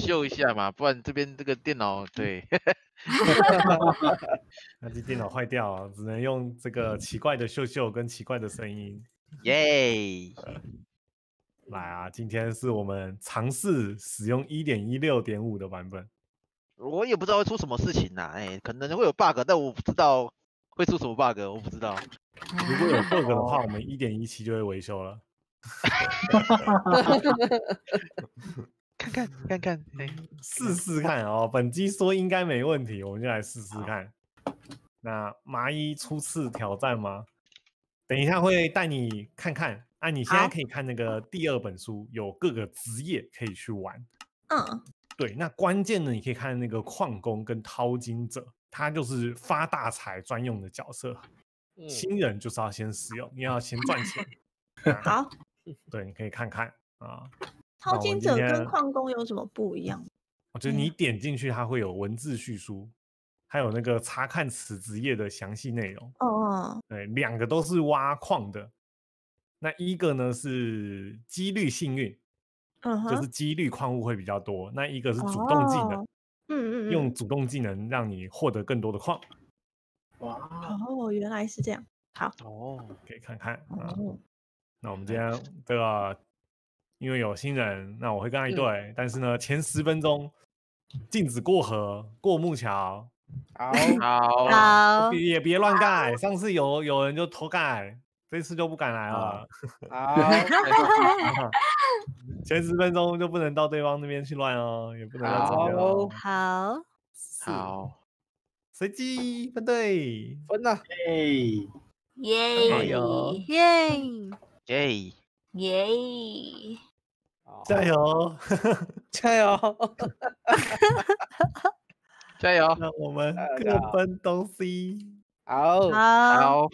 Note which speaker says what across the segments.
Speaker 1: 秀一下嘛，不然这边这个电脑对。
Speaker 2: 那这电脑坏掉了，只能用这个奇怪的秀秀跟奇怪的声音。
Speaker 1: 耶！
Speaker 2: 来啊，今天是我们尝试使用 1.16.5 的版本。
Speaker 1: 我也不知道会出什么事情呐，可能会有 bug， 但我不知道会出什么 bug， 我不知道。
Speaker 2: 如果有 bug 的话，我们 1.17 就会维修了。
Speaker 1: 看看，
Speaker 2: 试试看哦。本机说应该没问题，我们就来试试看。那麻衣初次挑战吗？等一下会带你看看。你现在可以看那个第2本书，有各个职业可以去玩。对，那关键呢，你可以看那个矿工跟淘金者，他就是发大财专用的角色。新人就是要先使用，你要先赚钱。
Speaker 3: 好，
Speaker 2: 对，你可以看看啊。
Speaker 3: 淘金者跟矿工有什么不一样？
Speaker 2: 就是你点进去，它会有文字叙述，还有那个查看此职业的详细内容。对，2个都是挖矿的。那一个呢是几率幸运，就是几率矿物会比较多。那一个是主动技能，用主动技能让你获得更多的矿。
Speaker 3: 哇，原来是这样。好，
Speaker 2: 可以看看啊。那我们今天这个因为有新人，那我会跟他一队，但是呢，前10分钟禁止过河、过木桥。
Speaker 1: 好，
Speaker 2: 也别乱盖。上次有人就偷盖。这次就不敢来了。
Speaker 4: 好，
Speaker 2: 前10分钟就不能到对方那边去乱哦，也不能乱走哦。
Speaker 1: 好，
Speaker 2: 随机分队
Speaker 4: 分了，
Speaker 3: 耶！
Speaker 2: 加油！
Speaker 4: 加油！
Speaker 1: 加油！
Speaker 2: 让我们各分东西。
Speaker 1: 好。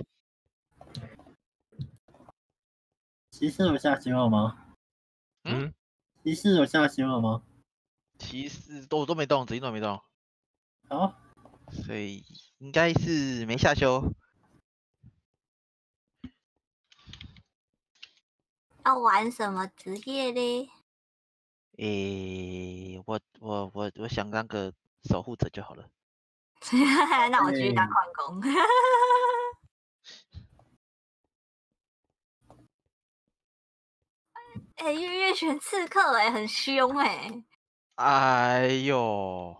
Speaker 5: 骑士有下星了吗？骑士有下星了吗？
Speaker 1: 骑士都没动，只一都没动。
Speaker 5: 好，
Speaker 1: 所以应该是没下修。
Speaker 6: 要玩什么职业嘞？
Speaker 1: 我想当个守护者就好了。
Speaker 6: 那我继续当矿工。月选刺客很凶
Speaker 1: 哎呦！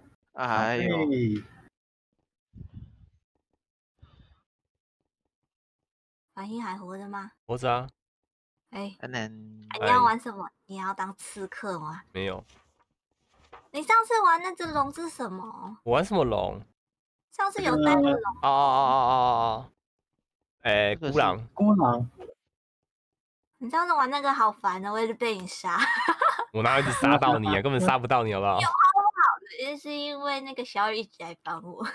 Speaker 6: 反应还活着吗？
Speaker 7: 活着啊。
Speaker 6: 你要玩什么？你要当刺客吗？
Speaker 7: 没有。
Speaker 6: 你上次玩那只龙是什么？
Speaker 7: 我玩什么龙？
Speaker 6: 上次有带个龙。
Speaker 7: 孤狼。
Speaker 6: 你上次玩那个好烦的，我一直被你杀。
Speaker 7: 我哪有一直杀到你啊？根本杀不到你，好不好？
Speaker 6: 有好不好？是因为那个小雨一直来帮我。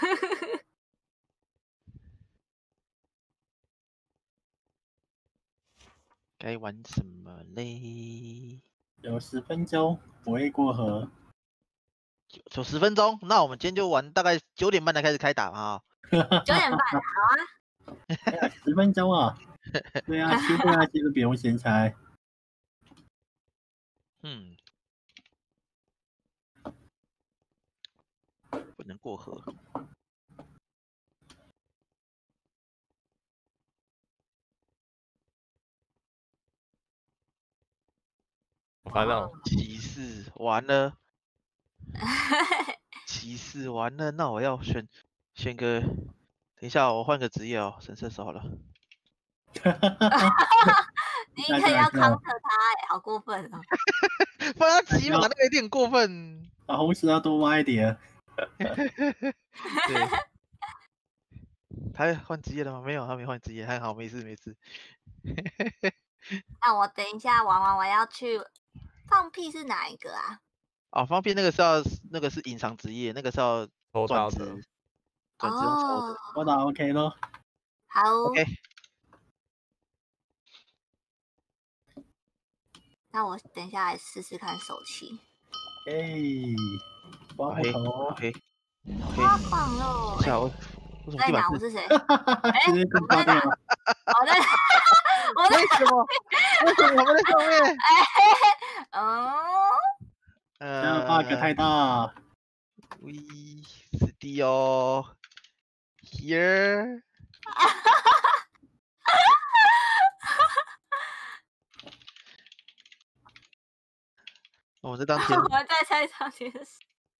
Speaker 1: 该玩什么嘞？
Speaker 5: 有10分钟，不会过河。
Speaker 1: 有10分钟，那我们今天就玩，大概9点半才开始开打嘛。
Speaker 6: 9点半，好啊。
Speaker 5: 10分钟啊。对啊，其实不用先猜。
Speaker 1: 不能过河。
Speaker 7: 我烦恼。
Speaker 1: 骑士完了。骑士完了，那我要选个。等一下，我换个职业哦，神射手好了。
Speaker 6: 你可以要 counter 他好过分哦！
Speaker 1: 不然他骑马那个有点过分。
Speaker 5: 红石要多挖一点。
Speaker 1: 对。他换职业了吗？没有，他没换职业，还好，没事。
Speaker 6: 那我等一下玩完，我要去放屁是哪一个啊？
Speaker 1: 放屁那个是隐藏职业，那个是要转职用抽的。
Speaker 5: 我打 OK 咯。
Speaker 6: 好。
Speaker 1: OK。
Speaker 6: 那我等一下来试试看手气。
Speaker 5: 挖不头。
Speaker 1: OK。
Speaker 6: 挖矿喽。在哪？我是谁？我在哪？
Speaker 1: 为什么我们在上面？
Speaker 5: bug 太大。
Speaker 1: We 死地哦 ，Here。我在当天，
Speaker 6: 我在猜当天使。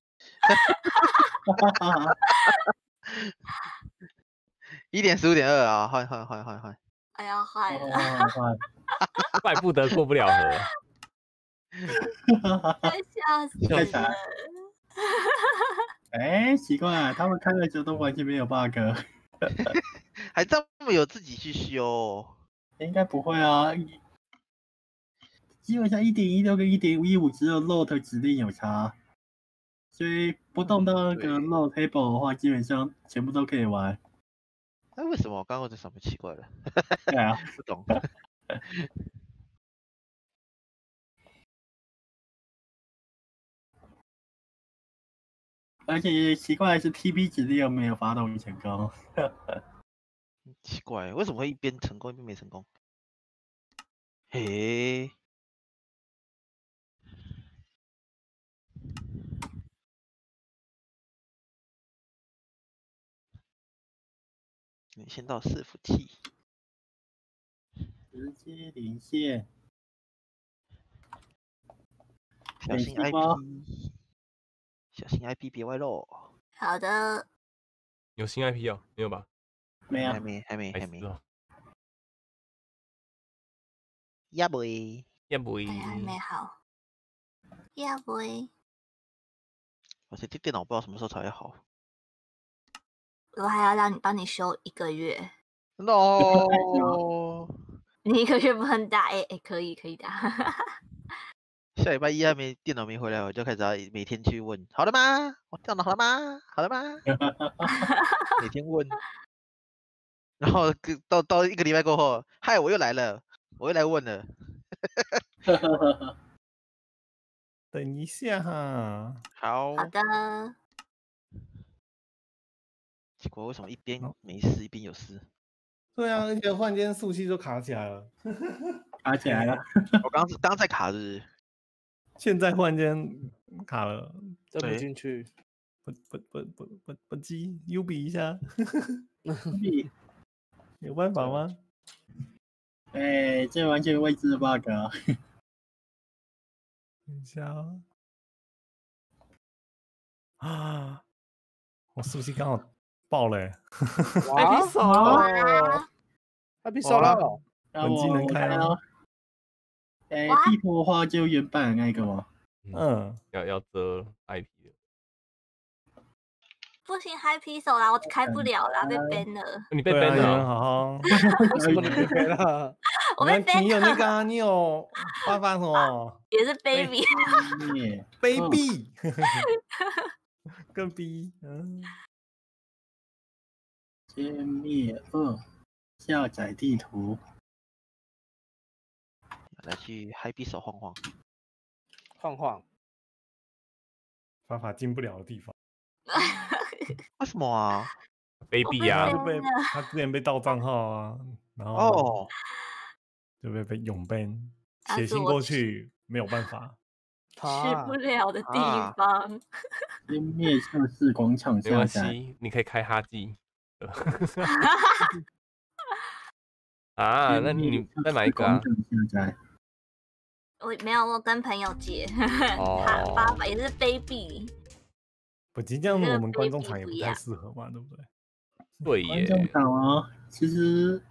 Speaker 1: 1.15.2啊，换。
Speaker 6: 哎呀，坏了，
Speaker 7: 怪不得过不了河。
Speaker 6: 太吓死了！
Speaker 5: 哎，奇怪，他们开的时候都完全没有 bug，
Speaker 1: 还这么有自己去修？
Speaker 5: 应该不会啊。基本上1.16跟1.15只有 load 指令有差，所以不动到那个 load table 的话，基本上全部都可以玩。
Speaker 1: 那为什么我刚刚在上面奇怪了？
Speaker 5: 对啊，
Speaker 1: 不懂。
Speaker 5: 而且奇怪的是 TP 指令又没有发动成功。
Speaker 1: 奇怪，为什么会一边成功一边没成功？嘿。你先到伺服器，
Speaker 5: 直接连线，
Speaker 1: 小心 IP， 小心 IP 别外漏。
Speaker 6: 好的。
Speaker 7: 有新 IP 哦？没有吧？
Speaker 5: 没有，
Speaker 1: 还没。呀不，
Speaker 6: 还没好。呀不，
Speaker 1: 我这电脑不知道什么时候才会好。
Speaker 6: 我还要帮你修1个月。
Speaker 1: No，
Speaker 6: 你1个月不能打，可以打。
Speaker 1: 下礼拜一电脑没回来，我就开始要每天去问，好了吗？我电脑好了吗？好了吗？每天问，然后到1个礼拜过后，嗨，我又来了，我又来问了。
Speaker 2: 等一下哈。
Speaker 1: 好
Speaker 6: 的。
Speaker 1: 结果为什么一边没事一边有事？
Speaker 2: 对啊，而且忽然间速器就卡起来了。
Speaker 5: 卡起来了。
Speaker 1: 我刚在卡是。
Speaker 2: 现在忽然间卡了，
Speaker 4: 登不进去。
Speaker 2: 不机 U 比一下。有办法吗？
Speaker 5: 哎，这完全未知的 bug 啊！
Speaker 2: 等一下啊！我速器刚好爆了
Speaker 4: ，IP 手，IP 手了，
Speaker 2: 本机能开吗？
Speaker 5: 哎，地图的话就原版那个吗？
Speaker 7: 要遮 IP 的。
Speaker 6: 不行，IP 手啦，我开不了啦，被 ban 了。
Speaker 7: 你被 ban 了？
Speaker 2: 好，
Speaker 4: 为什么你被 ban 了？
Speaker 6: 我被 ban 了。
Speaker 2: 你有那个，你有发什么？
Speaker 6: 也是 baby。
Speaker 2: baby。更 B。
Speaker 5: 歼灭2下载地图。
Speaker 1: 来去嗨比手晃，
Speaker 2: 发法进不了的地方。
Speaker 1: 为什么啊
Speaker 7: ？baby 啊，
Speaker 2: 他之前被盗账号啊，然后就被永 ban，写信过去没有办法，
Speaker 6: 去不了的地方。
Speaker 5: 歼灭测试广场下载，
Speaker 7: 你可以开哈记。啊，那你再买一个啊？
Speaker 6: 我没有，我跟朋友借。他爸爸也是 baby。
Speaker 2: 不，这样我们观众场也不太适合嘛，对不对？
Speaker 7: 对耶。
Speaker 5: 观众场啊，其实，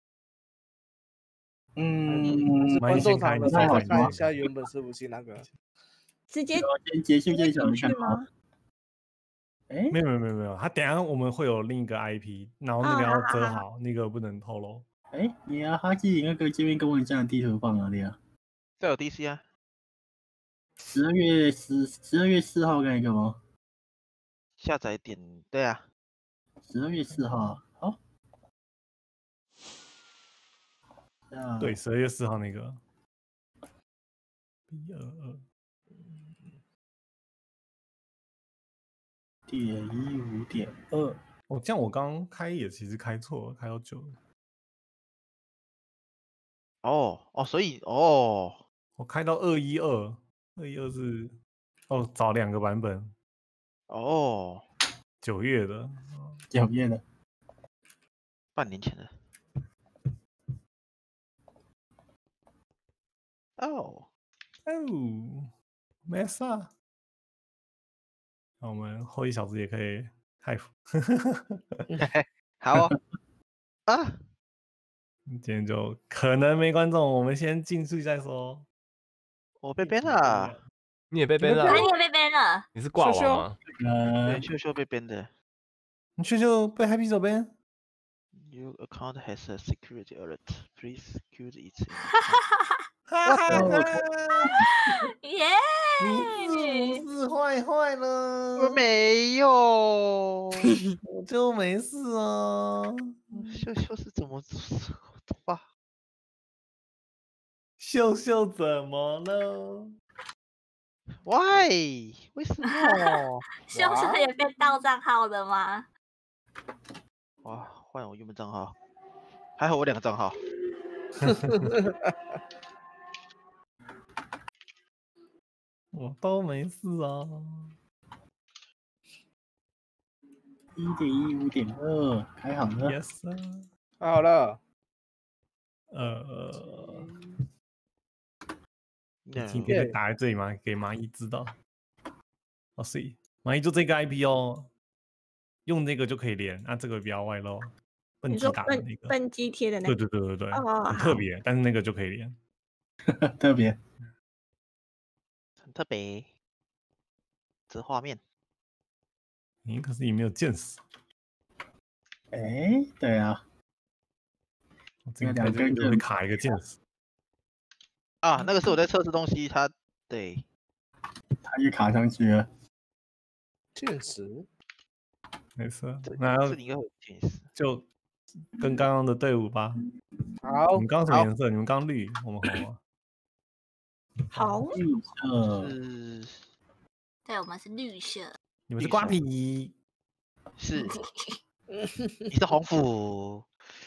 Speaker 4: 观众场的
Speaker 5: 太好
Speaker 4: 看一下原本是不是那个？
Speaker 3: 直接
Speaker 5: 先结束这场
Speaker 3: 去吗？
Speaker 5: 哎，
Speaker 2: 没有，他等下我们会有另一个 IP， 然后那个要遮好，那个不能透露。
Speaker 5: 哎，你啊，哈基那个界面跟我讲的地图放哪里啊？
Speaker 1: 在有 DC 啊。
Speaker 5: 12月4号那个吗？
Speaker 1: 下载点对啊。
Speaker 5: 12月4号，好。
Speaker 2: 对，12月4号那个。B22。
Speaker 5: .15.2。
Speaker 2: 这样我刚开也其实开错了，开到9了。
Speaker 1: 所以
Speaker 2: 我开到212是哦，早2个版本。
Speaker 1: 哦
Speaker 2: ，9月的。
Speaker 5: 9月的，
Speaker 1: 半年前的。哦，
Speaker 2: 没事啊。那我们后1小时也可以太服。
Speaker 1: 好哦。啊，
Speaker 2: 今天就可能没观众，我们先进去再说。
Speaker 1: 我被 ban 了。
Speaker 7: 你也被 ban 了？
Speaker 6: 你也被 ban 了？
Speaker 7: 你是挂网吗？
Speaker 1: 对，秀被 ban 的。
Speaker 2: 你秀被 Happy 手 ban？
Speaker 1: Your account has a security alert. Please secure it.
Speaker 6: 耶！
Speaker 2: 你是不是坏了？
Speaker 1: 我没有，
Speaker 2: 我就没事哦。
Speaker 1: 秀是怎么懂吧？
Speaker 2: 秀怎么了
Speaker 1: ？Why？为什么？
Speaker 6: 秀秀也被盗账号的吗？
Speaker 1: 哇，换我原本账号，还好我2个账号。
Speaker 2: 我都没事啊。
Speaker 5: 1.15.2开好了。
Speaker 2: Yes 啊。
Speaker 4: 开好了。
Speaker 2: 今天再打在这里吗？给蚂蚁知道。哦，所以蚂蚁就这个 IP 哦，用那个就可以连，那这个比较外露。笨鸡打的那个。
Speaker 3: 笨鸡贴的那个。
Speaker 2: 对，很特别，但是那个就可以连。
Speaker 5: 特别。
Speaker 1: 很特别。这画面。
Speaker 2: 可是你没有见识。
Speaker 5: 对啊。
Speaker 2: 这个2个会卡一个见识。
Speaker 1: 啊，那个是我在测试东西，它对。
Speaker 5: 它也卡上去了。
Speaker 4: 见识。
Speaker 2: 没事，那
Speaker 1: 应该会有见识。
Speaker 2: 就跟刚刚的队伍吧。
Speaker 4: 好。
Speaker 2: 你们刚什么颜色？你们刚绿，我们红啊。
Speaker 3: 红。
Speaker 5: 绿色。
Speaker 6: 对，我们是绿色。
Speaker 2: 你们是瓜皮。
Speaker 1: 是。你是红斧。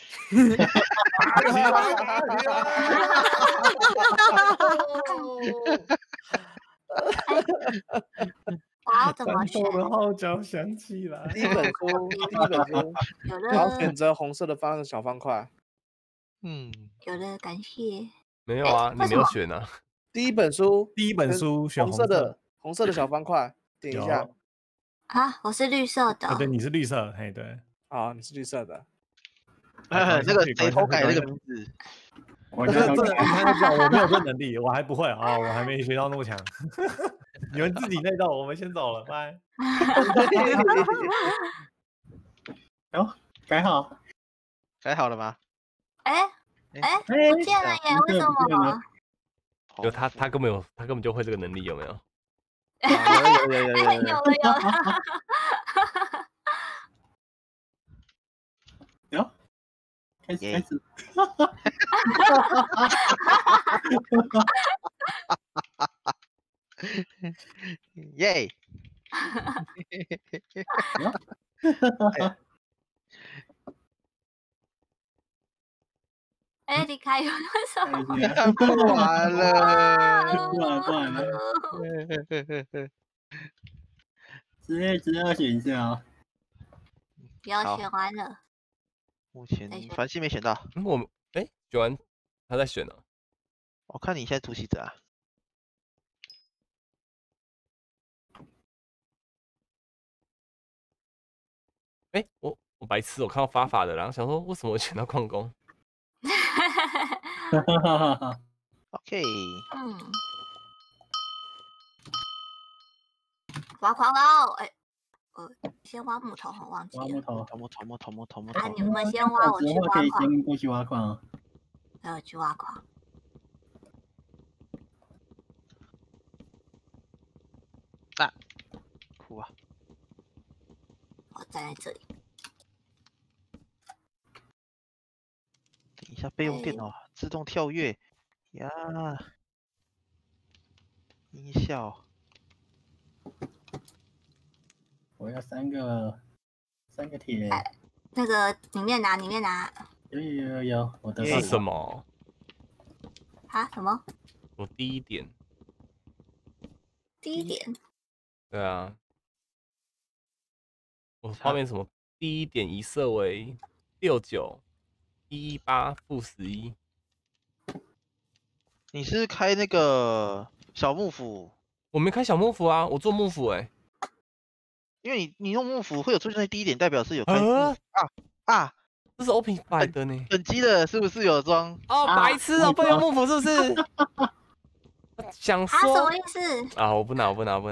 Speaker 6: 我要怎么选？
Speaker 2: 我的号角响起来。
Speaker 4: 第一本书，然后选择红色的小方块。
Speaker 6: 有的，感谢。
Speaker 7: 没有啊，你没有选啊。
Speaker 4: 第一本书
Speaker 2: 选
Speaker 4: 红色的小方块，点一下。
Speaker 6: 啊，我是绿色的。
Speaker 2: 对，你是绿色，嘿，对。
Speaker 4: 啊，你是绿色的。
Speaker 1: 那个谁偷改那个名字？
Speaker 2: 你看我没有这能力，我还不会啊，我还没学到那么强。你们自己内斗，我们先走了，拜。
Speaker 5: 改好。
Speaker 1: 改好了吗？
Speaker 6: 不见了耶！为什么？
Speaker 7: 就他根本就会这个能力，有没有？
Speaker 6: 有了。
Speaker 5: 开始。
Speaker 1: 耶！
Speaker 6: 离开为什么？
Speaker 1: 不玩了。
Speaker 5: 不玩了。直接选一下啊。
Speaker 6: 要选完了。
Speaker 1: 目前繁星没选到。
Speaker 7: 我们选完他在选呢。
Speaker 1: 我看你现在突袭者啊。
Speaker 7: 我白痴，我看到发法的，然后想说为什么我选到矿工
Speaker 1: ？OK。
Speaker 6: 挖矿喽！先挖木头，我忘记了。
Speaker 5: 木头。
Speaker 6: 啊，你们先挖，我去挖矿。
Speaker 5: 可以先过去挖矿。
Speaker 6: 我去挖矿。
Speaker 1: 啊！哭啊！
Speaker 6: 我站在这里。
Speaker 1: 等一下，备用电脑自动跳跃呀！音效。
Speaker 5: 我要3个铁。
Speaker 6: 那个里面拿。
Speaker 5: 有，我的
Speaker 7: 是什么？
Speaker 6: 啊？什么？
Speaker 7: 我第一点。 对啊，我画面什么第一点移色为691181-11。
Speaker 1: 你是开那个小幕府？
Speaker 7: 我没开小幕府啊，我做幕府
Speaker 1: 因为你用幕府会有出现在第一点，代表是有开
Speaker 7: 这是 open 摆的呢。
Speaker 1: 本机的是不是有装？
Speaker 7: 哦，白痴哦，不能用幕府是不是？想说
Speaker 6: 什么意思？
Speaker 7: 啊，我不拿。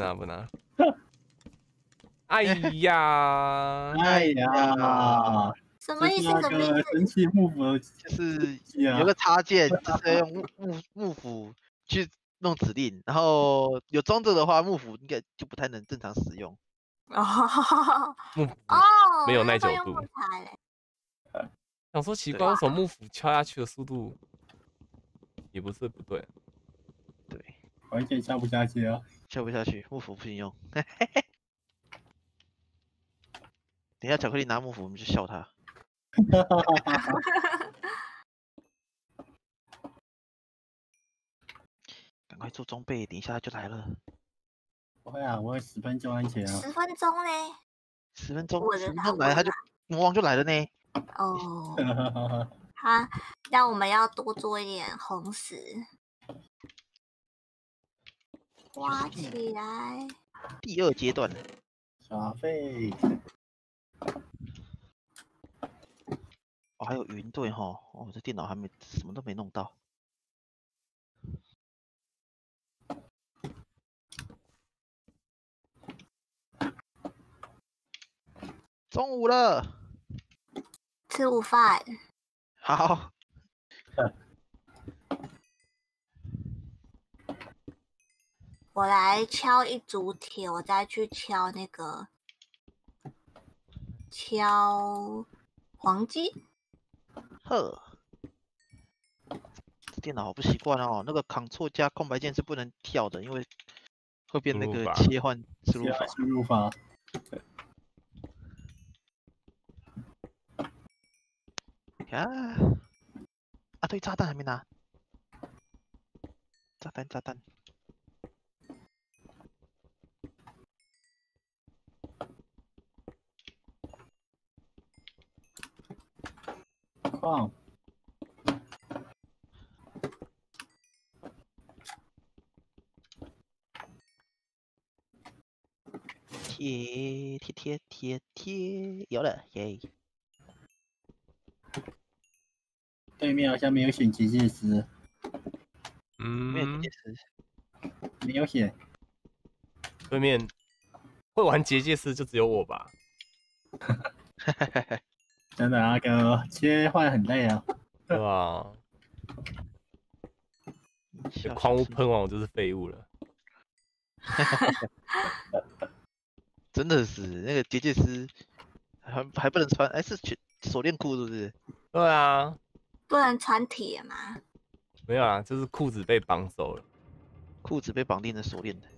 Speaker 7: 哎呀，
Speaker 6: 什么意思？什么意思？
Speaker 5: 神奇幕府
Speaker 1: 就是有个插件，就是要用幕府去弄指令，然后有装着的话，幕府应该就不太能正常使用。
Speaker 7: 幕府没有耐久度。想说奇怪，为什么幕府敲下去的速度也不是不对？
Speaker 1: 对，
Speaker 5: 完全敲不下去啊！
Speaker 1: 敲不下去，幕府不行用。等一下巧克力拿幕府，我们就笑他。赶快做装备，等一下就来了。
Speaker 5: 不会啊，我有10分钟安全啊。
Speaker 6: 10分钟呢
Speaker 1: ？10分钟来，他就魔王就来了呢。
Speaker 6: 哦，好，那我们要多做一点红石，挖起来。
Speaker 1: 第2阶段，
Speaker 5: 耍废。
Speaker 1: 哦，还有云队哈，哦，这电脑还没什么都没弄到。中午了，
Speaker 6: 吃午饭。
Speaker 1: 好。
Speaker 6: 我来敲一组铁，我再去敲那个黄金。
Speaker 1: 呵，这电脑好不习惯哦，那个 Ctrl 加空白键是不能跳的，因为会变那个切换输
Speaker 5: 入法。
Speaker 1: 啊，对，炸弹还没拿。炸弹。
Speaker 5: 矿。
Speaker 1: 铁，有了耶！
Speaker 5: 对面好像没有选结界师。
Speaker 1: 没有结界师。
Speaker 5: 没有选。
Speaker 7: 对面会玩结界师就只有我吧？
Speaker 5: 真的啊，哥，切换很累啊。
Speaker 7: 对吧？矿物喷完我就是废物了。
Speaker 1: 真的是那个结界师还不能穿，哎，是锁链裤是不是？
Speaker 7: 对啊。
Speaker 6: 不能穿铁吗？
Speaker 7: 没有啊，就是裤子被绑走了。
Speaker 1: 裤子被绑定的锁链的。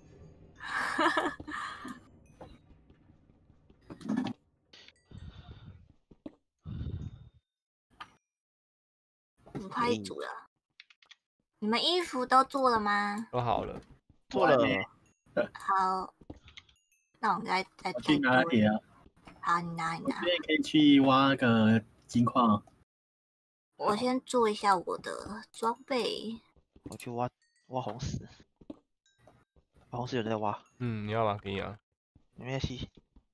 Speaker 6: 很快一组了。你们衣服都做了吗？
Speaker 7: 都好了。
Speaker 1: 做了。
Speaker 6: 好，那我们再
Speaker 5: 去拿铁啊。
Speaker 6: 好，你拿。
Speaker 5: 我这边可以去挖那个金矿。
Speaker 6: 我先做一下我的装备。
Speaker 1: 我去挖红石。红石有人在挖。
Speaker 7: 你要吗？给你啊。
Speaker 1: 没关系。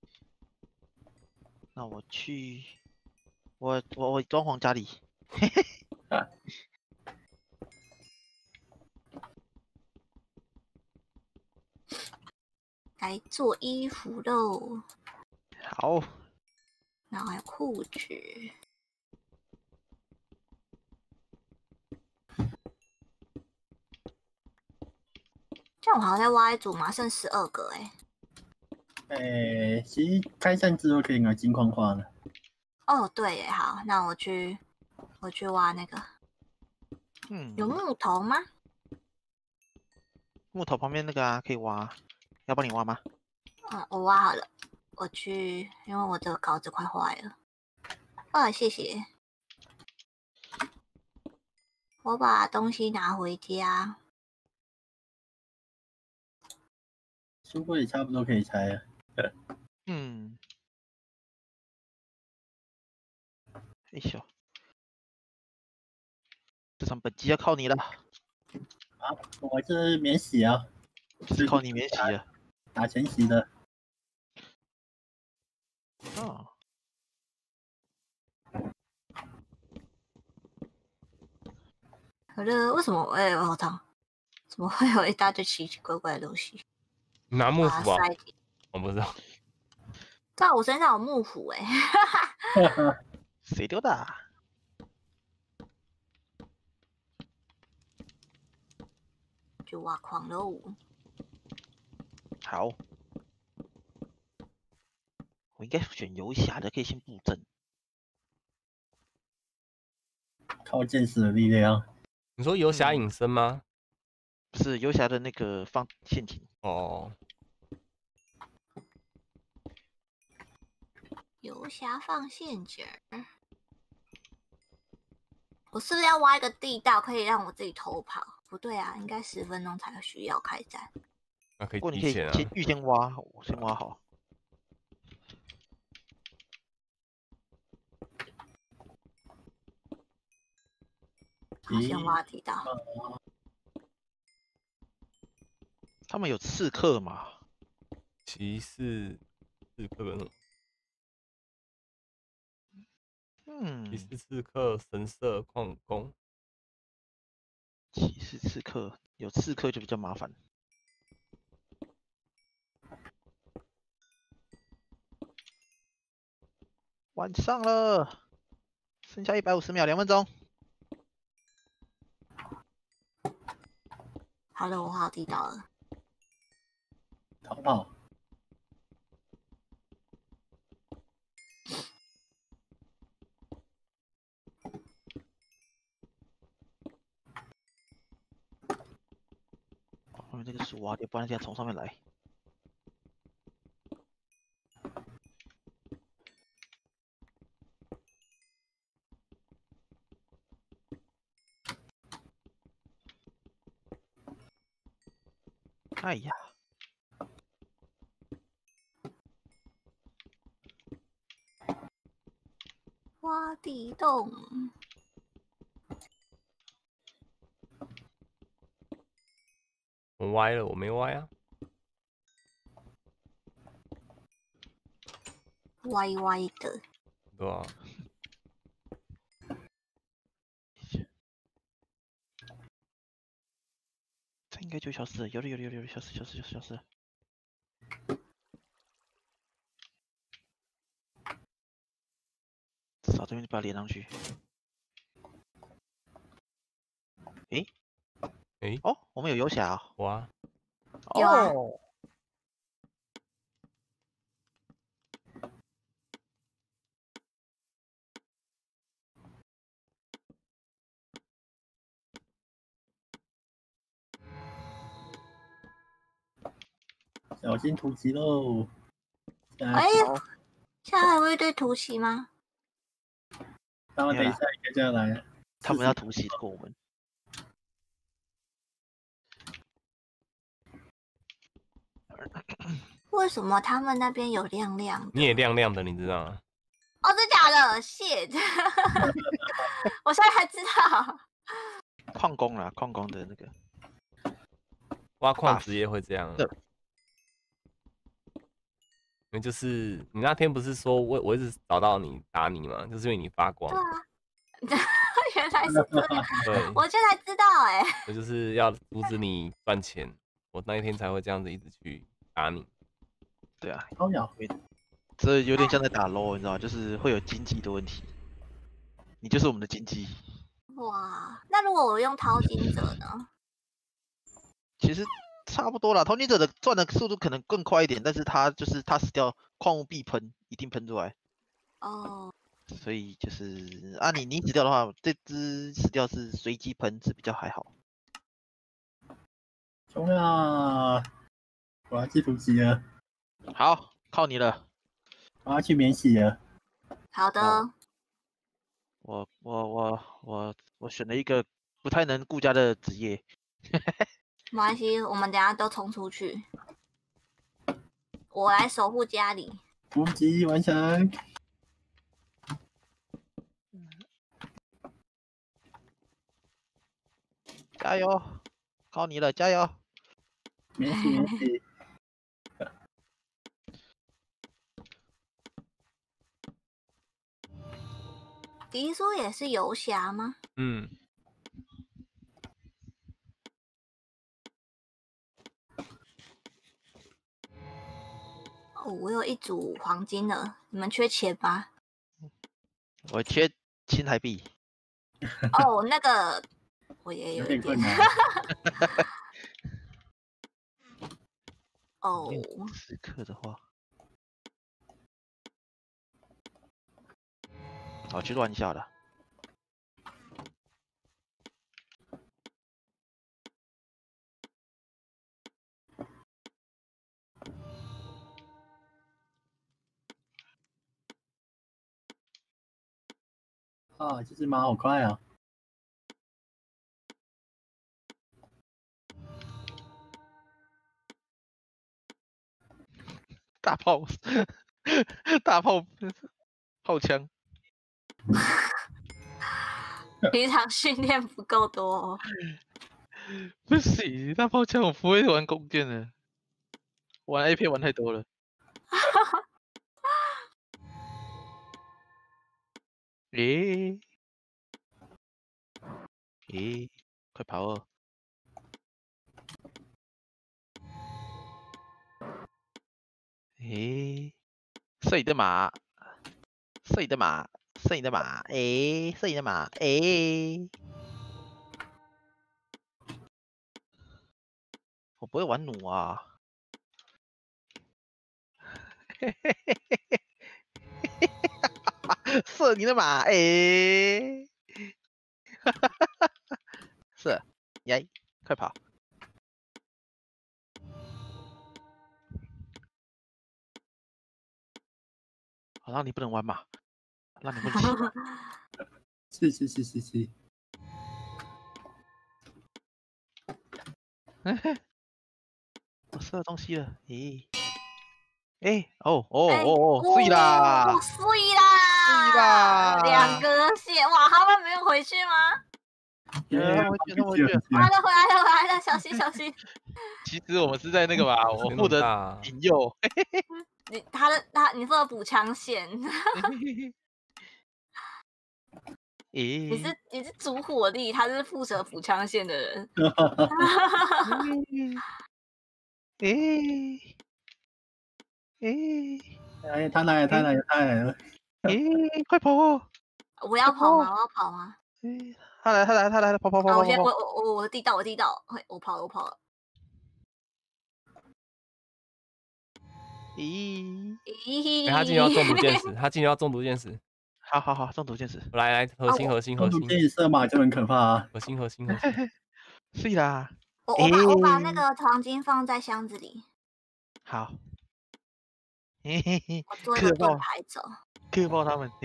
Speaker 1: 那我去，我装潢家里。
Speaker 6: 来做衣服喽。
Speaker 1: 好。
Speaker 6: 然后还有裤子。这样我还要再挖一组吗？剩12个
Speaker 5: 其实开战之后可以拿金矿化了。
Speaker 6: 哦，对耶，好，那我去挖那个。有木头吗？
Speaker 1: 木头旁边那个啊，可以挖。要帮你挖吗？
Speaker 6: 我挖好了。我去，因为我的稿子快坏了。谢谢。我把东西拿回家。
Speaker 5: 书柜也差不多可以拆了。
Speaker 1: 嗯，哎呦，这场本机要靠你了。
Speaker 5: 好，我是免洗啊，
Speaker 1: 就是靠你免洗啊。
Speaker 5: 打全洗的。
Speaker 1: 哦。
Speaker 6: 可是为什么我好烫？怎么会有一大堆奇奇怪怪的东西？
Speaker 7: 拿幕府啊？我不知道。
Speaker 6: 在我身上有幕府哎。
Speaker 1: 谁丢的？
Speaker 6: 就挖矿喽。
Speaker 1: 好，我应该选游侠的，可以先布阵。
Speaker 5: 靠剑士的力量。
Speaker 7: 你说游侠隐身吗？
Speaker 1: 不是游侠的那个放陷阱。
Speaker 7: 哦。
Speaker 6: 游侠放陷阱。我是不是要挖一个地道，可以让我自己偷跑？不对啊，应该10分钟才需要开战。
Speaker 7: 那可以
Speaker 1: 不过你可以先预先挖，我先挖好。
Speaker 6: 好，先挖地道。
Speaker 1: 他们有刺客吗？
Speaker 7: 骑士刺客呢？骑士刺客、神社、矿工。
Speaker 1: 骑士刺客有刺客就比较麻烦。晚上了，剩下150秒，2分钟。
Speaker 6: 好了，我挖好地道了。
Speaker 5: 逃跑。
Speaker 1: 后面这个树挖掉，不然现在从上面来。哎呀！
Speaker 6: 挖地洞。
Speaker 7: 我歪了，我没歪啊。
Speaker 6: 歪歪的。
Speaker 7: 对啊。
Speaker 1: 这应该就消失了，有的，消失了。至少这边就把它连上去。哦，我们有游侠啊！
Speaker 7: 哇！
Speaker 6: 有啊。
Speaker 5: 小心突袭喽！
Speaker 6: 哎呀，现在还会对突袭吗？
Speaker 5: 他们等一下应该就要来了。
Speaker 1: 他们要突袭过我们。
Speaker 6: 为什么他们那边有亮亮的？
Speaker 7: 你也亮亮的，你知道吗？
Speaker 6: 哦，真假的 ？shit！ 我现在才知道。
Speaker 1: 矿工啦，矿工的那个
Speaker 7: 挖矿职业会这样。因为就是你那天不是说我一直找到你打你吗？就是因为你发光。
Speaker 6: 对啊，原来是这样。
Speaker 7: 对，
Speaker 6: 我现在知道哎。
Speaker 7: 我就是要阻止你赚钱，我那一天才会这样子一直去打你。
Speaker 1: 对啊，
Speaker 5: 超鸟，
Speaker 1: 这有点像在打 LOL，你知道吗？就是会有经济的问题。你就是我们的经济。
Speaker 6: 哇，那如果我用淘金者呢？
Speaker 1: 其实差不多啦，淘金者的赚的速度可能更快一点，但是他死掉，矿物必喷，一定喷出来。
Speaker 6: 哦。
Speaker 1: 所以就是啊，你死掉的话，这只死掉是随机喷，是比较还好。
Speaker 5: 冲啊！我要去突袭了。
Speaker 1: 好，靠你了。
Speaker 5: 我要去免洗了。
Speaker 6: 好的。
Speaker 1: 我选了一个不太能顾家的职业。
Speaker 6: 没关系，我们等下都冲出去。 我来守护家里。
Speaker 5: 补给完成。
Speaker 1: 加油，靠你了，加油！
Speaker 5: 没事没事。
Speaker 6: 迪叔也是游侠吗？
Speaker 7: 嗯。
Speaker 6: 哦，我有1组黄金了，你们缺钱吗？
Speaker 1: 我缺新台币。
Speaker 6: 哦，那个我也有一点。哦，
Speaker 1: 此刻的话，我去乱下了。
Speaker 5: 啊，这只马好快啊！
Speaker 1: 大炮，大炮，炮枪。
Speaker 6: 平常训练不够多哦。
Speaker 1: 不行，大炮枪我不会玩弓箭的，玩 A 片玩太多了。咦、咦、快跑哦！咦、摄影的马，摄影的马，摄影的马，摄影的马，我不会玩弩啊。射你的马，是，耶，快跑！好，让你不能玩马，让你不能骑马。
Speaker 5: 是。
Speaker 1: 我射东西了，碎啦！
Speaker 6: 碎啦！2个血，哇，他们没有回去吗？
Speaker 1: 他回去。
Speaker 6: 回来了，小心。
Speaker 1: 其实我们是在那个吧，我负责引诱。
Speaker 6: 你负责补枪线。你是主火力，他是负责补枪线的人。
Speaker 5: 他来了！
Speaker 1: 快跑哦！
Speaker 6: 我要跑吗？
Speaker 1: 他来了，跑！
Speaker 6: 我地道，我跑了。
Speaker 7: 他今天要中毒箭矢，
Speaker 1: 好，中毒箭矢。
Speaker 7: 来，核心。
Speaker 5: 中毒箭矢射马就很可怕啊！
Speaker 7: 核心。
Speaker 1: 碎啦！
Speaker 6: 我把那个黄金放在箱子里。
Speaker 1: 好。
Speaker 6: 我做一个盾牌走。
Speaker 1: 克爆他们！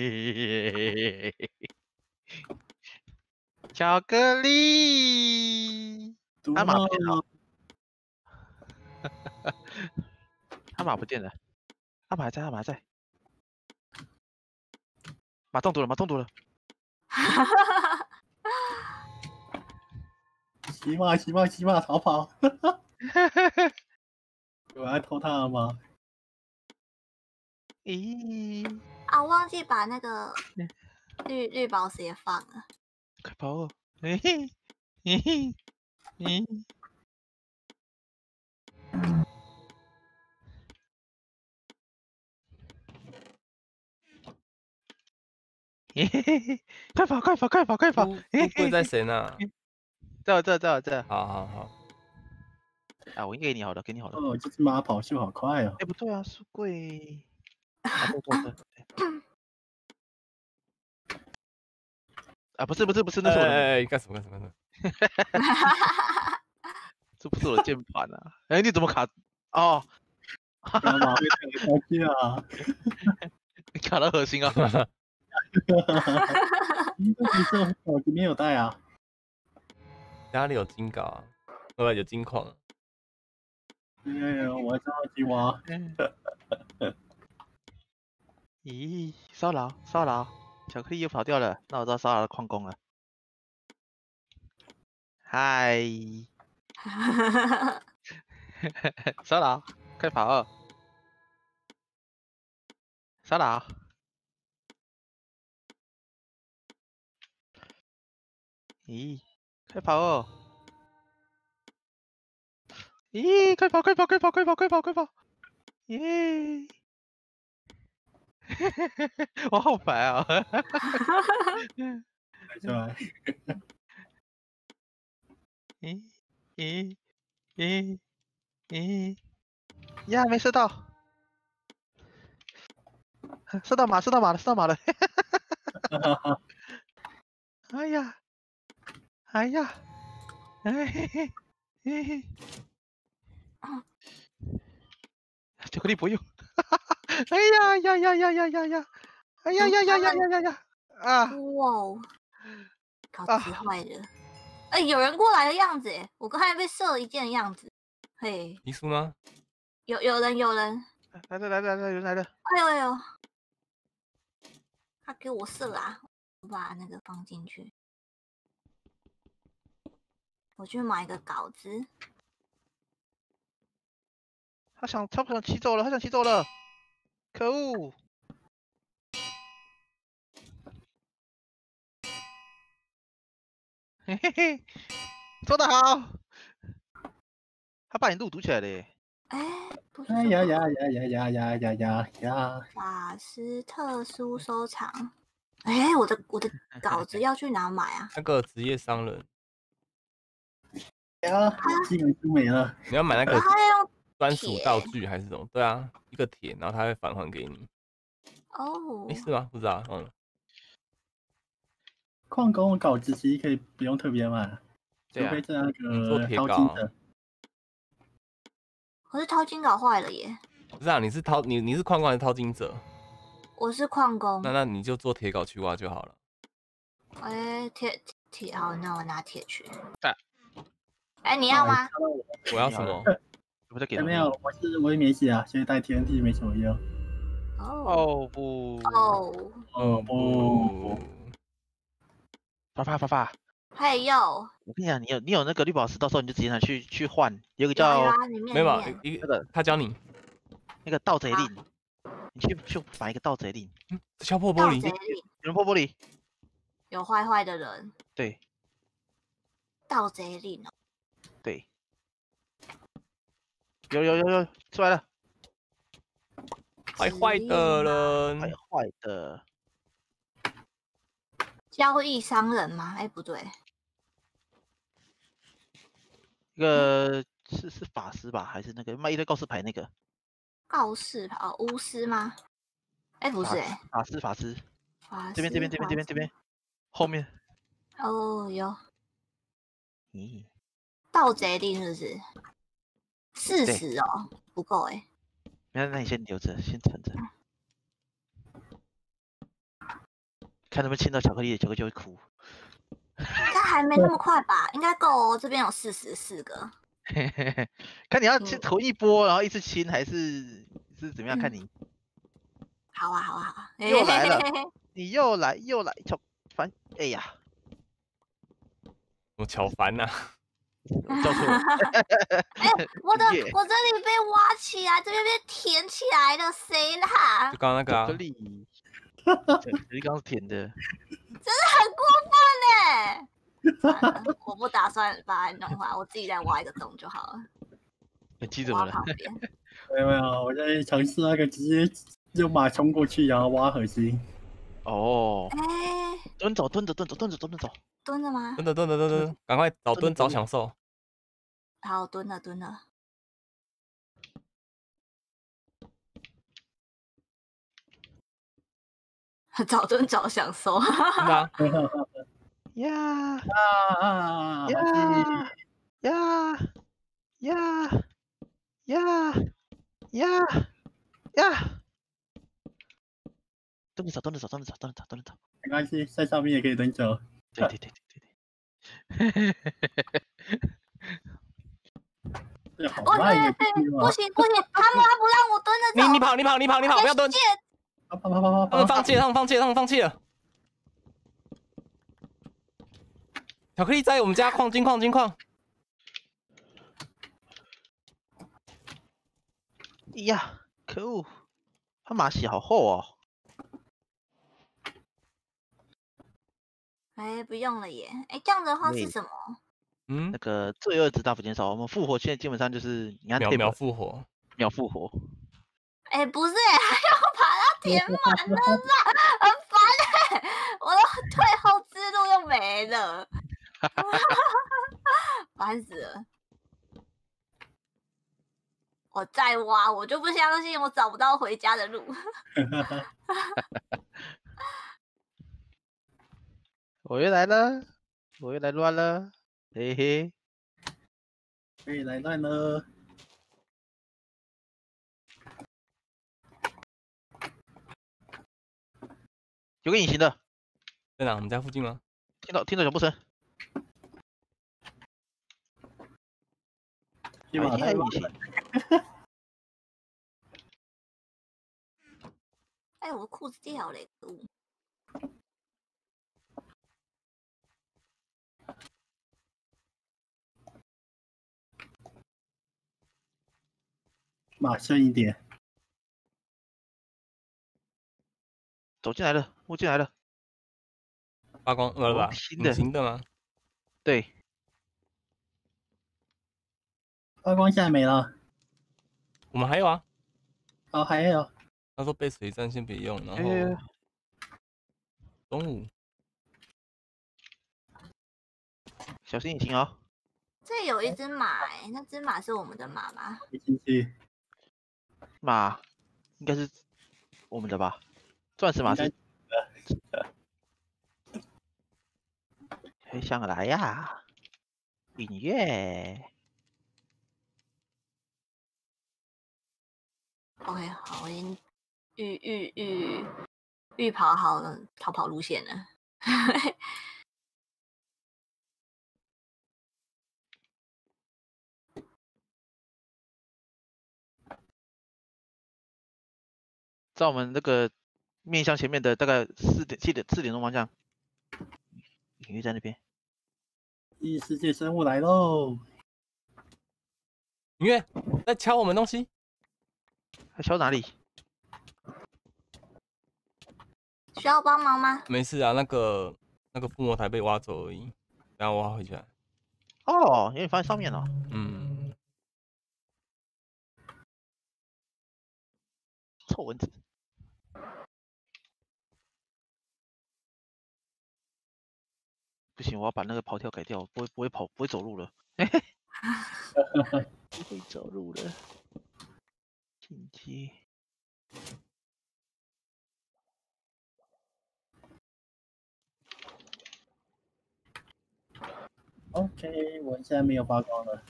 Speaker 1: 巧克力。他马不见了。他马不见了。他马还在。马中毒了。
Speaker 5: 骑马逃跑！有人偷他了吗？
Speaker 6: 我忘记把那个绿宝石也放了。
Speaker 1: 快跑哦！快跑！
Speaker 7: 富贵在谁呢？
Speaker 1: 在我。
Speaker 7: 好。
Speaker 1: 啊，我应该给你好了。
Speaker 5: 哦，这只马跑速好快哦！
Speaker 1: 不对啊，书柜。啊，不是，那是我的。
Speaker 7: 干什么？
Speaker 1: 这不是我的键盘啊！你怎么卡？哦，
Speaker 5: 马会卡下去啊！
Speaker 1: 你卡到核心啊！
Speaker 5: 你这我里面有带啊？
Speaker 7: 家里有金镐啊，有金矿。
Speaker 5: 我着急挖。
Speaker 1: 咦，骚扰骚扰，巧克力又跑掉了，那我知道骚扰的矿工了。嗨，骚扰，快跑哦！骚扰，咦，快跑哦！咦，快跑快跑快跑快跑快跑快跑！耶！我好烦啊！
Speaker 5: 出来。
Speaker 1: 咦，呀，没射到，射到马了！哎呀，哎呀，哎嘿嘿嘿嘿，巧克力不用，哎呀呀呀呀呀呀呀，哎呀呀呀呀呀呀呀，啊！
Speaker 6: 哇哦，搞急坏了！哎，有人过来的样子哎，我刚才被射了一箭的样子。嘿，
Speaker 7: 遗书吗？
Speaker 6: 有人，
Speaker 1: 来了，有人来了！
Speaker 6: 哎呦哎呦，他给我射啊！我把那个放进去，我去买个稿子。
Speaker 1: 他想骑走了，可恶！嘿嘿嘿，做得好！他把你路堵起来了耶！
Speaker 6: 哎，不是。
Speaker 5: 哎呀！
Speaker 6: 法师特殊收藏。哎，我的稿子要去哪买啊？
Speaker 7: 那个职业商人。
Speaker 5: 呀，基本就没了。
Speaker 7: 你要买那个
Speaker 6: 他要用
Speaker 7: 专属道具还是什么？对啊，一个铁，然后他会返还给你。
Speaker 6: 哦，
Speaker 7: 是吗？不知道，
Speaker 5: 矿工的稿子其实可以不用特别买，除非是那个淘金的。
Speaker 6: 可是淘金稿坏了耶。
Speaker 7: 不是啊，你是矿工还是淘金者？
Speaker 6: 我是矿工。
Speaker 7: 那你就做铁镐去挖就好了。
Speaker 6: 哎，铁好，那我拿铁去。
Speaker 1: 啊！
Speaker 6: 哎，你要吗？
Speaker 7: 我要什么？
Speaker 1: 不是给
Speaker 5: 没有，我也没写啊，所以带 TNT 没什么用。
Speaker 1: 哦不！
Speaker 5: 哦不！
Speaker 1: 发！
Speaker 6: 嘿哟！
Speaker 1: 我跟你讲，你有那个绿宝石，到时候你就直接拿去换。有个叫
Speaker 7: 没有一个他教你
Speaker 1: 那个盗贼令，你去买一个盗贼令。
Speaker 7: 敲破玻璃，
Speaker 6: 有
Speaker 1: 人破玻璃，
Speaker 6: 有坏的人。
Speaker 1: 对，
Speaker 6: 盗贼令哦。
Speaker 1: 对，有出来了，
Speaker 7: 坏的人，
Speaker 1: 坏的。
Speaker 6: 交易商人吗？哎，不对，
Speaker 1: 一个是法师吧，还是那个卖一堆告示牌那个？
Speaker 6: 告示牌哦，巫师吗？哎，不是哎，
Speaker 1: 法师。这边，后面。
Speaker 6: 哦，有。
Speaker 1: 咦，
Speaker 6: 盗贼令是不是？40哦，不够哎。
Speaker 1: 那你先留着，先存着。看能不能亲到巧克力，巧克力就会哭。
Speaker 6: 应该还没那么快吧？应该够哦，这边有44个。
Speaker 1: 看你要去投一波，然后一次亲，还是怎么样？看你。
Speaker 6: 好啊。
Speaker 1: 又来了，你又来，巧烦，哎呀，
Speaker 7: 我巧烦呐。
Speaker 1: 叫错了。
Speaker 6: 哎，我这里被挖起来，这边被填起来了，谁啦？
Speaker 7: 就刚刚那个
Speaker 1: 巧克力，巧克力刚是甜的，
Speaker 6: 真的很过分哎！我不打算把它弄坏，我自己再挖一个洞就好了。
Speaker 1: 本期怎么了？
Speaker 5: 没有，我在尝试那个直接用马冲过去，然后挖核心。
Speaker 1: 哦，
Speaker 6: 哎，
Speaker 1: 蹲走。
Speaker 6: 蹲着吗？
Speaker 7: 蹲着，赶快早蹲早享受。
Speaker 6: 好，蹲了。早蹲早享受。
Speaker 1: 呀！蹲着走。
Speaker 5: 没关系，在上面也可以蹲走。
Speaker 1: 对。
Speaker 5: 这好
Speaker 6: 我
Speaker 5: 慢呀！
Speaker 6: 不行，他不让我蹲着走。
Speaker 7: 你跑，不要蹲。
Speaker 5: 跑！
Speaker 7: 他们放弃了。巧克力在我们家金矿。
Speaker 1: 呀，可恶！他马血好厚哦。
Speaker 6: 哎，不用了耶。哎，这样的话是什么？
Speaker 1: 那个罪恶值大幅减少。我们复活现在基本上就是你按
Speaker 7: 秒复活。
Speaker 6: 哎，不是哎，还要把它填满了啦，很烦哎！我的退后之路又没了，烦死了！我再挖，我就不相信我找不到回家的路。
Speaker 1: 我又来了，我又来乱了，嘿嘿，
Speaker 5: 可以来乱了。
Speaker 1: 有个隐形的，
Speaker 7: 在哪？我们家附近吗？
Speaker 1: 听到脚步声。
Speaker 5: 起码
Speaker 1: 还有隐形。
Speaker 6: 哎，我的裤子掉了，可恶！
Speaker 5: 马顺一点。
Speaker 1: 走进来了，我进来了。
Speaker 7: 发光吧？新的吗？
Speaker 1: 对。
Speaker 5: 发光现在没了。
Speaker 7: 我们还有啊。
Speaker 5: 哦，还有。
Speaker 7: 他说被水战先别用，然后中午
Speaker 1: 小心隐形哦。
Speaker 6: 这有一只马哎，那只马是我们的马吗？
Speaker 5: 进去。
Speaker 1: 马应该是我们的吧？钻石马是。黑箱来呀！音乐。
Speaker 6: OK， 好，我已经预跑好了逃跑路线了。
Speaker 1: 在我们那个面向前面的大概4点钟方向，隐喻在那边。
Speaker 5: 异世界生物来喽！
Speaker 7: 隐喻在敲我们东西，
Speaker 1: 他敲哪里？
Speaker 6: 需要帮忙吗？
Speaker 7: 没事啊，那个附魔台被挖走而已，然后挖回去。
Speaker 1: 哦，因为你放在上面了。臭蚊子。不行，我要把那个跑跳改掉，不会跑，不会走路了。不会走路了。进阶。
Speaker 5: OK， 我现在没有发光了。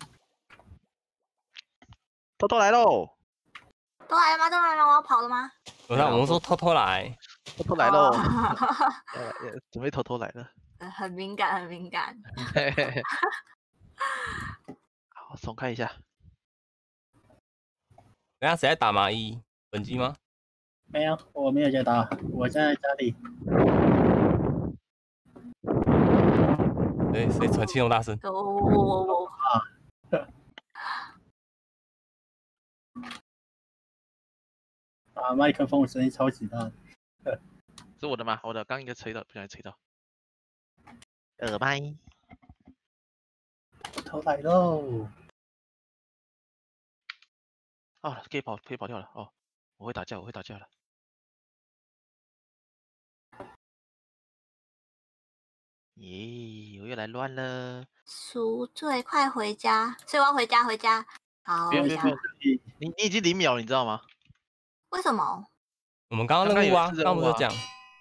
Speaker 1: 偷来喽！
Speaker 6: 都来了吗？我要跑了吗？
Speaker 7: 我们说偷来。
Speaker 1: 偷来喽！准备偷来了。
Speaker 6: 很敏感。
Speaker 1: 好，松开一下。
Speaker 7: 等下谁在打麻衣？本机吗？
Speaker 5: 没有，我没有在打，我在家里。
Speaker 7: 谁喘气那么大声？
Speaker 6: 我
Speaker 5: 麦克风声音超级大。
Speaker 1: 是我的吗？我的刚应该吹到，不小心吹到。耳麦。
Speaker 5: 偷来喽！
Speaker 1: 哦，可以跑掉了。哦，我会打架了。耶，我又来乱了。
Speaker 6: 赎罪，快回家！所以我要回家。好，
Speaker 1: 不用，你已经0秒，你知道吗？
Speaker 6: 为什么？
Speaker 7: 我们刚刚任务啊，刚不是讲？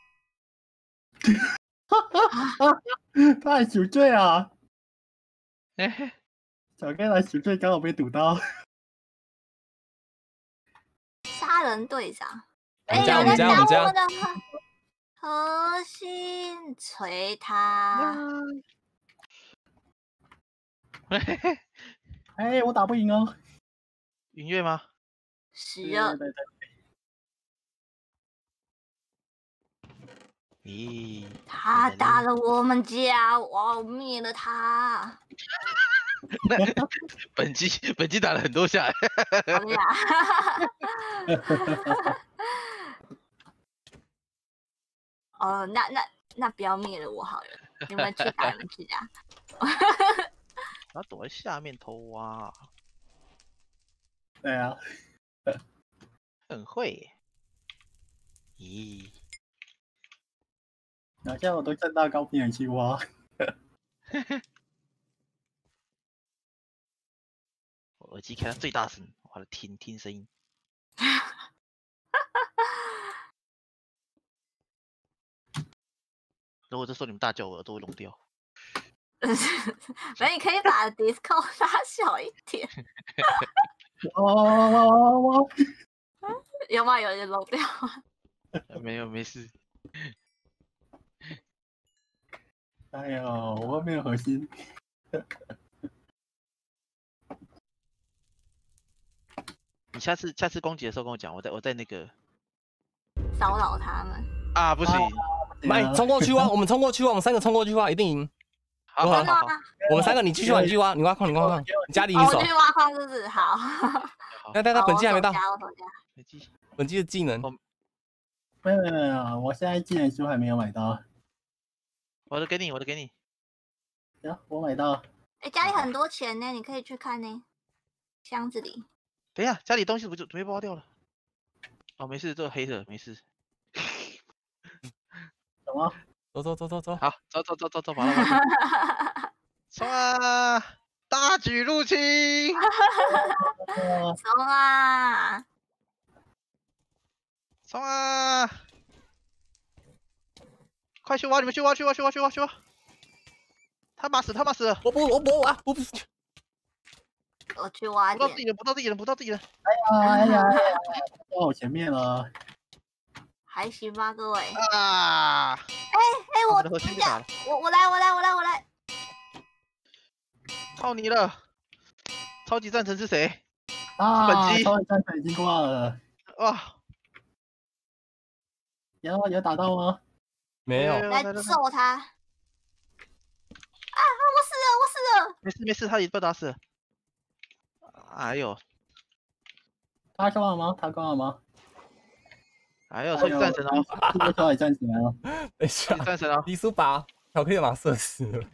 Speaker 5: 他还赎罪啊！
Speaker 1: 哎，
Speaker 5: 小该来赎罪，刚好被堵到。
Speaker 6: 杀人队长，
Speaker 7: 我们家
Speaker 6: 的核心锤他。
Speaker 5: 哎，我打不赢哦。
Speaker 1: 音乐吗？
Speaker 6: 12。
Speaker 5: 对。
Speaker 1: 咦，
Speaker 6: 他打了我们家，我灭了他。
Speaker 1: 本机打了很多下。
Speaker 6: 好呀。哦，那不要灭了我好了，你们去打，你们去打。
Speaker 1: 他躲在下面偷挖，
Speaker 5: 对啊，
Speaker 1: 很会耶。咦，
Speaker 5: 好像我都正大高平原去挖。
Speaker 1: 我耳机开到最大声，我的听声音。如果这时候你们大叫，我耳朵会聋掉。
Speaker 6: 那你可以把 Discord 拉小一点。
Speaker 5: 哇！
Speaker 6: 有吗？有人聋掉吗？
Speaker 1: 没有，没事。
Speaker 5: 哎呦，我没有核心。
Speaker 1: 你下次攻击的时候跟我讲，我在那个
Speaker 6: 骚扰他们。
Speaker 1: 啊，不行。
Speaker 7: 来冲过去挖，我们冲过去挖，我们3个冲过去挖，一定赢。
Speaker 1: 好，
Speaker 6: 真的吗？
Speaker 7: 我们3个，你继续挖，你继续挖，你挖矿，你家里你手
Speaker 6: 我。去挖矿，是不是？好。
Speaker 7: 但本机还没到。本机的技能。
Speaker 5: 没有，我现在技能书还没有买到。
Speaker 1: 我的给你。
Speaker 5: 行，我买到。
Speaker 6: 哎，家里很多钱呢，你可以去看呢。箱子里。
Speaker 1: 等一下，家里东西不就被挖掉了？哦，没事，这个黑的没事。
Speaker 5: 什么？
Speaker 7: 走。
Speaker 1: 好，走，把它冲啊！大举入侵！
Speaker 6: 冲啊！
Speaker 1: 冲啊！快去挖！你们去挖！他妈死了！
Speaker 7: 我不挖，我不。
Speaker 6: 我去挖点。
Speaker 1: 不到地人！
Speaker 5: 哎呀！到我前面了。
Speaker 6: 还行吧，各位。
Speaker 1: 啊！
Speaker 6: 我
Speaker 1: 核心被打了。
Speaker 6: 我来。
Speaker 1: 靠你了！超级战神是谁？
Speaker 5: 啊！
Speaker 1: 本机
Speaker 5: 超级战神已经挂了。
Speaker 1: 哇！
Speaker 5: 有打到吗？
Speaker 7: 没有。
Speaker 6: 来揍他！啊！我死了！
Speaker 1: 没事，他已经被打死了。哎呦！
Speaker 5: 他挂了吗？
Speaker 1: 还有超级战神哦！
Speaker 5: 超级战神哦！
Speaker 7: 等一下，
Speaker 1: 战神哦！
Speaker 7: 迪苏把巧克力马上射死了。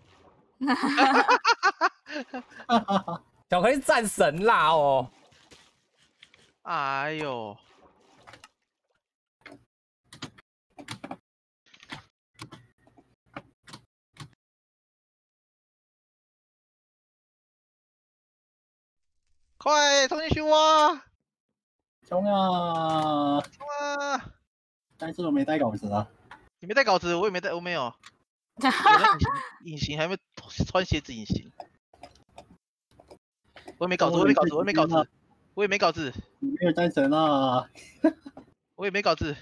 Speaker 7: 巧克力战神啦哦！
Speaker 1: 哎呦！快冲进去挖！
Speaker 5: 冲啊！但是我没带稿子啊。
Speaker 1: 你没带稿子，我也没带，我没有。隐形还没穿鞋子隐形。我也没稿子。
Speaker 5: 你没有战神啊！
Speaker 1: 我也没稿子。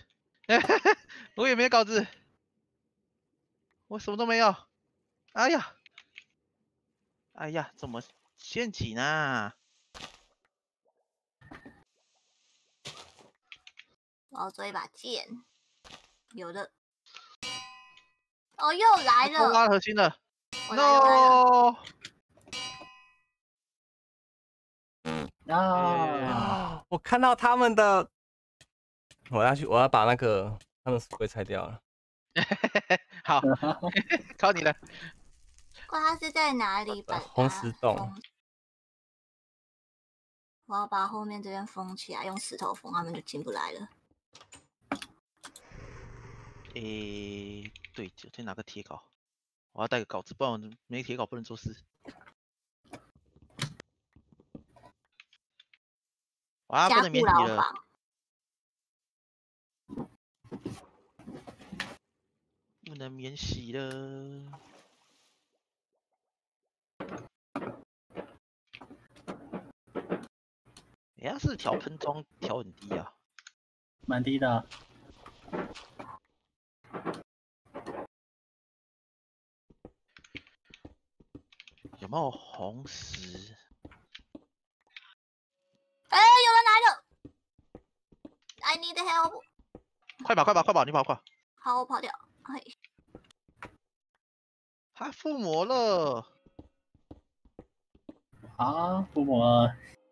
Speaker 1: 我什么都没有。哎呀，怎么陷阱呢？
Speaker 6: 我要做一把剑，有的。哦，又来了！
Speaker 1: 拉核心了
Speaker 6: ！No！
Speaker 5: 啊！
Speaker 7: 我看到他们的，我要把那个他们水柜拆掉了。
Speaker 1: 好，靠你了。
Speaker 6: 他是在哪里？
Speaker 7: 红石洞。
Speaker 6: 我要把后面这边封起来，用石头封，他们就进不来了。
Speaker 1: 对，先拿个铁镐，我要带个镐子，不然我没铁镐不能做事。哇，不能免洗了。不能免洗了。人家是调喷装调很低啊，
Speaker 5: 蛮低的。
Speaker 1: 有没有红石？
Speaker 6: need help。
Speaker 1: 快跑，快跑，快跑！你跑快！
Speaker 6: 好，我跑掉。嘿，
Speaker 1: 他附魔了。
Speaker 5: 啊，附魔。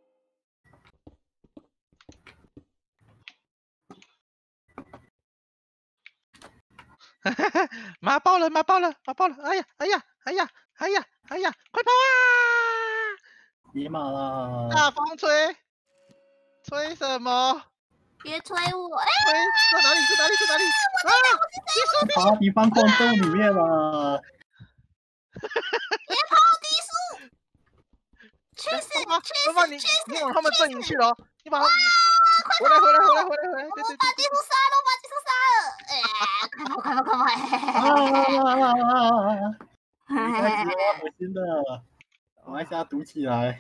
Speaker 1: 麻爆了，麻爆了，麻爆了！哎呀，哎呀，哎呀，哎呀，哎呀，快跑啊！
Speaker 5: 野马了！
Speaker 1: 大风吹，吹什么？
Speaker 6: 别催我！哎，
Speaker 1: 吹在哪里？在哪里？在哪里？啊！别说，别
Speaker 5: 跑敌方矿洞里面了。
Speaker 6: 别跑，低速！去死！去
Speaker 1: 妈妈，你往他们阵营去了，你把他回来，回来，回来，回来，回来！对对
Speaker 6: 把地鼠杀了，我把地鼠杀了！哎，快跑，快跑，快跑！
Speaker 5: 开始挖核心的，我还想要堵起来。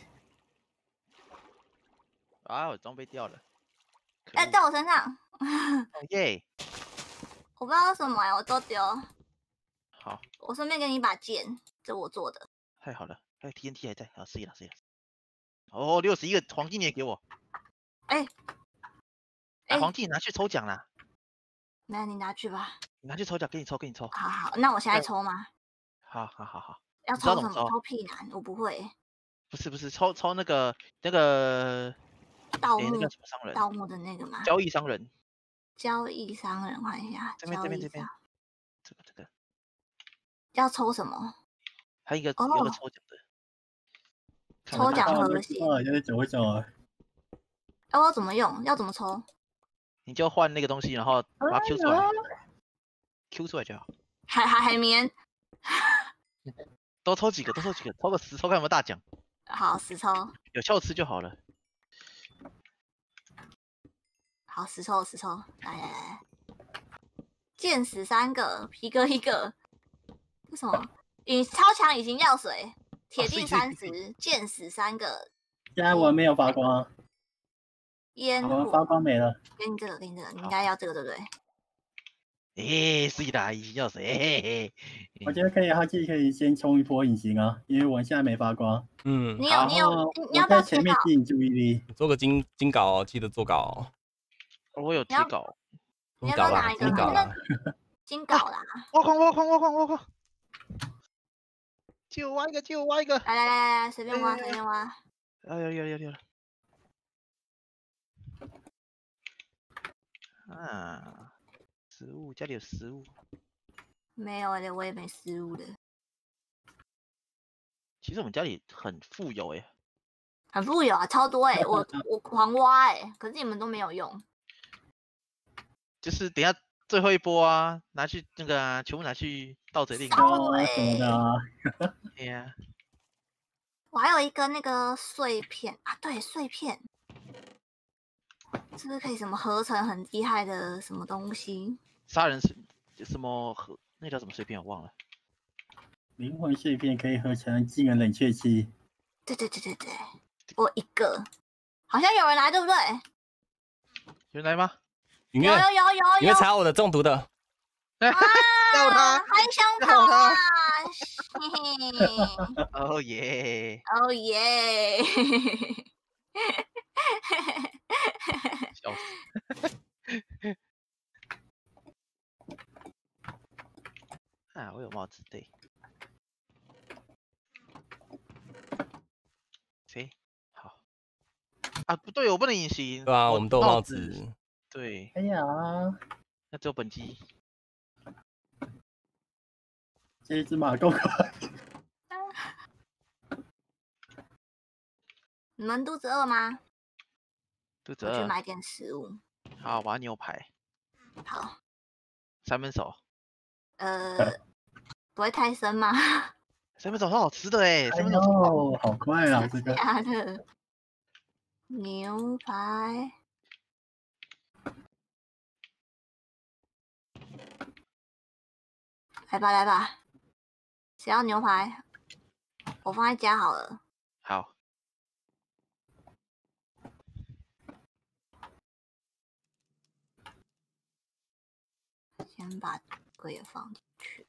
Speaker 1: 啊，我装备掉了。
Speaker 6: 哎，在我身上。
Speaker 1: 哦耶！
Speaker 6: 我不知道为什么我都丢。
Speaker 1: 好，
Speaker 6: 我顺便给你一把剑，这我做的。
Speaker 1: 太好了，还有 TNT 还在，好，试一了，试一了。哦，61个黄金你也给我。
Speaker 6: 哎，
Speaker 1: 黄金你拿去抽奖啦。
Speaker 6: 那你拿去吧。
Speaker 1: 你拿去抽奖，给你抽，给你抽。
Speaker 6: 好好，那我现在抽吗？
Speaker 1: 好好好好。
Speaker 6: 要抽什么？抽屁男，我不会。
Speaker 1: 不是，抽那个
Speaker 6: 盗墓，
Speaker 1: 那个什么商人？
Speaker 6: 盗墓的那个吗？
Speaker 1: 交易商人。
Speaker 6: 交易商人，看一下。
Speaker 1: 这边，这个。
Speaker 6: 要抽什么？
Speaker 1: 还有一个有个抽奖的。
Speaker 6: 抽奖核心。
Speaker 5: 现在走一走。
Speaker 6: 哎，我怎么用？要怎么抽？
Speaker 1: 你就换那个东西，然后把它 Q 出来，Q 出来就好。
Speaker 6: 海绵。
Speaker 1: 多抽几个，多抽几个，抽个10抽看有没有大奖。
Speaker 6: 好，10抽。
Speaker 1: 有效吃就好了。
Speaker 6: 好，10抽，10抽，来，剑死3个，皮革1个。为什么？超强隐形药水，铁锭30，剑死3个。
Speaker 5: 现在我没有发光。
Speaker 6: 烟火
Speaker 5: 发光没了。
Speaker 6: 给你这个，你应该要这个对不对？
Speaker 1: 是的，隐形药水。
Speaker 5: 我觉得可以，他自己可以先冲一波隐形啊，因为我现在没发光。
Speaker 6: 你要不要
Speaker 5: 在前面吸引注意力？
Speaker 7: 做个精稿哦，记得做稿
Speaker 1: 哦。我有提稿。
Speaker 6: 你要不要拿一个？精稿啦！
Speaker 1: 挖矿！借我挖一个！
Speaker 6: 来，随便挖。
Speaker 1: 有了。啊，食物，家里有食物。
Speaker 6: 没有的，我也没食物的。
Speaker 1: 其实我们家里很富有哎。
Speaker 6: 很富有啊，超多哎！我狂挖哎，可是你们都没有用。
Speaker 1: 就是等一下最后一波啊，拿去那个啊，全部拿去盗贼令
Speaker 5: 什么的啊。
Speaker 1: 对呀。
Speaker 6: 我还有一个那个碎片啊，对，碎片。是不是可以什么合成很厉害的什么东西？
Speaker 1: 杀人什么那叫什么碎片我忘了。
Speaker 5: 灵魂碎片可以合成技能冷却器。
Speaker 6: 对，我一个，好像有人来，对不对？
Speaker 1: 有人来吗？
Speaker 7: 有，因为查我的中毒的。
Speaker 6: 要他，还想跑啊！嘿嘿。
Speaker 1: 哦耶！
Speaker 6: 哦耶！
Speaker 1: 笑死！啊，我有帽子，对。谁？好。啊，不对，我不能隐形。
Speaker 7: 对啊，我们都有帽子。
Speaker 1: 对。
Speaker 5: 哎呀，
Speaker 1: 那只有本机。
Speaker 5: 这只马够快。
Speaker 6: 你们肚子饿吗？
Speaker 1: 肚子饿。
Speaker 6: 我去买点食物。
Speaker 1: 好，我要牛排。
Speaker 6: 好。
Speaker 1: 三分熟。
Speaker 6: 不会太深吗？
Speaker 1: 三分熟很好吃的哎，
Speaker 5: 哎呦，好快啊这个。
Speaker 6: 假的。牛排。来吧。谁要牛排？我放在家好了。
Speaker 1: 好。
Speaker 6: 先把这个也放进去。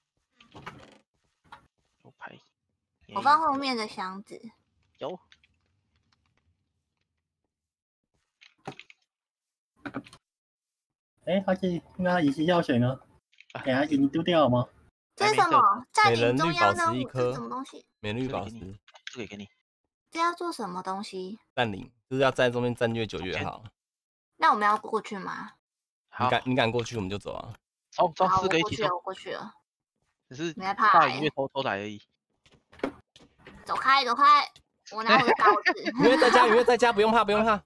Speaker 1: 牛排。
Speaker 6: 我放后面的箱子。
Speaker 1: 有。
Speaker 5: 哎，阿信，那隐形药水呢？给阿信你丢掉了吗？
Speaker 6: 这是什么？占
Speaker 7: 每人
Speaker 6: 领中
Speaker 7: 绿宝石
Speaker 6: 央任务，这
Speaker 7: 一颗
Speaker 6: 是什么东西？
Speaker 7: 美绿宝石
Speaker 1: 这个也给你。
Speaker 6: 这要做什么东西？
Speaker 7: 占领，就是要在中间站越久越好。
Speaker 6: 那我们要过去吗？
Speaker 1: 好，
Speaker 7: 你敢过去，我们就走啊。
Speaker 1: 走走，
Speaker 6: 好，
Speaker 1: 4个一起走。
Speaker 6: 我过去了。
Speaker 1: 只是
Speaker 6: 没害怕
Speaker 1: 怕音乐偷来而已。
Speaker 6: 走开，走开！我拿我的刀子。
Speaker 7: 雨月在家，雨月在家，不用怕，不用怕。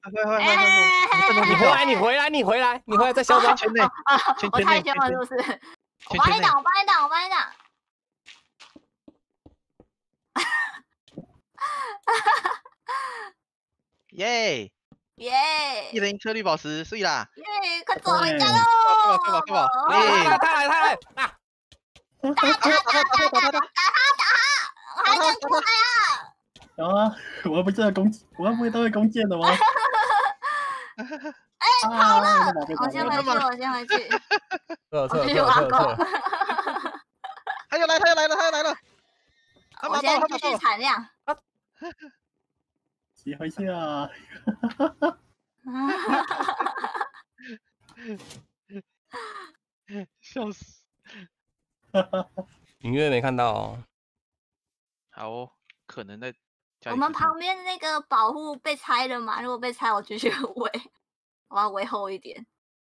Speaker 7: 你回来，再嚣张。
Speaker 1: 圈内，
Speaker 6: 我太凶了，是不是？我帮你挡，我帮你挡，我帮你挡。
Speaker 1: 耶
Speaker 6: 耶！
Speaker 1: 一人一颗绿宝石，睡啦！
Speaker 6: 耶！快走回家喽！
Speaker 1: 快吧！
Speaker 7: 他来！啊！
Speaker 6: 打他！我还想过来啊！
Speaker 5: 有啊，我不是都会弓箭的吗？
Speaker 6: 哎，跑了！我先回去。
Speaker 7: 撤！
Speaker 1: 他又来了！
Speaker 6: 我先继续产量。
Speaker 5: 骑回去啊！
Speaker 1: 笑死！
Speaker 7: 音乐没看到哦。
Speaker 1: 好哦，可能在。
Speaker 6: 我们旁边那个保护被拆了嘛？如果被拆，我继续围，我要围厚一点。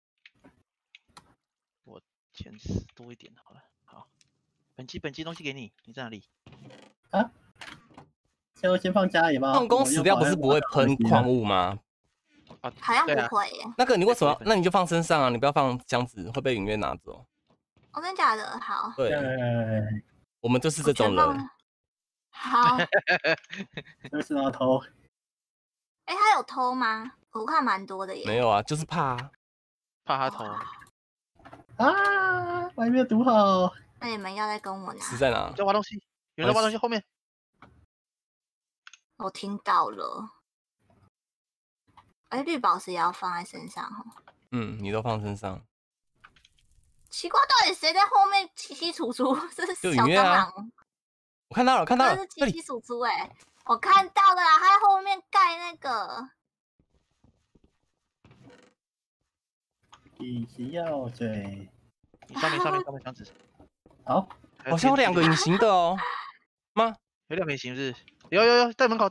Speaker 1: 我前10多一点好了。好，本机东西给你，你在哪里？
Speaker 5: 啊？先放家里吧。
Speaker 7: 矿工死掉不是不会喷矿物吗？
Speaker 6: 好像不会耶。
Speaker 7: 那个你为什么？那你就放身上啊，你不要放箱子，会被影月拿走。
Speaker 6: 我真的假的？好。
Speaker 7: 对，我们就是这种人。
Speaker 6: 好。
Speaker 5: 就是要偷。
Speaker 6: 哎，他有偷吗？我看蛮多的耶。
Speaker 7: 没有啊，就是怕
Speaker 1: 他偷。
Speaker 5: 啊！我还没有读好。
Speaker 6: 那你们要再跟我拿。
Speaker 7: 是在哪？
Speaker 1: 在挖东西，有人在挖东西后面。
Speaker 6: 我听到了。哎，绿宝石也要放在身上哈。
Speaker 7: 你都放身上。
Speaker 6: 奇怪，到底谁在后面起起楚楚？这是小蟑螂。
Speaker 7: 我看到了，
Speaker 6: 这是起起楚楚哎！我看到了啦，他在后面盖那个
Speaker 5: 隐形药水。
Speaker 1: 你上面箱子。
Speaker 5: 好，
Speaker 7: 好像有2个隐形的哦。吗？
Speaker 1: 有2个隐形是？有，在门口。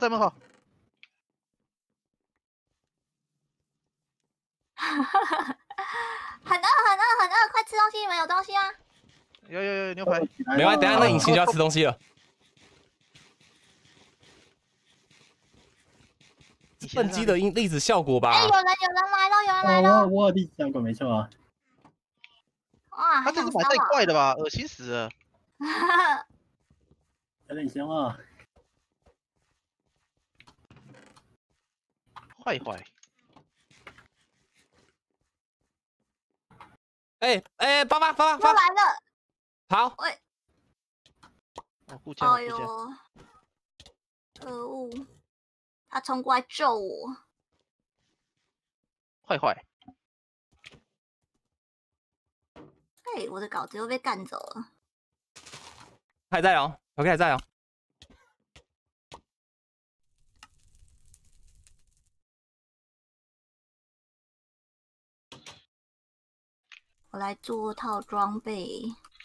Speaker 6: 很饿，快吃东西！你们有东西啊？
Speaker 1: 有牛排。
Speaker 7: 没关系，等下那隐形就要吃东西了。笨鸡的粒子效果吧？
Speaker 6: 哎，有人来了！
Speaker 5: 我有粒子效果没错啊。
Speaker 6: 哇，
Speaker 1: 他这个买太怪了吧，恶心死了。
Speaker 5: 有点凶啊！
Speaker 1: 坏。
Speaker 7: 爸！
Speaker 6: 又来了。
Speaker 7: 好。
Speaker 6: 喂。哎呦，可恶！他冲过来救我。
Speaker 1: 坏。
Speaker 6: 哎，我的稿子又被干走了。
Speaker 7: 还在哦 ，OK 还在哦。
Speaker 6: 我来做套装备。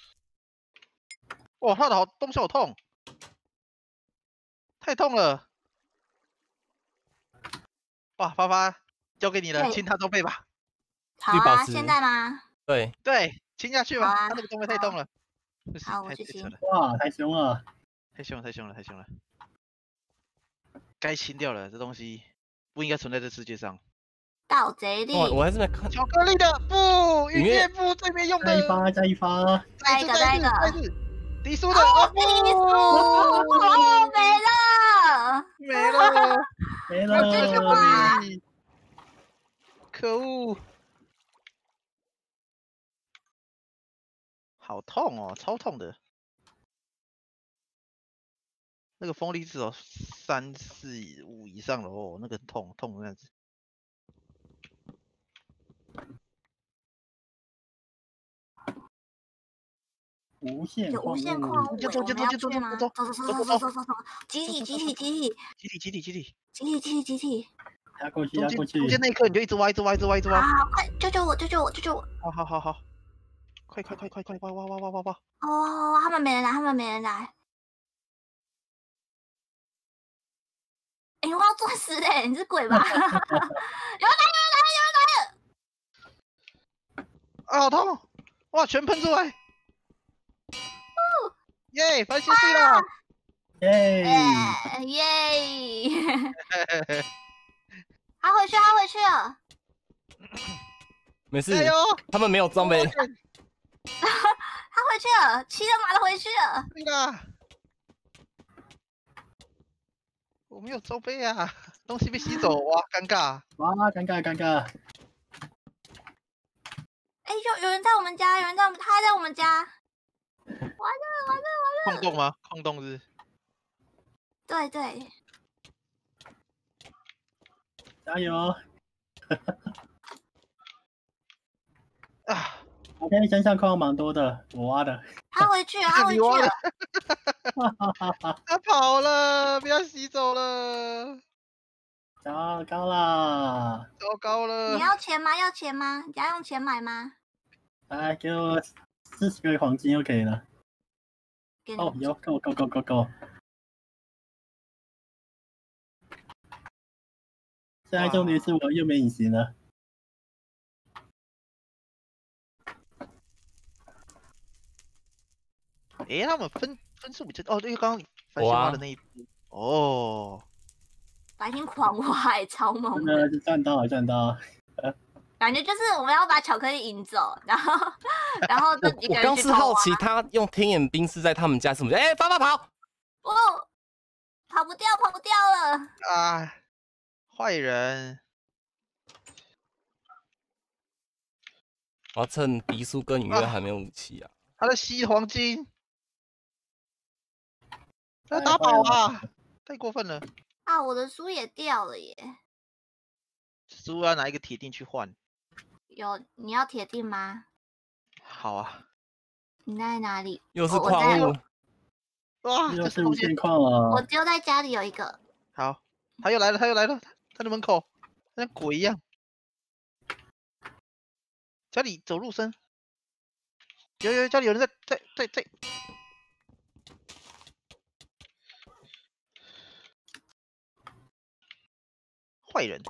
Speaker 1: 哇，他的东西好痛，太痛了。哇，发发交给你了，清他装备吧。
Speaker 6: 好啊，现在吗？
Speaker 1: 对，清下去吧。他那个装备太痛了。
Speaker 6: 好，我去清。
Speaker 5: 哇，太凶了！
Speaker 1: 太凶了！该清掉了，这东西不应该存在这世界上。
Speaker 6: 盗贼力！
Speaker 7: 我还是没看
Speaker 1: 巧克力的不，音乐不最没用的。
Speaker 5: 再一发！
Speaker 6: 再一个！
Speaker 1: 迪叔的
Speaker 6: 迪叔，没了！
Speaker 1: 这是我的，可恶！好痛哦，超痛的。那个风力至少3、4、5以上了哦，那个痛那样子。
Speaker 5: 无限矿
Speaker 6: 物，
Speaker 1: 走！
Speaker 6: 集体！
Speaker 5: 压过去，
Speaker 1: 中
Speaker 5: 压过去。
Speaker 1: 间中间那一刻你就一直挖，一直挖，一直挖，一直挖。
Speaker 6: 好，快救救我，救救我，救救我！
Speaker 1: 好，快，挖！
Speaker 6: 哦，他们没人来，他们没人来。哎，我要钻石哎，你是鬼吧？有人来！
Speaker 1: 啊，好痛！哇，全喷出来！耶，反正碎了！
Speaker 5: 耶！
Speaker 6: 耶！他回去了。
Speaker 7: 没事
Speaker 1: 加油！
Speaker 7: 他们没有装备。
Speaker 6: 他回去了，骑着马的回去了。
Speaker 1: 对啦，我没有装备啊，东西被吸走，哇，尴尬！
Speaker 5: 哇，尴尬！
Speaker 6: 哎，有人在我们家，他还在我们家。完了！
Speaker 1: 矿洞吗？矿洞是？
Speaker 6: 对，
Speaker 5: 加油！
Speaker 1: 啊，
Speaker 5: 我看身上矿蛮多的，我挖的。
Speaker 6: 他回去了。
Speaker 1: 他跑了，被他吸走了，
Speaker 5: 糟糕啦！
Speaker 1: 糟糕了！
Speaker 6: 你要钱吗？你要用钱买吗？
Speaker 5: 来，给我40个黄金就可以了。
Speaker 6: 给你。
Speaker 5: 哦，有，够。现在重点是我又没隐形了。
Speaker 1: 诶，他们分数比较哦，对，刚刚繁星挖的那一步哦，
Speaker 6: 白天狂挖，超猛
Speaker 5: 真
Speaker 6: 的。
Speaker 5: 的是赚到。
Speaker 6: 感觉就是我们要把巧克力引走，然后就一个
Speaker 7: 我刚
Speaker 6: 人去偷挖。
Speaker 7: 是好奇，他用天眼兵是在他们家什么？哎，跑！
Speaker 6: 哦，跑不掉了。
Speaker 1: 啊，坏人！
Speaker 7: 我要趁迪叔跟雨月还没有武器啊。
Speaker 1: 他在吸黄金，他在打宝啊，太过分了！
Speaker 6: 啊，我的书也掉了耶。
Speaker 1: 书要拿一个铁锭去换。
Speaker 6: 你要铁锭吗？
Speaker 1: 好啊。
Speaker 6: 你在哪里？
Speaker 7: 又是矿物。
Speaker 1: 哇，
Speaker 5: 又是无限矿了。
Speaker 6: 我丢在家里有一个。
Speaker 1: 好，他又来了，他在门口，像鬼一样。家里走路声，有，家里有人在。坏人。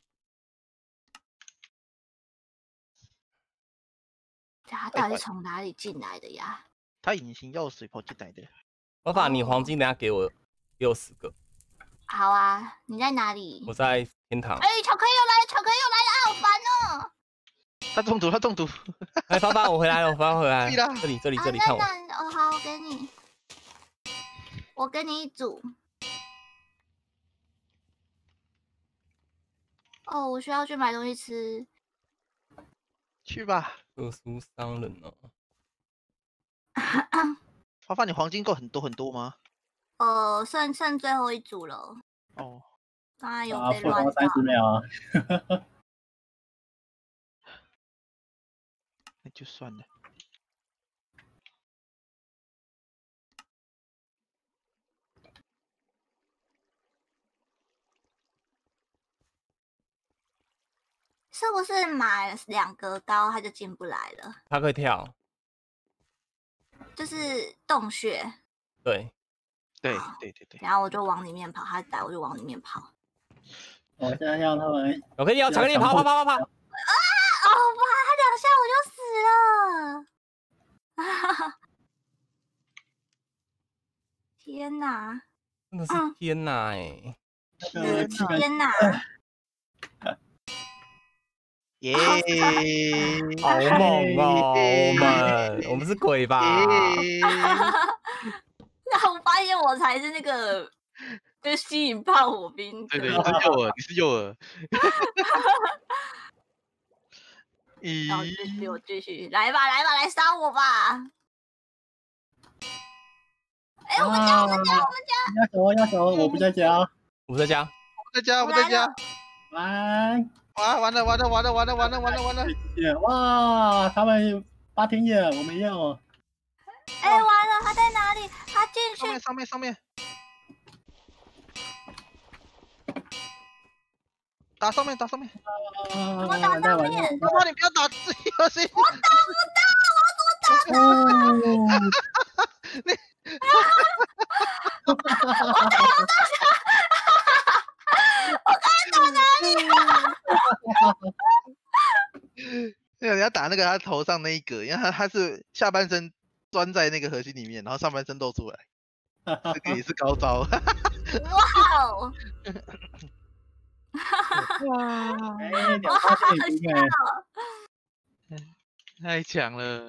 Speaker 6: 他到底是从哪里进来的呀？
Speaker 1: 他隐形药水跑进来的。
Speaker 7: 我把你黄金等下给我10个。
Speaker 6: 好啊，你在哪里？
Speaker 7: 我在天堂。
Speaker 6: 哎，巧克力又来了，好烦哦！
Speaker 1: 他中毒。
Speaker 7: 哎，发发，我回来了，这里，看我。
Speaker 6: 哦，好，我给你，我跟你一组。哦，我需要去买东西吃。
Speaker 1: 去吧。
Speaker 7: 特殊商人哦。
Speaker 1: 发发，你黄金够很多吗？
Speaker 6: 剩最后一组了。
Speaker 1: 哦。
Speaker 6: 刚刚有被乱
Speaker 5: 打。30秒啊。
Speaker 1: 那就算了。
Speaker 6: 是不是买2格高他就进不来了？
Speaker 7: 他可以跳。
Speaker 6: 就是洞穴。
Speaker 7: 对。
Speaker 6: 然后我就往里面跑，他打我就往里面跑。
Speaker 5: 我现在让他们。
Speaker 7: 我可以要巧克力跑。啊！哦
Speaker 6: 哇，他2下我就死了。天哪！
Speaker 7: 真的是天哪哎！
Speaker 6: 天哪！
Speaker 1: 耶！
Speaker 7: 好猛哦！我们是鬼吧？
Speaker 6: 那我发现我才是那个，就是吸引炮火兵。
Speaker 1: 对，你是诱饵。
Speaker 6: 咦？我继续，来吧，来杀我吧！哎，我们家！
Speaker 5: 要走，我不在家。
Speaker 7: 我在家。
Speaker 5: 来。
Speaker 1: 哇，完了！
Speaker 5: 哇，他们8天眼，我没有。
Speaker 6: 哎，完了，他在哪里？他进去。
Speaker 1: 上面。 打上面，打上面。
Speaker 6: 我打上面。
Speaker 1: 妈妈，你不要打自己游戏。
Speaker 6: 我打不到，我怎么打？
Speaker 1: 你。
Speaker 6: 我打不到，我刚才打哪里？
Speaker 1: 那你要打那个他头上那一个，因为他是下半身钻在那个核心里面，然后上半身露出来，这个也是高招。
Speaker 6: 哇哦！
Speaker 5: 哇！哎，
Speaker 6: 我好好笑，
Speaker 1: 太强了，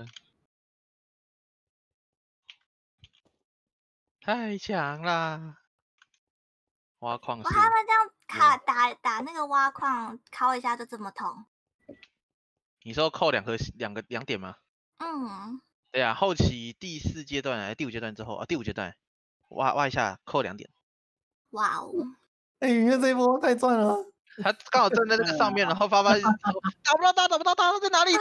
Speaker 1: 太强啦！挖矿石，
Speaker 6: 他们这样卡打那个挖矿，敲一下就这么痛。
Speaker 1: 你说扣2点吗？
Speaker 6: 嗯，
Speaker 1: 对啊，后期第4阶段还是第5阶段之后啊，第5阶段挖一下扣2点。
Speaker 6: 哇哦！
Speaker 2: 哎，云月这一波太赚了。
Speaker 1: 他刚好站在那个上面，然后发打不到他，他在哪里？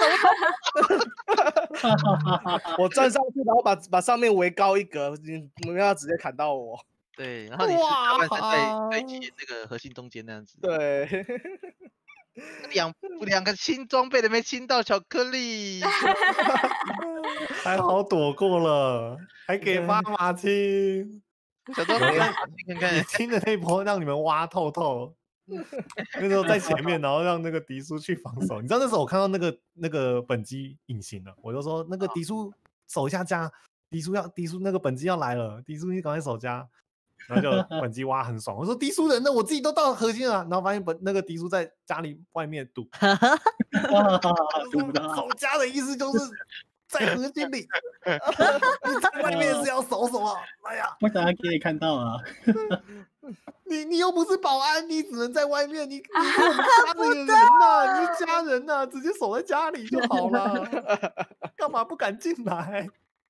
Speaker 4: 我站上去，然后把上面围高一格，你们要直接砍到我。
Speaker 1: 对，然后你是下半身在接那个核心中间那样子。
Speaker 4: 对，
Speaker 1: 两个新装备都没亲到巧克力，
Speaker 2: 还好躲过了，还给发马亲。
Speaker 1: 小周看看，
Speaker 2: 你亲的那一波让你们挖透透。那时候在前面，然后让那个迪叔去防守。你知道那时候我看到那个本机隐形了，我就说那个迪叔守一下家，迪叔那个本机要来了，迪叔你赶快守家。然后就本机挖很爽，我说迪叔人呢，我自己都到核心了，然后发现那个迪叔在家里外面堵。守家的意思就是在核心里，你在外面是要守什么？哎呀，
Speaker 5: 不想要给你看到啊！
Speaker 2: 你又不是保安，你只能在外面。你是我们家的人呐，你是家人呐，直接守在家里就好了，干嘛不敢进来？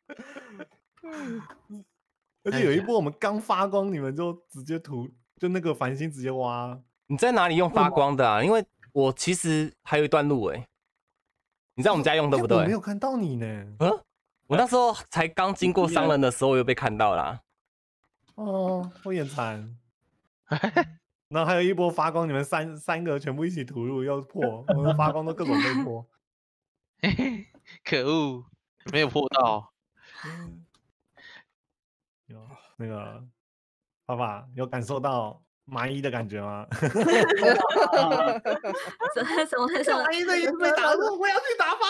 Speaker 2: 而且有一波我们刚发光，你们就直接就那个繁星直接挖。
Speaker 7: 你在哪里用发光的啊？因为我其实还有一段路哎。你在我们家用对不对？
Speaker 2: 我没有看到你呢。
Speaker 7: 嗯，我那时候才刚经过商人的时候又被看到啦。
Speaker 2: 哦，我眼馋。然后还有一波发光，你们三个全部一起吐入又破，我们发光都各种被破。
Speaker 1: 可恶，没有破到。
Speaker 2: 有那个爸爸有感受到麻衣的感觉吗？
Speaker 6: 什么？
Speaker 2: 麻衣的也被打入，我要去打发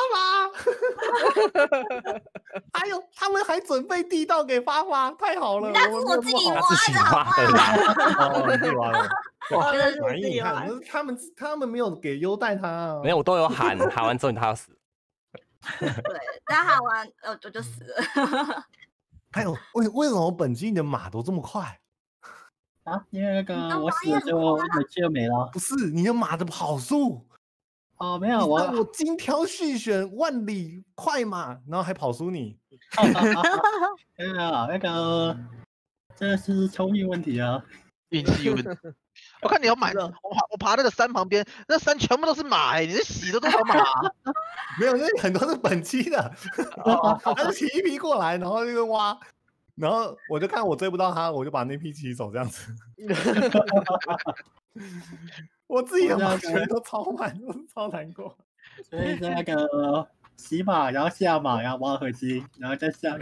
Speaker 2: 发。还有他们还准备地道给发发，太好了！
Speaker 6: 那是我自己挖
Speaker 7: 的啦。
Speaker 2: 哦，你自己挖的。哇，麻衣，你看，他们没有给优待他。
Speaker 7: 没有，我都有喊完之后他要死。
Speaker 6: 对，但喊完我就死了。
Speaker 2: 还有为什么本机的马都这么快
Speaker 5: 啊？因为那个我死了就没了。
Speaker 2: 不是你的马的跑速
Speaker 5: 哦，没有
Speaker 2: 我精挑细选万里快马，然后还跑输你。
Speaker 5: 没有那个这是聪明问题啊，
Speaker 1: 运气问题。我看你要买，我爬那个山旁边，那山全部都是马你是洗了多少马？
Speaker 2: 没有，那很多是本期的，他就骑一批过来，然后那个挖，然后我就看我追不到他，我就把那批骑走这样子。我自己的马全都超慢，超难过。
Speaker 5: 所以那个骑马，然后下马，然后挖核心，然后再下。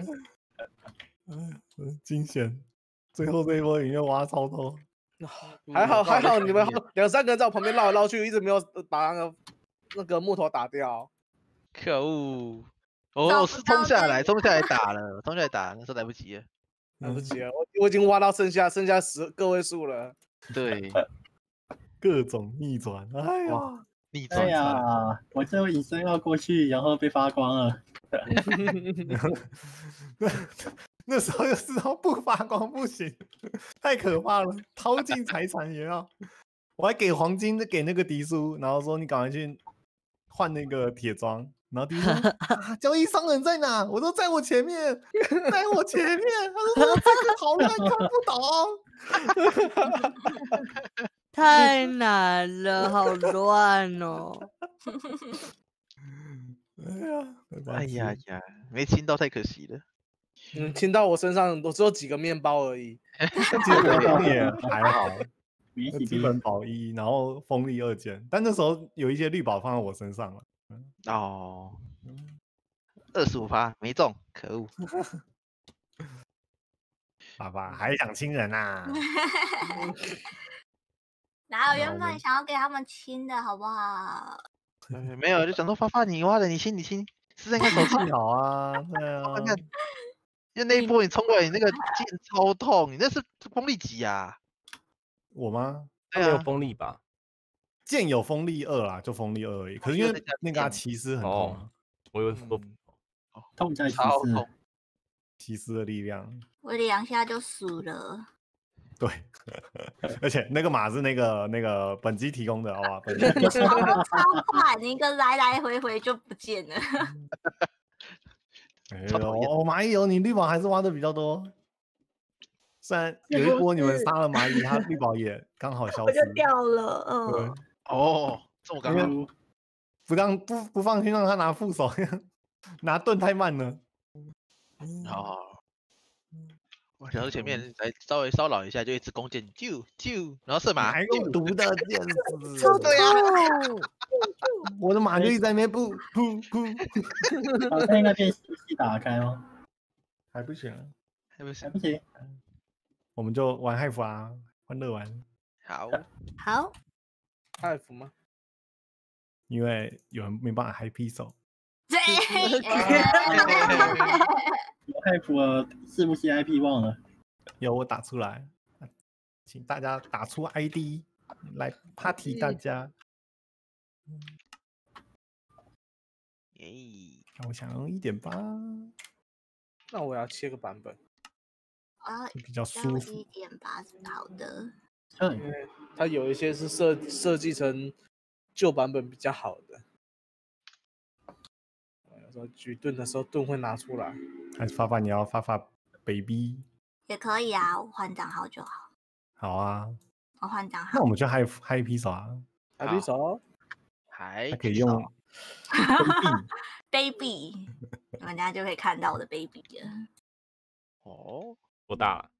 Speaker 2: 惊险！最后这一波已经挖超多。
Speaker 4: 还好，你们2、3个人在我旁边绕来绕去，一直没有把那个木头打掉。
Speaker 1: 可恶！我是冲下来打了，那时候来不及了，
Speaker 4: 我已经挖到剩下10个位数了。
Speaker 1: 对，
Speaker 2: 各种逆转，哎呀，
Speaker 1: 逆转！
Speaker 5: 哎呀，我就隐身要过去，然后被发光了。
Speaker 2: 那时候就知道不发光不行，太可怕了，掏尽财产也要。我还给黄金给那个迪叔，然后说你赶快去换那个铁装。然后迪叔说交易商人在哪？我说在我前面，在我前面。他说这个好乱，看不懂。
Speaker 3: 太难了，好乱哦。
Speaker 1: 哎呀，没亲到太可惜了。
Speaker 4: 亲到我身上，我只有几个面包而已。
Speaker 2: 其实我也还好。
Speaker 5: 免洗
Speaker 2: 基本保一，然后锋利2件，但那时候有一些绿宝放在我身上了。
Speaker 1: 哦，25%没中，可恶！
Speaker 2: 爸爸还想亲人啊？
Speaker 6: 哪有原本想要给他们亲的好不好？
Speaker 1: 没有，就想说发你挖的，你亲，试试看手气。
Speaker 2: 好啊，对啊，
Speaker 1: 看看，因为那一波你冲过来，你那个剑超痛，你那是锋利几啊？
Speaker 2: 我吗？
Speaker 7: 没有
Speaker 1: 对啊，
Speaker 7: 锋利吧？
Speaker 2: 剑有锋利2啦，就锋利2而已。可是因为那个骑士很痛啊，
Speaker 7: 我以为说
Speaker 5: 痛在骑士
Speaker 1: 超痛，
Speaker 2: 骑士的力量。
Speaker 6: 我2下就输了。
Speaker 2: 对，而且那个马是那个本机提供的，好吧？本机
Speaker 6: 超快，你一个来来回回就不见了。
Speaker 2: 哎呦，蚂蚁有你绿宝还是挖的比较多。虽然有一波你们杀了蚂蚁，他绿宝也刚好消失，
Speaker 3: 我就掉了。
Speaker 2: 对，
Speaker 1: 哦，这么刚好，
Speaker 2: 不放心让他拿副手，拿盾太慢了。
Speaker 1: 哦。我想说前面来稍微骚扰一下，就一直弓箭啾，然后射马，
Speaker 2: 还用毒的剑士，
Speaker 1: 对呀，
Speaker 2: 我的马就一直在那边噗。
Speaker 5: 好，现在那边游戏打开哦，
Speaker 2: 还不行，
Speaker 1: 是不是
Speaker 5: 还？不行，
Speaker 2: 我们就玩海服啊，欢乐玩，
Speaker 1: 好，
Speaker 6: 好，
Speaker 4: 太服吗？
Speaker 2: 因为有人没办法嗨劈手。
Speaker 6: 这
Speaker 5: 有害普尔是不是 IP 忘了？
Speaker 2: 有我打出来，请大家打出 ID 来 party 大家。我想用1.8，
Speaker 4: 那我要切个版本，
Speaker 6: 啊，
Speaker 2: 比较舒服。
Speaker 6: 1.8是好的。
Speaker 4: 因为它有一些是设计成旧版本比较好的。有时候举盾的时候盾会拿出来。
Speaker 2: 还是发你要发 baby？
Speaker 6: 也可以啊，我换账号就好。
Speaker 2: 好啊，
Speaker 6: 我换账号。
Speaker 2: 那我们就嗨劈手啊，
Speaker 4: 海皮手，
Speaker 1: 还
Speaker 2: 可以用
Speaker 6: baby，你们家就可以看到我的 baby 了。
Speaker 1: 哦，
Speaker 7: 多大了？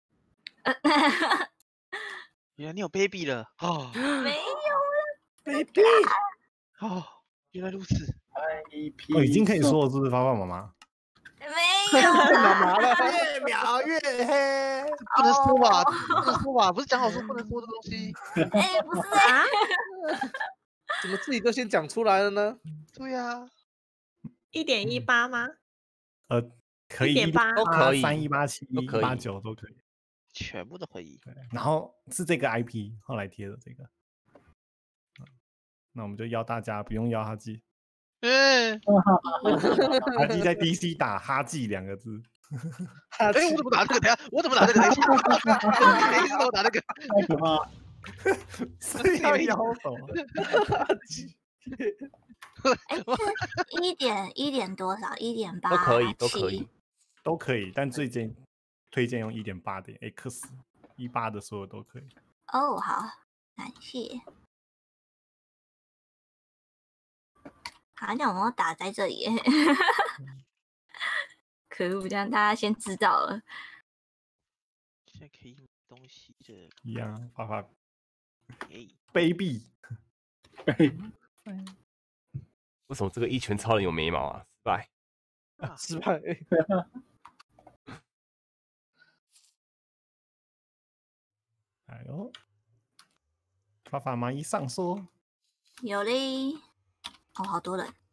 Speaker 1: 原来你有 baby 了哦，
Speaker 6: 没有
Speaker 4: baby，
Speaker 1: 哦，原来如此，
Speaker 5: IP
Speaker 2: 已经可以说了，是不是爸爸妈妈？
Speaker 6: 没有
Speaker 4: 干嘛了？
Speaker 2: 越描越黑，
Speaker 1: 不能说吧，不能说吧，不是讲好说不能说的东西。
Speaker 6: 哎，不是啊，
Speaker 4: 怎么自己就先讲出来了呢？
Speaker 1: 对呀
Speaker 3: 1.18吗？
Speaker 2: 可以
Speaker 3: 1.8
Speaker 7: 都可以
Speaker 2: 3、187、
Speaker 7: 都可以
Speaker 2: 189都可以。
Speaker 1: 全部都可以。
Speaker 2: 对，然后是这个 IP 后来贴的这个，那我们就邀大家不用邀哈记，哈记在 DC 打哈记2个字。
Speaker 1: 哎，我怎么打这个？等下，我怎么打这个？等一下，等一下，我打那个。
Speaker 5: 太可怕了，
Speaker 2: 是要摇手。
Speaker 6: 哎，是1点多少？1.8
Speaker 7: 都可以，都可以。
Speaker 2: 都可以，但推荐用1.8的 X 18的所有都可以。
Speaker 6: 哦，好，感谢。好，那我们要打在这里。可恶，这样大家先知道了。
Speaker 1: 现在可以买东西的，
Speaker 2: 一样，发发
Speaker 1: 哎，
Speaker 2: baby。
Speaker 7: 为什么这个一拳超人有眉毛啊？失败。
Speaker 4: 失败。
Speaker 2: 哎呦，发发蚂蚁上说，
Speaker 6: 有嘞，哦，好多人。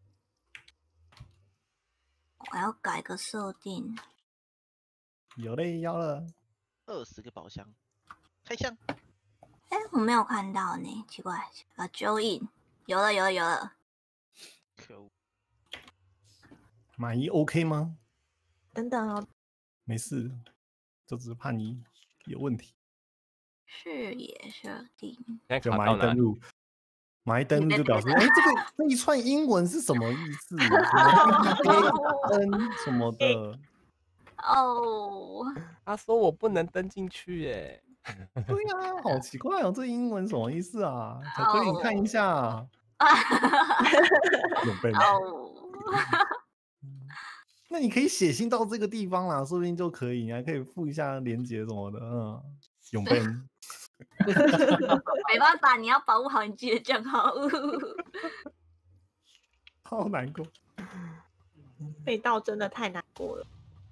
Speaker 6: 我要改个设定。
Speaker 2: 有嘞，要了。
Speaker 1: 20个宝箱，开箱。
Speaker 6: 哎，我没有看到呢，奇怪。join 有了。
Speaker 1: 可恶，
Speaker 2: 蚂蚁 OK 吗？
Speaker 3: 等等哦，
Speaker 2: 没事，就只是怕你有问题。
Speaker 6: 视野设定。
Speaker 7: 现在
Speaker 2: 就蚂
Speaker 7: 卡到哪里？
Speaker 2: 蚁登录，蚂蚁登录就表示，哎，这一串英文是什么意思？什么什么的。
Speaker 6: 哦，
Speaker 7: 他说我不能登进去耶。
Speaker 2: 对呀，好奇怪哦，这英文什么意思啊？巧克力，你看一下。有笨。
Speaker 6: 哦，
Speaker 2: 那你可以写信到这个地方啦，说不定就可以，你还可以附一下连结什么的。永笨。
Speaker 6: 没办法，你要保护好你自己的账号。
Speaker 2: 好难过。
Speaker 3: 被盗真的太难过了。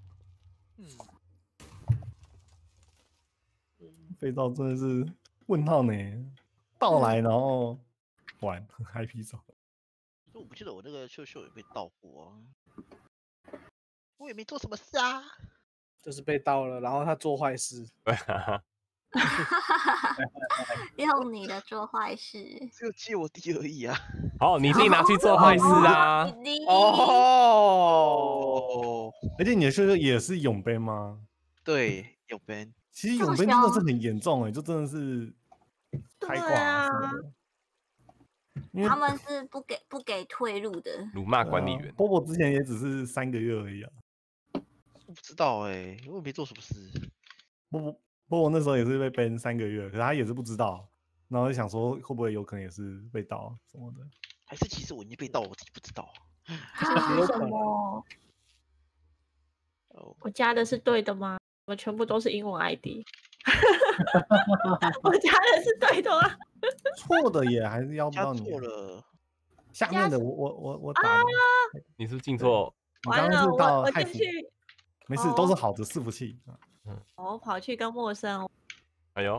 Speaker 2: 被盗真的是问号呢，盗来然后玩，IP 走。
Speaker 1: 我不记得我那个秀秀也被盗过啊，我也没做什么事啊。
Speaker 4: 就是被盗了，然后他做坏事。
Speaker 6: 用你的做坏事，
Speaker 1: 只有借我弟而已啊。
Speaker 7: 好，你自己拿去做坏事啊！
Speaker 4: 哦，
Speaker 2: 而且你的秀秀也是永杯吗？
Speaker 1: 对，有 ban。
Speaker 2: 其实永杯真的是很严重就真的是开挂什么的。因为
Speaker 6: 他们是不给退路的。
Speaker 7: 辱骂管理员。
Speaker 2: 波波之前也只是3个月而已啊。
Speaker 1: 我不知道我也没做什么事。
Speaker 2: 波波那时候也是被 ban 3个月，可是他也是不知道，然后就想说会不会有可能也是被盗什么的。
Speaker 1: 还是其实我已经被盗，我自己不知道。
Speaker 3: 什么？我加的是对的吗？我全部都是英文 ID。我加的是对的吗？
Speaker 2: 错的也还是要不到你。
Speaker 1: 错了。
Speaker 2: 下面的我打的。
Speaker 7: 你是进错？
Speaker 2: 你刚刚是到
Speaker 3: 我
Speaker 2: 害服。
Speaker 3: 进去。
Speaker 2: 没事，都是好的伺服器。
Speaker 3: 我跑去跟陌生。
Speaker 7: 哎呦。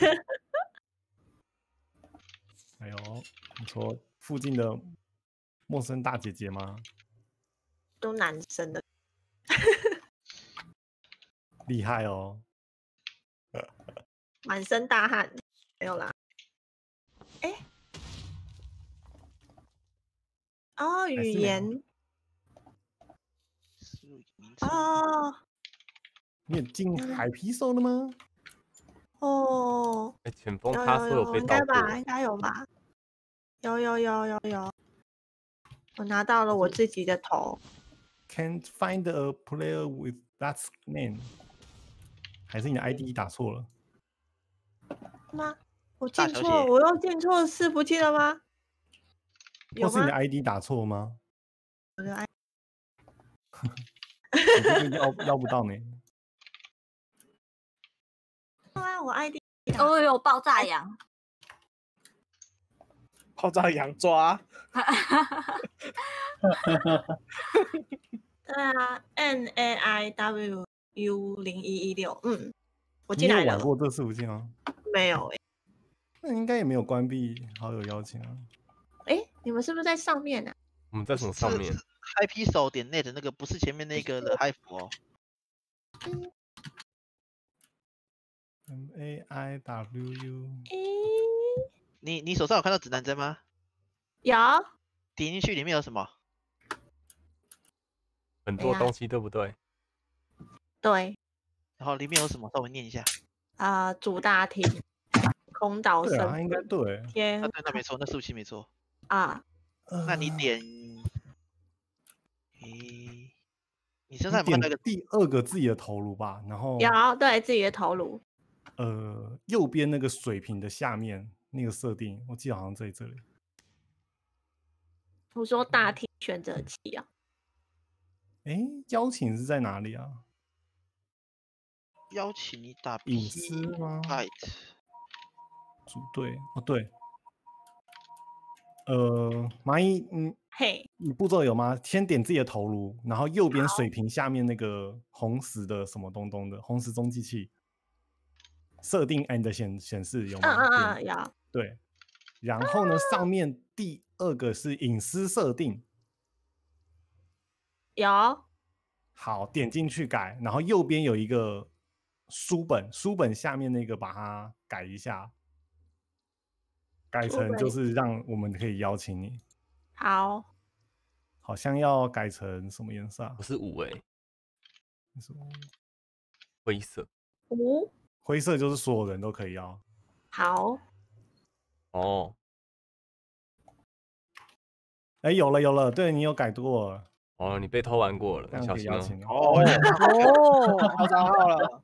Speaker 2: 哎呦，你说附近的陌生大姐姐吗？
Speaker 3: 都男生的。
Speaker 2: 厉害哦。
Speaker 3: 满身大汗，没有啦。哦，语言。哦。
Speaker 2: 你也进海皮兽了吗？
Speaker 3: 哦。
Speaker 7: 前锋他说有被盗过。
Speaker 3: 应该吧，应该有吧。有。我拿到了我自己的头。
Speaker 2: Can't find a player with that name。还是你的 ID 打错了？
Speaker 3: 吗？我进错，我又进错伺服器了吗？
Speaker 2: 或是你的 ID 打错吗？
Speaker 3: 我的 ID
Speaker 2: 你这个要不到呢。
Speaker 3: 我 ID
Speaker 6: 哦哟，爆炸羊，
Speaker 4: 爆炸羊抓。
Speaker 3: 对啊 ，NAIWU0116，我进来了。
Speaker 2: 你有玩过这伺服器吗？
Speaker 3: 没有
Speaker 2: 那应该也没有关闭好友邀请啊。
Speaker 3: 你们是不是在上面啊？
Speaker 7: 我们在什么上面
Speaker 1: ？IP 手点 net 那个不是前面那个的 Hive 哦。
Speaker 2: MAIWU。
Speaker 1: 你手上有看到指南针吗？
Speaker 3: 有。
Speaker 1: 点进去里面有什么？
Speaker 7: 很多东西对不对？
Speaker 3: 对。
Speaker 1: 然后里面有什么？稍微念一下。
Speaker 3: 主大厅，空岛
Speaker 2: 对啊，
Speaker 3: 神
Speaker 2: 应该对。
Speaker 3: 天。
Speaker 1: 对，那没错，那伺服器没错。
Speaker 3: 啊。
Speaker 1: 那你点，你身上有没有那个
Speaker 2: 第2个自己的头颅吧？然后
Speaker 3: 有，对自己的头颅。
Speaker 2: 右边那个水平的下面那个设定，我记得好像在这里。
Speaker 3: 我说大厅选择器啊。
Speaker 2: 邀请是在哪里啊？
Speaker 1: 邀请你打
Speaker 2: 隐私吗？组队哦，对。蚂蚁，你步骤有吗？先点自己的头颅，然后右边水平下面那个红石的什么东东的红石中继器，设定 and 显示有吗？
Speaker 3: 有。
Speaker 2: 对，然后呢，上面第2个是隐私设定，
Speaker 3: 有。
Speaker 2: 好，点进去改，然后右边有一个书本，书本下面那个把它改一下。改成就是让我们可以邀请你。
Speaker 3: 好。
Speaker 2: 好像要改成什么颜色？
Speaker 7: 不是5是灰色。
Speaker 2: 灰色就是所有人都可以邀。
Speaker 3: 好。
Speaker 7: 哦。
Speaker 2: 有了，对你有改过了。
Speaker 7: 哦，你被偷玩过了，小心
Speaker 4: 哦。好账号了。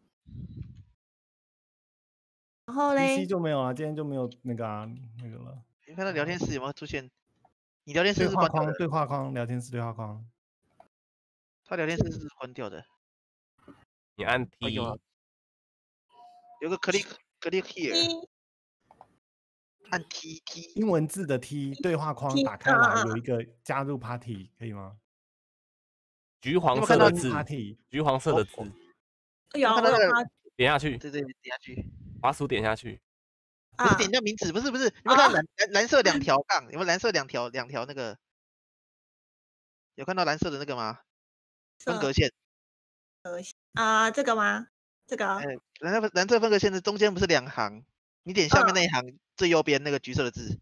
Speaker 3: 然后嘞
Speaker 2: ，PC 就没有啊，今天就没有那个了。
Speaker 1: 你看到聊天室有没有出现？你聊天室是
Speaker 2: 关掉的。对话框，聊天室对话框。
Speaker 1: 他聊天室是关掉的。
Speaker 7: 你按 T。
Speaker 1: 有个 click Click here，
Speaker 3: T
Speaker 1: 按 T，
Speaker 2: 英文字的 T 对话框
Speaker 3: T，
Speaker 2: 打开来，有一个加入 Party， 可以吗？
Speaker 7: 橘黄色的字，
Speaker 2: Party，
Speaker 7: 橘黄色的字，
Speaker 3: 有
Speaker 1: 看到那个
Speaker 7: 点下去，
Speaker 1: 对，点下去，
Speaker 7: 滑鼠点下去，
Speaker 1: 不是点掉名字，不是，你有没有看到蓝色2条杠？有没有蓝色两条那个？有看到蓝色的那个吗？分隔线。
Speaker 3: 这个吗？这个？
Speaker 1: 蓝色分隔线的中间不是2行？你点下面那一行最右边那个橘色的字。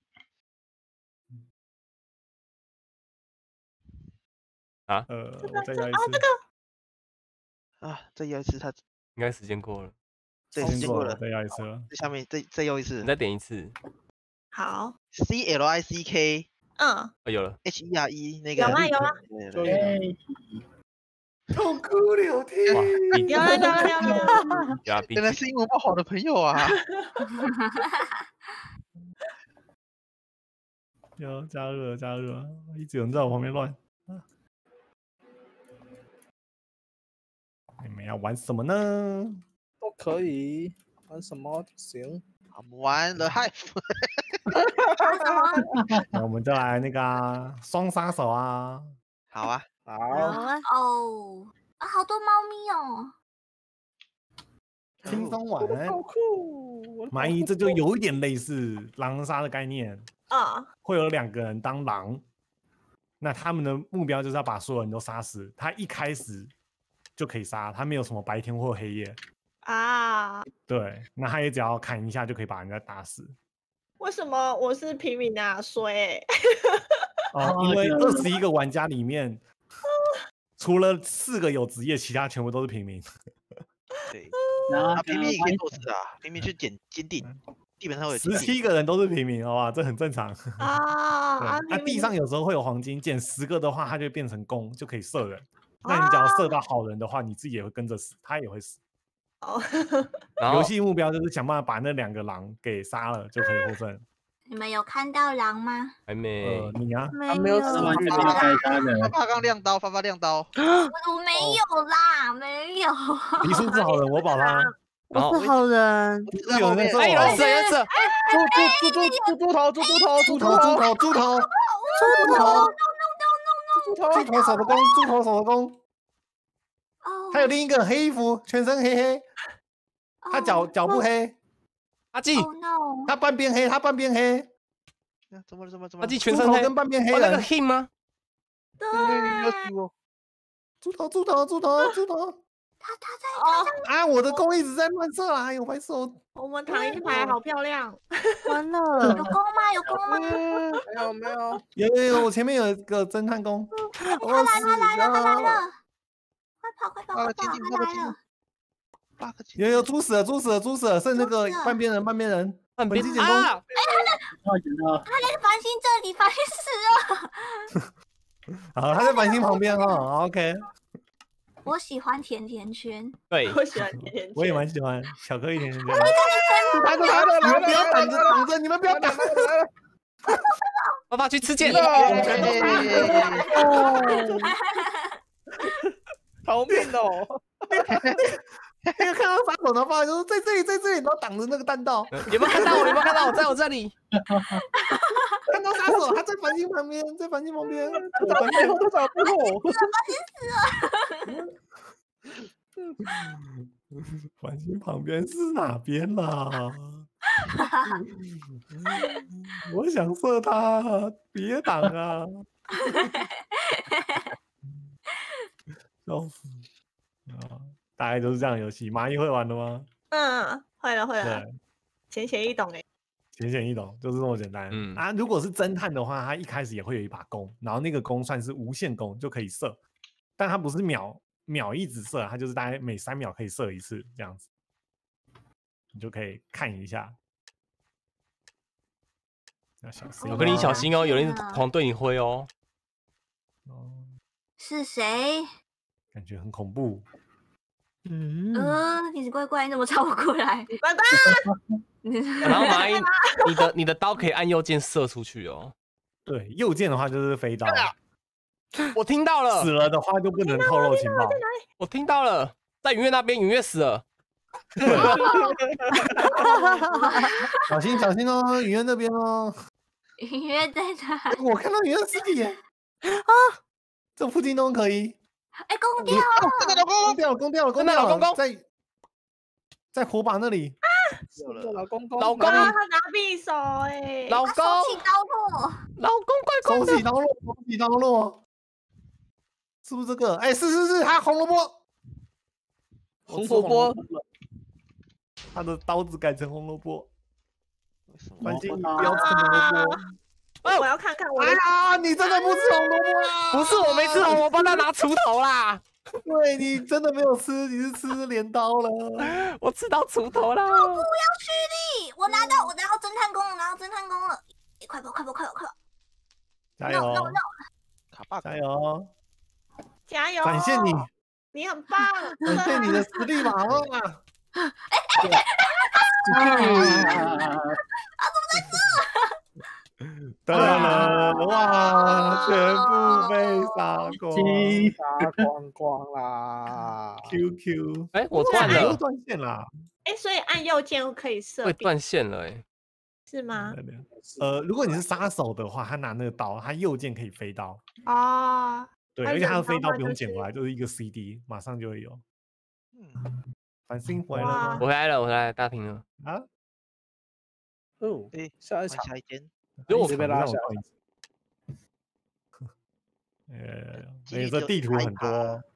Speaker 7: 啊？
Speaker 2: 我再要一次。
Speaker 3: 这个。
Speaker 1: 再要一次，它
Speaker 7: 应该时间过了。
Speaker 1: 对，时间过了，
Speaker 2: 再要一次了。
Speaker 1: 在下面再又一次。
Speaker 7: 你再点一次。
Speaker 3: 好。
Speaker 1: CLICK。
Speaker 7: 有了。
Speaker 1: HERE 那个。
Speaker 3: 有啊。
Speaker 2: 痛哭流涕。
Speaker 3: 有了。
Speaker 1: 原来是英文不好的朋友啊。
Speaker 2: 有加入了，一直有人在我旁边乱。你们要玩什么呢？
Speaker 4: 都可以，玩什么行？
Speaker 1: 我们玩了 Hive。
Speaker 2: 那我们就来那个双杀手啊。
Speaker 1: 好啊，
Speaker 4: 好。
Speaker 6: 哦，好多猫咪哦。
Speaker 2: 轻松玩。
Speaker 4: 好酷！
Speaker 2: 蚂蚁这就有一点类似狼杀的概念。会有2个人当狼，那他们的目标就是要把所有人都杀死。他一开始就可以杀，他没有什么白天或黑夜
Speaker 3: 啊。
Speaker 2: 对，那他也只要砍一下就可以把人家打死。
Speaker 3: 为什么我是平民啊？衰
Speaker 2: 因为21个玩家里面，除了4个有职业，其他全部都是平民。
Speaker 1: 对，平民也可以做事啊，平民去坚定。基本上有
Speaker 2: 17个人都是平民，好吧，这很正常
Speaker 3: 啊。
Speaker 2: 那地上有时候会有黄金，捡10个的话，它就会变成弓，就可以射人。那你只要射到好人的话，你自己也会跟着死，他也会死。游戏目标就是想办法把那2个狼给杀了，就可以获胜。
Speaker 6: 你们有看到狼吗？
Speaker 7: 还没。
Speaker 2: 你啊？
Speaker 4: 没有死完就
Speaker 1: 发刚亮刀，发亮刀。
Speaker 6: 我没有啦，没有。
Speaker 2: 黎叔是好人，我保他。
Speaker 8: 我是好人。
Speaker 2: 有人在
Speaker 7: 有人死！
Speaker 4: 猪头
Speaker 2: 手的弓。还有另一个黑衣服，全身黑黑，他脚不黑。
Speaker 7: 阿纪，
Speaker 2: 他半边黑，
Speaker 1: 怎么了？
Speaker 7: 阿纪全身黑
Speaker 2: 跟半边黑人。
Speaker 7: 那个 him 吗？
Speaker 3: 对。
Speaker 2: 猪头。
Speaker 6: 他在
Speaker 2: 啊！我的弓一直在乱射啦，有白射。
Speaker 3: 我们躺一排，好漂亮。
Speaker 8: 完了。
Speaker 6: 有弓吗？
Speaker 4: 没有。
Speaker 2: 有，我前面有一个侦探弓。
Speaker 6: 他来了！快跑！他来了！
Speaker 2: 有猪死了，剩那个半边人。本机简攻。
Speaker 6: 他在繁星这里，繁星死了。
Speaker 2: 好，他在繁星旁边哦。OK。
Speaker 6: 我喜欢甜甜圈。
Speaker 7: 对，
Speaker 3: 我喜欢甜甜圈。
Speaker 2: 我也蛮喜欢巧克力甜甜圈。
Speaker 4: 来了！
Speaker 2: 你们不要挡着，你们不要挡。
Speaker 7: 爸爸去吃剑。
Speaker 4: 逃命哦！
Speaker 2: 那个看到杀手的话，就是在这里，然后挡着那个弹道。
Speaker 7: 有没有看到我？在我这里。
Speaker 2: 看到杀手，他在繁星旁边。
Speaker 4: 都找不到。
Speaker 2: 繁星旁边是哪边啦？我想射他，别挡啊！笑死！大概就是这样的游戏。蚂蚁会玩的吗？
Speaker 3: 会了。
Speaker 2: 对，
Speaker 3: 浅显易懂哎。
Speaker 2: 浅显易懂，就是这么简单。如果是侦探的话，他一开始也会有一把弓，然后那个弓算是无限弓，就可以射，但它不是秒一直射，它就是大概每3秒可以射一次这样子，你就可以看一下。要小心，
Speaker 7: 我跟你小心哦，有人一直狂对你挥哦。
Speaker 6: 是谁？
Speaker 2: 感觉很恐怖。
Speaker 6: 你是怪怪，你怎么朝我过来？
Speaker 3: 乖乖。
Speaker 7: 然后蚂蚁，你的刀可以按右键射出去哦。
Speaker 2: 对，右键的话就是飞刀。
Speaker 7: 我听到了。
Speaker 2: 死了的话就不能透露情报。
Speaker 7: 我听到了，在云月那边，云月死了。
Speaker 2: 小心小心哦，雨燕那边哦。
Speaker 6: 隐约在哪？
Speaker 2: 我看到雨燕尸体耶！啊，这附近都可以。
Speaker 6: 哎，公掉
Speaker 1: 真的老公，
Speaker 2: 攻掉了，攻掉了，攻
Speaker 7: 真的
Speaker 2: 掉了！
Speaker 7: 老公公
Speaker 2: 在火把那里。
Speaker 1: 有了，
Speaker 4: 老公公，
Speaker 7: 老公
Speaker 3: 啊，他拿匕首哎，
Speaker 7: 老公，
Speaker 6: 手起刀落，
Speaker 7: 老公快
Speaker 2: 手起刀落，手起刀落，是不是这个？哎，是，他红萝卜，
Speaker 4: 红萝卜，
Speaker 2: 他的刀子改成红萝卜。
Speaker 1: 为什么？
Speaker 2: 关心你不要吃红萝卜。
Speaker 3: 我要看看我的
Speaker 2: 哎呀，你真的不吃红萝卜啊？
Speaker 7: 不是我没吃红萝卜，他拿锄头啦。
Speaker 2: 对你真的没有吃，你是吃镰刀了。
Speaker 7: 我吃到锄头啦。
Speaker 6: 不要蓄力！我拿到侦探弓了，拿到侦探弓了！快跑！
Speaker 2: 加油
Speaker 6: No！
Speaker 1: 卡 bug，
Speaker 2: 加油！
Speaker 3: 加油！
Speaker 2: 展现你，
Speaker 3: 你很棒！
Speaker 2: 展现你的实力吧，啊！当然，哇，全部被杀光
Speaker 4: 杀光光啦
Speaker 2: ！QQ，
Speaker 7: 哎，我断了，
Speaker 2: 断线啦。
Speaker 3: 哎，所以按右键可以设定
Speaker 7: 会断线了哎。
Speaker 3: 是吗？
Speaker 2: 如果你是杀手的话，他拿那个刀，他右键可以飞刀。
Speaker 3: 啊，
Speaker 2: 对，
Speaker 3: 他
Speaker 2: 而且他的
Speaker 3: 忍刀
Speaker 2: 飞刀不用
Speaker 3: 吗就是
Speaker 2: 捡回来，就是一个 CD，马上就会有。
Speaker 1: 嗯，
Speaker 2: 繁星回来了
Speaker 3: 哇
Speaker 2: 吗
Speaker 7: 我？回来了，大屏了。
Speaker 2: 啊，
Speaker 4: 哦，
Speaker 1: 哎，换
Speaker 4: 下一场
Speaker 1: 下一间，
Speaker 7: 如果
Speaker 4: 直接被拉下来。
Speaker 1: 几率
Speaker 2: 这
Speaker 1: 只有
Speaker 2: 地图很多
Speaker 1: 1%
Speaker 2: 哦。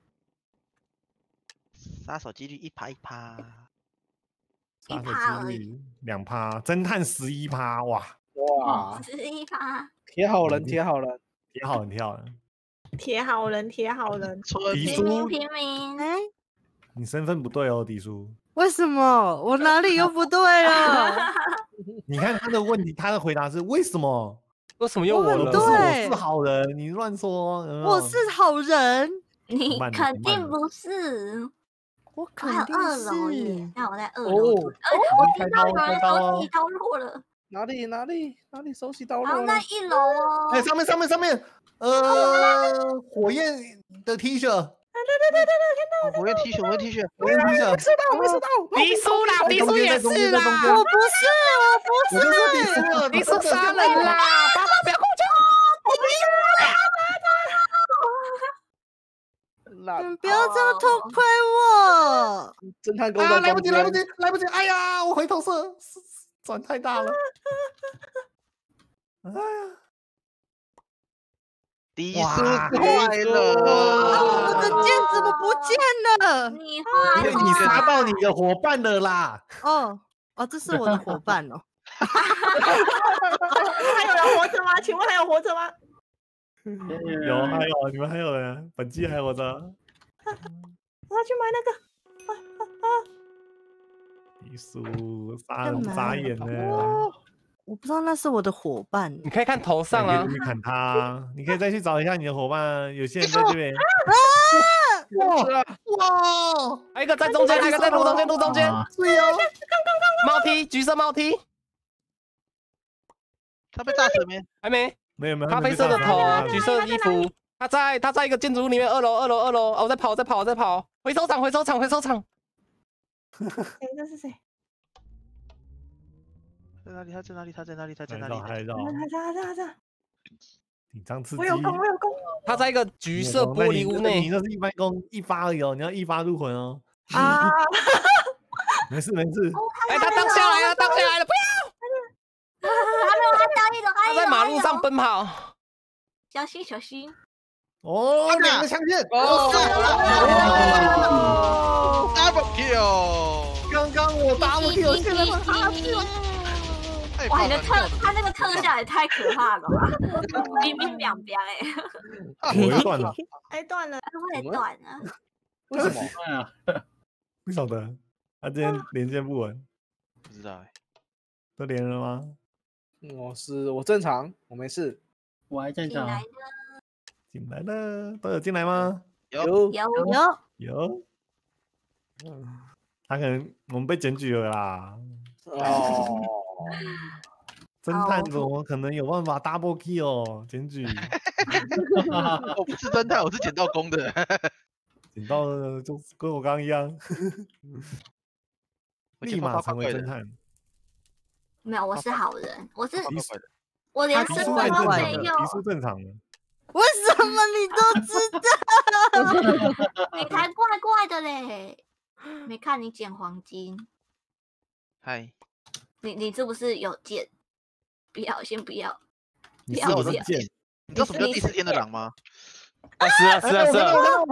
Speaker 1: 杀手几率1%，
Speaker 2: 杀手
Speaker 6: 1%而
Speaker 2: 几率2%，侦探11%，哇，
Speaker 4: 哇，
Speaker 6: 11%，
Speaker 4: 铁好人，铁好人，
Speaker 2: 铁好人，铁好人。
Speaker 3: 铁好人，铁好人。
Speaker 2: 迪
Speaker 1: 除了平
Speaker 2: 叔
Speaker 6: 平民，
Speaker 8: 哎，
Speaker 2: 你身份不对哦，迪叔。
Speaker 8: 为什么我哪里又不对了？
Speaker 2: 你看他的问题，他的回答是为什么？
Speaker 7: 为什么又我了？
Speaker 8: 我很对
Speaker 2: 我是好人，你乱说。有没有
Speaker 8: 我是好人，
Speaker 6: 你
Speaker 2: 慢点
Speaker 6: 肯定
Speaker 2: 慢点
Speaker 6: 不是。
Speaker 8: 我
Speaker 6: 我还有
Speaker 8: 肯定
Speaker 6: 2楼耶
Speaker 8: 是。，
Speaker 6: 那我在2
Speaker 4: 哦
Speaker 6: 楼。我听到有人
Speaker 2: 开刀哦
Speaker 6: 手起刀落了，
Speaker 4: 哪里手起刀
Speaker 6: 好像
Speaker 4: 落了
Speaker 6: 在？1楼哦。
Speaker 2: 哎，上面，火焰的 T 恤，
Speaker 1: 火焰 T 恤，火焰 T 恤，
Speaker 2: 火焰 T 恤，
Speaker 4: 我没收到，
Speaker 7: 迪叔啦，迪叔也是啦，
Speaker 8: 我不是，
Speaker 2: 我就说迪叔了，
Speaker 7: 迪叔杀人啦！爸爸不要过去。
Speaker 4: 那
Speaker 8: 你不要这样偷窥我。
Speaker 4: 侦探工
Speaker 2: 啊，
Speaker 4: 作
Speaker 2: 来不及！哎呀，我回头射，转太大了。哎呀，
Speaker 1: 迪叔
Speaker 2: 哇
Speaker 1: 坏了，
Speaker 8: 我的剑怎么不见了？
Speaker 6: 你坏了，
Speaker 2: 你杀到你的伙伴了啦！
Speaker 8: 哦，这是我的伙伴哦。
Speaker 3: 还有人活着吗？请问还有活着吗？
Speaker 2: 有，还有，你们还有人，本季还有的。
Speaker 3: 我要去买那个。
Speaker 2: 迪叔杀人
Speaker 8: 干嘛
Speaker 2: 眨眼呢。
Speaker 8: 我不知道那是我的伙伴。
Speaker 7: 你可以看头上啊
Speaker 2: 你可以，去砍他，你可以再去找一下你的伙伴，有些人在这边。哇！
Speaker 7: 还有一个在中间，还有一个在路中间，路中间。
Speaker 2: 对哦，
Speaker 7: 帽 T，橘色帽 T，
Speaker 1: 他被炸死没？
Speaker 7: 还没。
Speaker 2: 没有，
Speaker 7: 咖啡色的头，
Speaker 2: 还没
Speaker 7: 橘色的衣服。他在一个建筑物里面，2楼。哦，我在跑。回收场。
Speaker 3: 谁？这是谁？
Speaker 1: 在哪里？他在哪里？
Speaker 2: 还绕，
Speaker 3: 他。
Speaker 2: 紧张刺激。
Speaker 3: 我有功。
Speaker 7: 他在一个橘色玻璃屋内
Speaker 2: 你。那是一般攻1发而已哦，你要1发入魂哦。
Speaker 3: 啊！
Speaker 2: 没事。
Speaker 7: 哎，他荡下来了，不要！他在马路上奔跑。
Speaker 6: 小心！
Speaker 2: 哦，2个枪片。
Speaker 1: 哦，double kill，
Speaker 2: 刚刚我double kill，现在他
Speaker 6: 哇，他那个特效也太可怕了吧！明明两边哎，
Speaker 2: 我又断了，
Speaker 3: 哎，断了。
Speaker 6: 我也断了。
Speaker 4: 为什么？
Speaker 5: 哎呀，
Speaker 2: 不晓得，他今天连线不稳，
Speaker 1: 不知道哎，
Speaker 2: 都连了吗？
Speaker 4: 我正常，我没事。
Speaker 5: 我还在找。
Speaker 2: 进来了，都有进来吗？
Speaker 4: 有
Speaker 8: 有，
Speaker 2: 他可能我们被检举了啦。
Speaker 4: 哦，
Speaker 2: 侦探怎么可能有办法 double kill 哦？检举，
Speaker 1: 我不是侦探，我是捡到工的。
Speaker 2: 捡到了就跟我刚刚一样。 立马成为侦探。
Speaker 6: 没有，我是好人，我是
Speaker 1: 怪怪的
Speaker 6: 我连
Speaker 2: 提出
Speaker 6: 身份都
Speaker 2: 正常的，
Speaker 6: 没有，
Speaker 2: 提出正常的。
Speaker 8: 为什么你都知道？
Speaker 6: 你才怪怪的嘞！没看你捡黄金，
Speaker 1: 嗨，
Speaker 6: 你是不是有剑？不要，先不要。
Speaker 2: 你是我的
Speaker 6: 不要
Speaker 2: 剑，
Speaker 1: 你知道什么叫第4天的狼吗？
Speaker 7: 啊，是啊，是啊，是啊。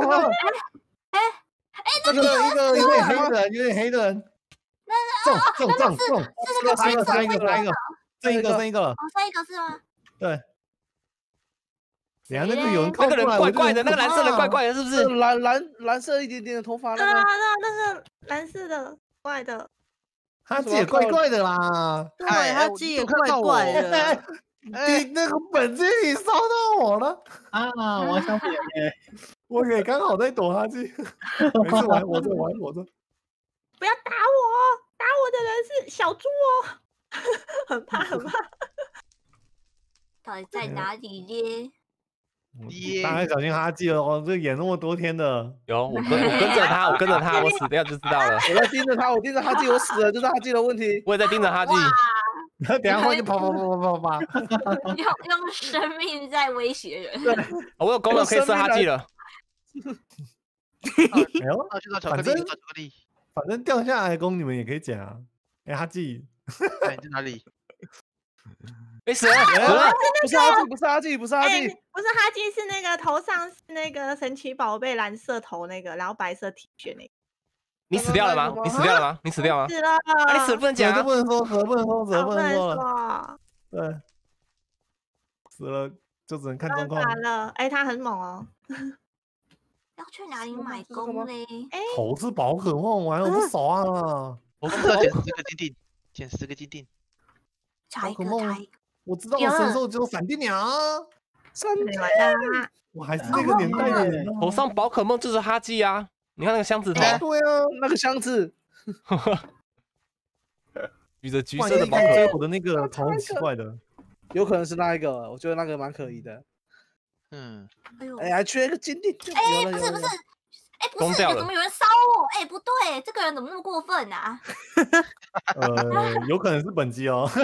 Speaker 2: 这个一个有点黑的人，有点黑的人，中，杀一个，这一个，
Speaker 6: 哦，剩一个是吗？
Speaker 2: 对。等下那个有人
Speaker 7: 那个人怪怪的，那个蓝色人怪
Speaker 2: 的。
Speaker 7: 怪的，是不是？
Speaker 4: 蓝色一点点的头发
Speaker 3: 对啊，
Speaker 4: 那个，
Speaker 3: 那个蓝色的怪的，
Speaker 2: 他自己也怪怪的啦。
Speaker 8: 对，他自己也怪怪的。
Speaker 2: 你那个本子你烧到我了
Speaker 5: 啊！我想扁耶，
Speaker 2: 我也刚好在躲他去。没事，玩我这。
Speaker 3: 不要打我！打我的人是小猪哦，很怕。
Speaker 6: 到底在哪里耶？
Speaker 2: 大家小心哈记哦，这演那么多天的。
Speaker 7: 有，我跟着他，我死掉就知道了。
Speaker 4: 我在盯着他，我盯着哈记，我死了就是哈记的问题。
Speaker 7: 我也在盯着哈记。
Speaker 2: 等下会就跑。
Speaker 6: 用生命在威胁人。
Speaker 7: 我有功能可以射哈记了。
Speaker 2: 哎呦，
Speaker 1: 去到巧克力，
Speaker 2: 反正掉下来的弓你们也可以捡啊。哎，哈记，
Speaker 1: 你在哪里？
Speaker 7: 死了！
Speaker 4: 不是哈记，
Speaker 3: 不是哈基，是那个头上是那个神奇宝贝蓝色头那个，然后白色 T 恤那个。
Speaker 7: 你死掉了吗？
Speaker 3: 死了。
Speaker 7: 你死了。
Speaker 3: 你
Speaker 7: 死了不能讲，
Speaker 2: 不能说，不能说
Speaker 3: 了。
Speaker 2: 对，死了就只能看状况
Speaker 3: 了。哎，他很猛哦。
Speaker 6: 要去哪里买弓嘞？
Speaker 2: 头是宝可梦，我还有不熟啊。
Speaker 1: 我们要捡10个金锭，捡10个金锭。
Speaker 6: 差一个。
Speaker 2: 我知道神兽只有闪电鸟。我还是那个年代的人。
Speaker 7: 头上宝可梦就是哈记啊！你看那个箱子头。
Speaker 2: 对啊，
Speaker 4: 那个箱子。
Speaker 7: 举着橘色的宝可梦。
Speaker 2: 我的那个头很奇怪的。
Speaker 4: 有可能是那一个，我觉得那个蛮可疑的。哎，还缺一个金锭。
Speaker 6: 不是，不是，怎么有人烧我？哎，不对，这个人怎么那么过分啊？
Speaker 2: 有可能是本机哦。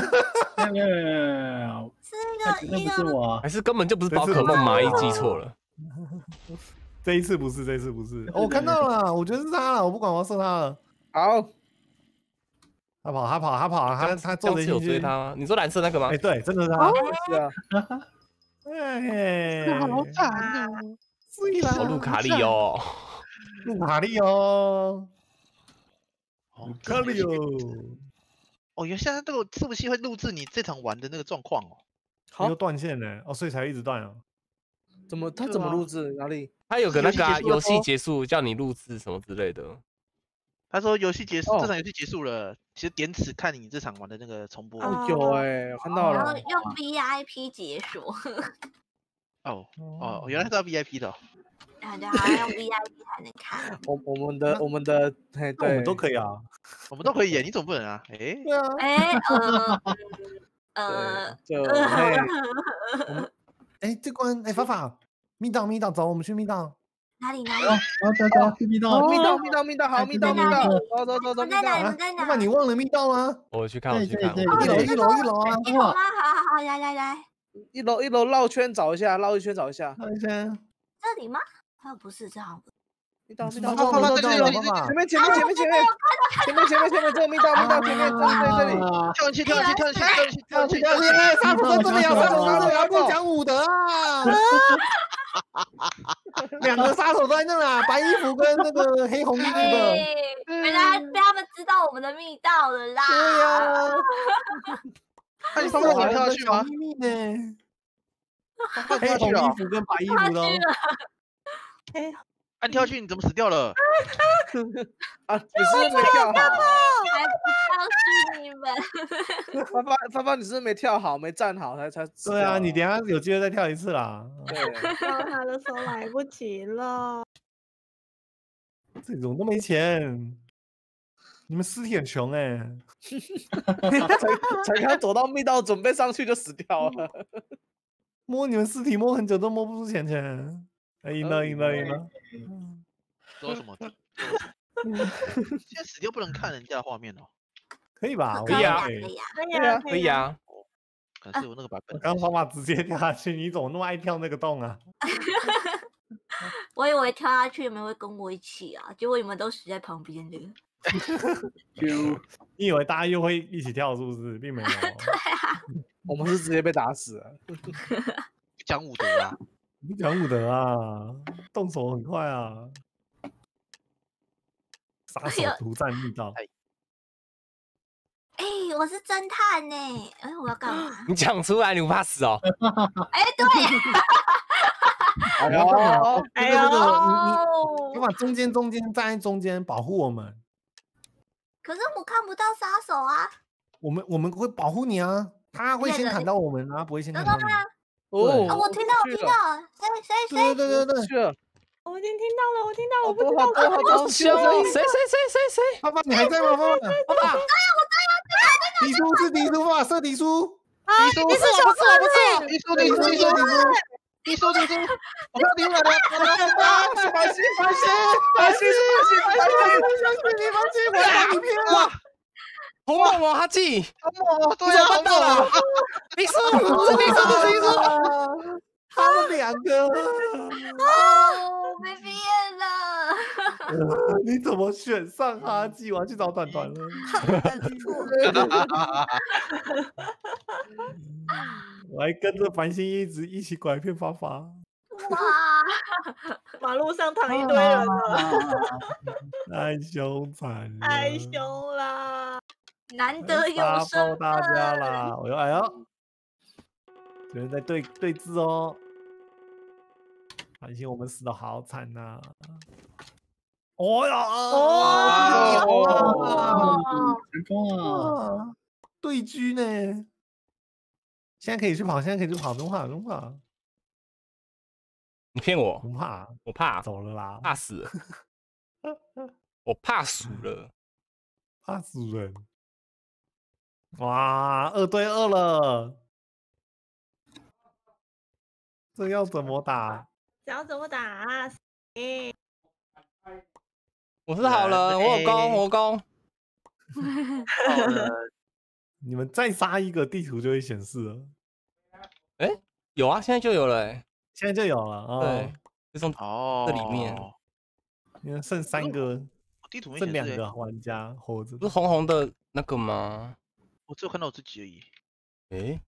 Speaker 6: 是一个，
Speaker 5: 不是我，
Speaker 7: 还是根本就不是宝可梦，蚂蚁记错了。
Speaker 2: 这一次不是。我看到了，我觉得是他了，我不管，我要射他了。
Speaker 4: 好，
Speaker 2: 他跑，他坐着
Speaker 7: 有追他吗？你说蓝色那个吗？
Speaker 2: 哎，对，真的是他。
Speaker 4: 是啊。
Speaker 2: 哎，
Speaker 1: 好惨啊！
Speaker 7: 路卡利哦。
Speaker 1: 哦，原来现在这个伺服器会录制你这场玩的那个状况哦。
Speaker 2: 又断线了哦，所以才一直断啊。
Speaker 4: 他怎么录制？哪里？
Speaker 7: 他有个那个游戏结束叫你录制什么之类的。
Speaker 1: 他说游戏结束，这场游戏结束了，其实点此看你这场玩的那个重播。
Speaker 4: 有我看到了。
Speaker 6: 然后用 VIP 解锁。
Speaker 1: 原来是要 VIP 的。
Speaker 6: 对，还要用 VIP 才能看。
Speaker 4: 我们的，对，
Speaker 2: 我们都可以啊，
Speaker 1: 我们都可以演，你总不能啊？
Speaker 2: 对啊。这关法法密道，走，我们去密道。
Speaker 6: 哪里？
Speaker 5: 走，去密道，
Speaker 4: 好，密道，
Speaker 6: 走，在哪？
Speaker 2: 法法，你忘了密道吗？
Speaker 7: 我去看，
Speaker 2: 一楼啊！
Speaker 6: 好，来。
Speaker 4: 一楼绕一圈找一下。
Speaker 6: 这里吗？不是，这好。
Speaker 4: 密道，
Speaker 1: 前面，
Speaker 4: 这个密道，前面，这里，
Speaker 2: 跳去！杀手这里啊，不讲武德啊！2个杀手都在那啊，白衣服跟那个黑红衣服的。
Speaker 6: 原来被他们知道我们的密道了啦。
Speaker 2: 对呀。
Speaker 1: 那你放过你跳下去吗？
Speaker 2: 秘密呢？黑红衣服跟白衣服的。
Speaker 1: 按跳下去，你怎么死掉了？
Speaker 4: 你是不是没跳好？
Speaker 6: 还不告诉你们。
Speaker 4: 发发，你是不是没跳好，没站好才？
Speaker 2: 对啊，你等下有机会再跳一次啦。
Speaker 4: 对，
Speaker 3: 跳他的时候来不及了。
Speaker 2: 这种都没钱，你们尸体很穷哎。
Speaker 4: 才刚走到密道，准备上去就死掉了。
Speaker 2: 摸你们尸体摸很久都摸不出钱。赢了。
Speaker 1: 说什么？ 现在死掉不能看人家的画面哦。
Speaker 2: 可以吧？
Speaker 7: 可以啊
Speaker 6: 可以啊。
Speaker 7: 可以啊。
Speaker 1: 可是我那个版本，
Speaker 2: 刚方法直接跳下去，你怎么那么爱跳那个洞啊？
Speaker 6: 我以为跳下去你们会跟我一起啊，结果你们都死在旁边的。
Speaker 2: 你以为大家又会一起跳是不是？并没有。
Speaker 6: 对啊，
Speaker 4: 我们是直接被打死了。
Speaker 1: 不讲武德啊！
Speaker 2: 不讲武德啊，动手很快啊。杀手独占密道。
Speaker 6: 哎，我是侦探呢。哎，我要干嘛？
Speaker 7: 你讲出来，你不怕死哦？
Speaker 6: 哎，对。
Speaker 2: 你要干嘛？
Speaker 3: 哎呦，
Speaker 2: 你把中间站在中间保护我们。
Speaker 6: 可是我看不到杀手啊。
Speaker 2: 我们会保护你啊，他会先砍到我们啊，不会先砍到你。
Speaker 4: 哦，
Speaker 6: 我听到，谁？
Speaker 4: 对，去了。
Speaker 3: 我已经听到了，我不知
Speaker 4: 好
Speaker 3: 道。
Speaker 4: 多，
Speaker 7: 谁？
Speaker 2: 爸爸，你还在吗？爸爸，敌书是敌书吧？射敌书。
Speaker 1: 敌书，不是我，敌书，我看敌书来了，
Speaker 4: 放心，
Speaker 2: 我要把你骗了。
Speaker 7: 好猛哦，哈记，
Speaker 1: 好猛哦，对啊，好猛啊！
Speaker 7: 敌书，是敌书。
Speaker 2: 他们两个。
Speaker 6: 哦，被骗了。
Speaker 2: 你怎么选上哈记？我要去找团团了。我还跟着繁星一起拐骗发发。
Speaker 6: 哇！
Speaker 3: 马路上躺一堆人了，
Speaker 2: 太凶残了，
Speaker 3: 太凶啦！
Speaker 6: 难得有
Speaker 2: 杀
Speaker 6: 生
Speaker 2: 爆大家啦！哎呦，这边在对峙哦。繁星，我们死的好惨呐！哦呀！
Speaker 5: 成功啊！
Speaker 2: 对狙呢？现在可以去跑，不用怕。
Speaker 7: 你骗我？
Speaker 2: 不怕，
Speaker 7: 我怕，
Speaker 2: 走了啦，
Speaker 7: 怕死了，我怕输了，
Speaker 2: 怕死人！哇，2对2了，这要怎么打？
Speaker 3: 这要怎么打啊？
Speaker 7: 我是好人，我有功。
Speaker 1: 好人，
Speaker 2: 你们再杀一个，地图就会显示了。
Speaker 7: 哎，有啊，现在就有了，
Speaker 2: 现在就有了哦。
Speaker 7: 对，就从这里面，
Speaker 2: 因为剩3个，
Speaker 1: 地图没
Speaker 2: 剩
Speaker 1: 显示
Speaker 2: 2个玩家活着。
Speaker 7: 不是红红的那个吗？
Speaker 1: 我只有看到我自己而已。
Speaker 7: 哎，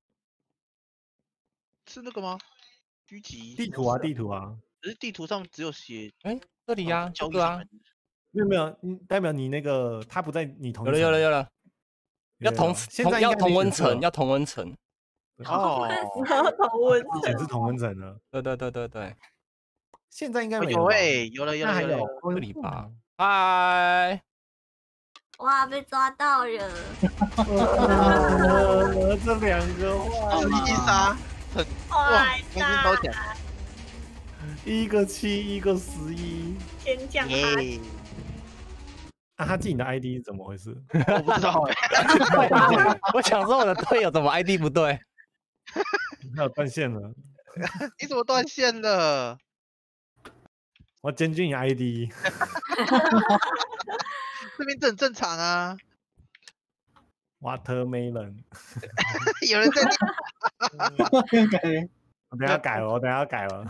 Speaker 1: 是那个吗？狙击
Speaker 2: 地图啊。
Speaker 1: 可是地图上只有写，
Speaker 7: 哎，这里呀，这个啊，
Speaker 2: 没有，代表你那个他不在你同
Speaker 7: 有了，要同温层，
Speaker 2: 哦，
Speaker 3: 同温层
Speaker 2: 显示同温层了。
Speaker 7: 对，
Speaker 2: 现在应该没
Speaker 1: 有
Speaker 2: 有
Speaker 1: 了，
Speaker 2: 那还有
Speaker 7: 这里吧。嗨，
Speaker 6: 哇，被抓到了！
Speaker 2: 这2个哇，
Speaker 1: 一杀，哇，已经超强，
Speaker 2: 一个7，一个11，
Speaker 3: 先降他。
Speaker 2: 他记你的 ID 是怎么回事？
Speaker 1: 我不知道
Speaker 7: 我想说我的队友怎么 ID 不对？
Speaker 2: 他有断线了。
Speaker 1: 你怎么断线了？
Speaker 2: 我要监禁你 ID。
Speaker 1: 这边这很正常啊。
Speaker 2: Watermelon。
Speaker 1: 有人在
Speaker 2: 念。我等下改了。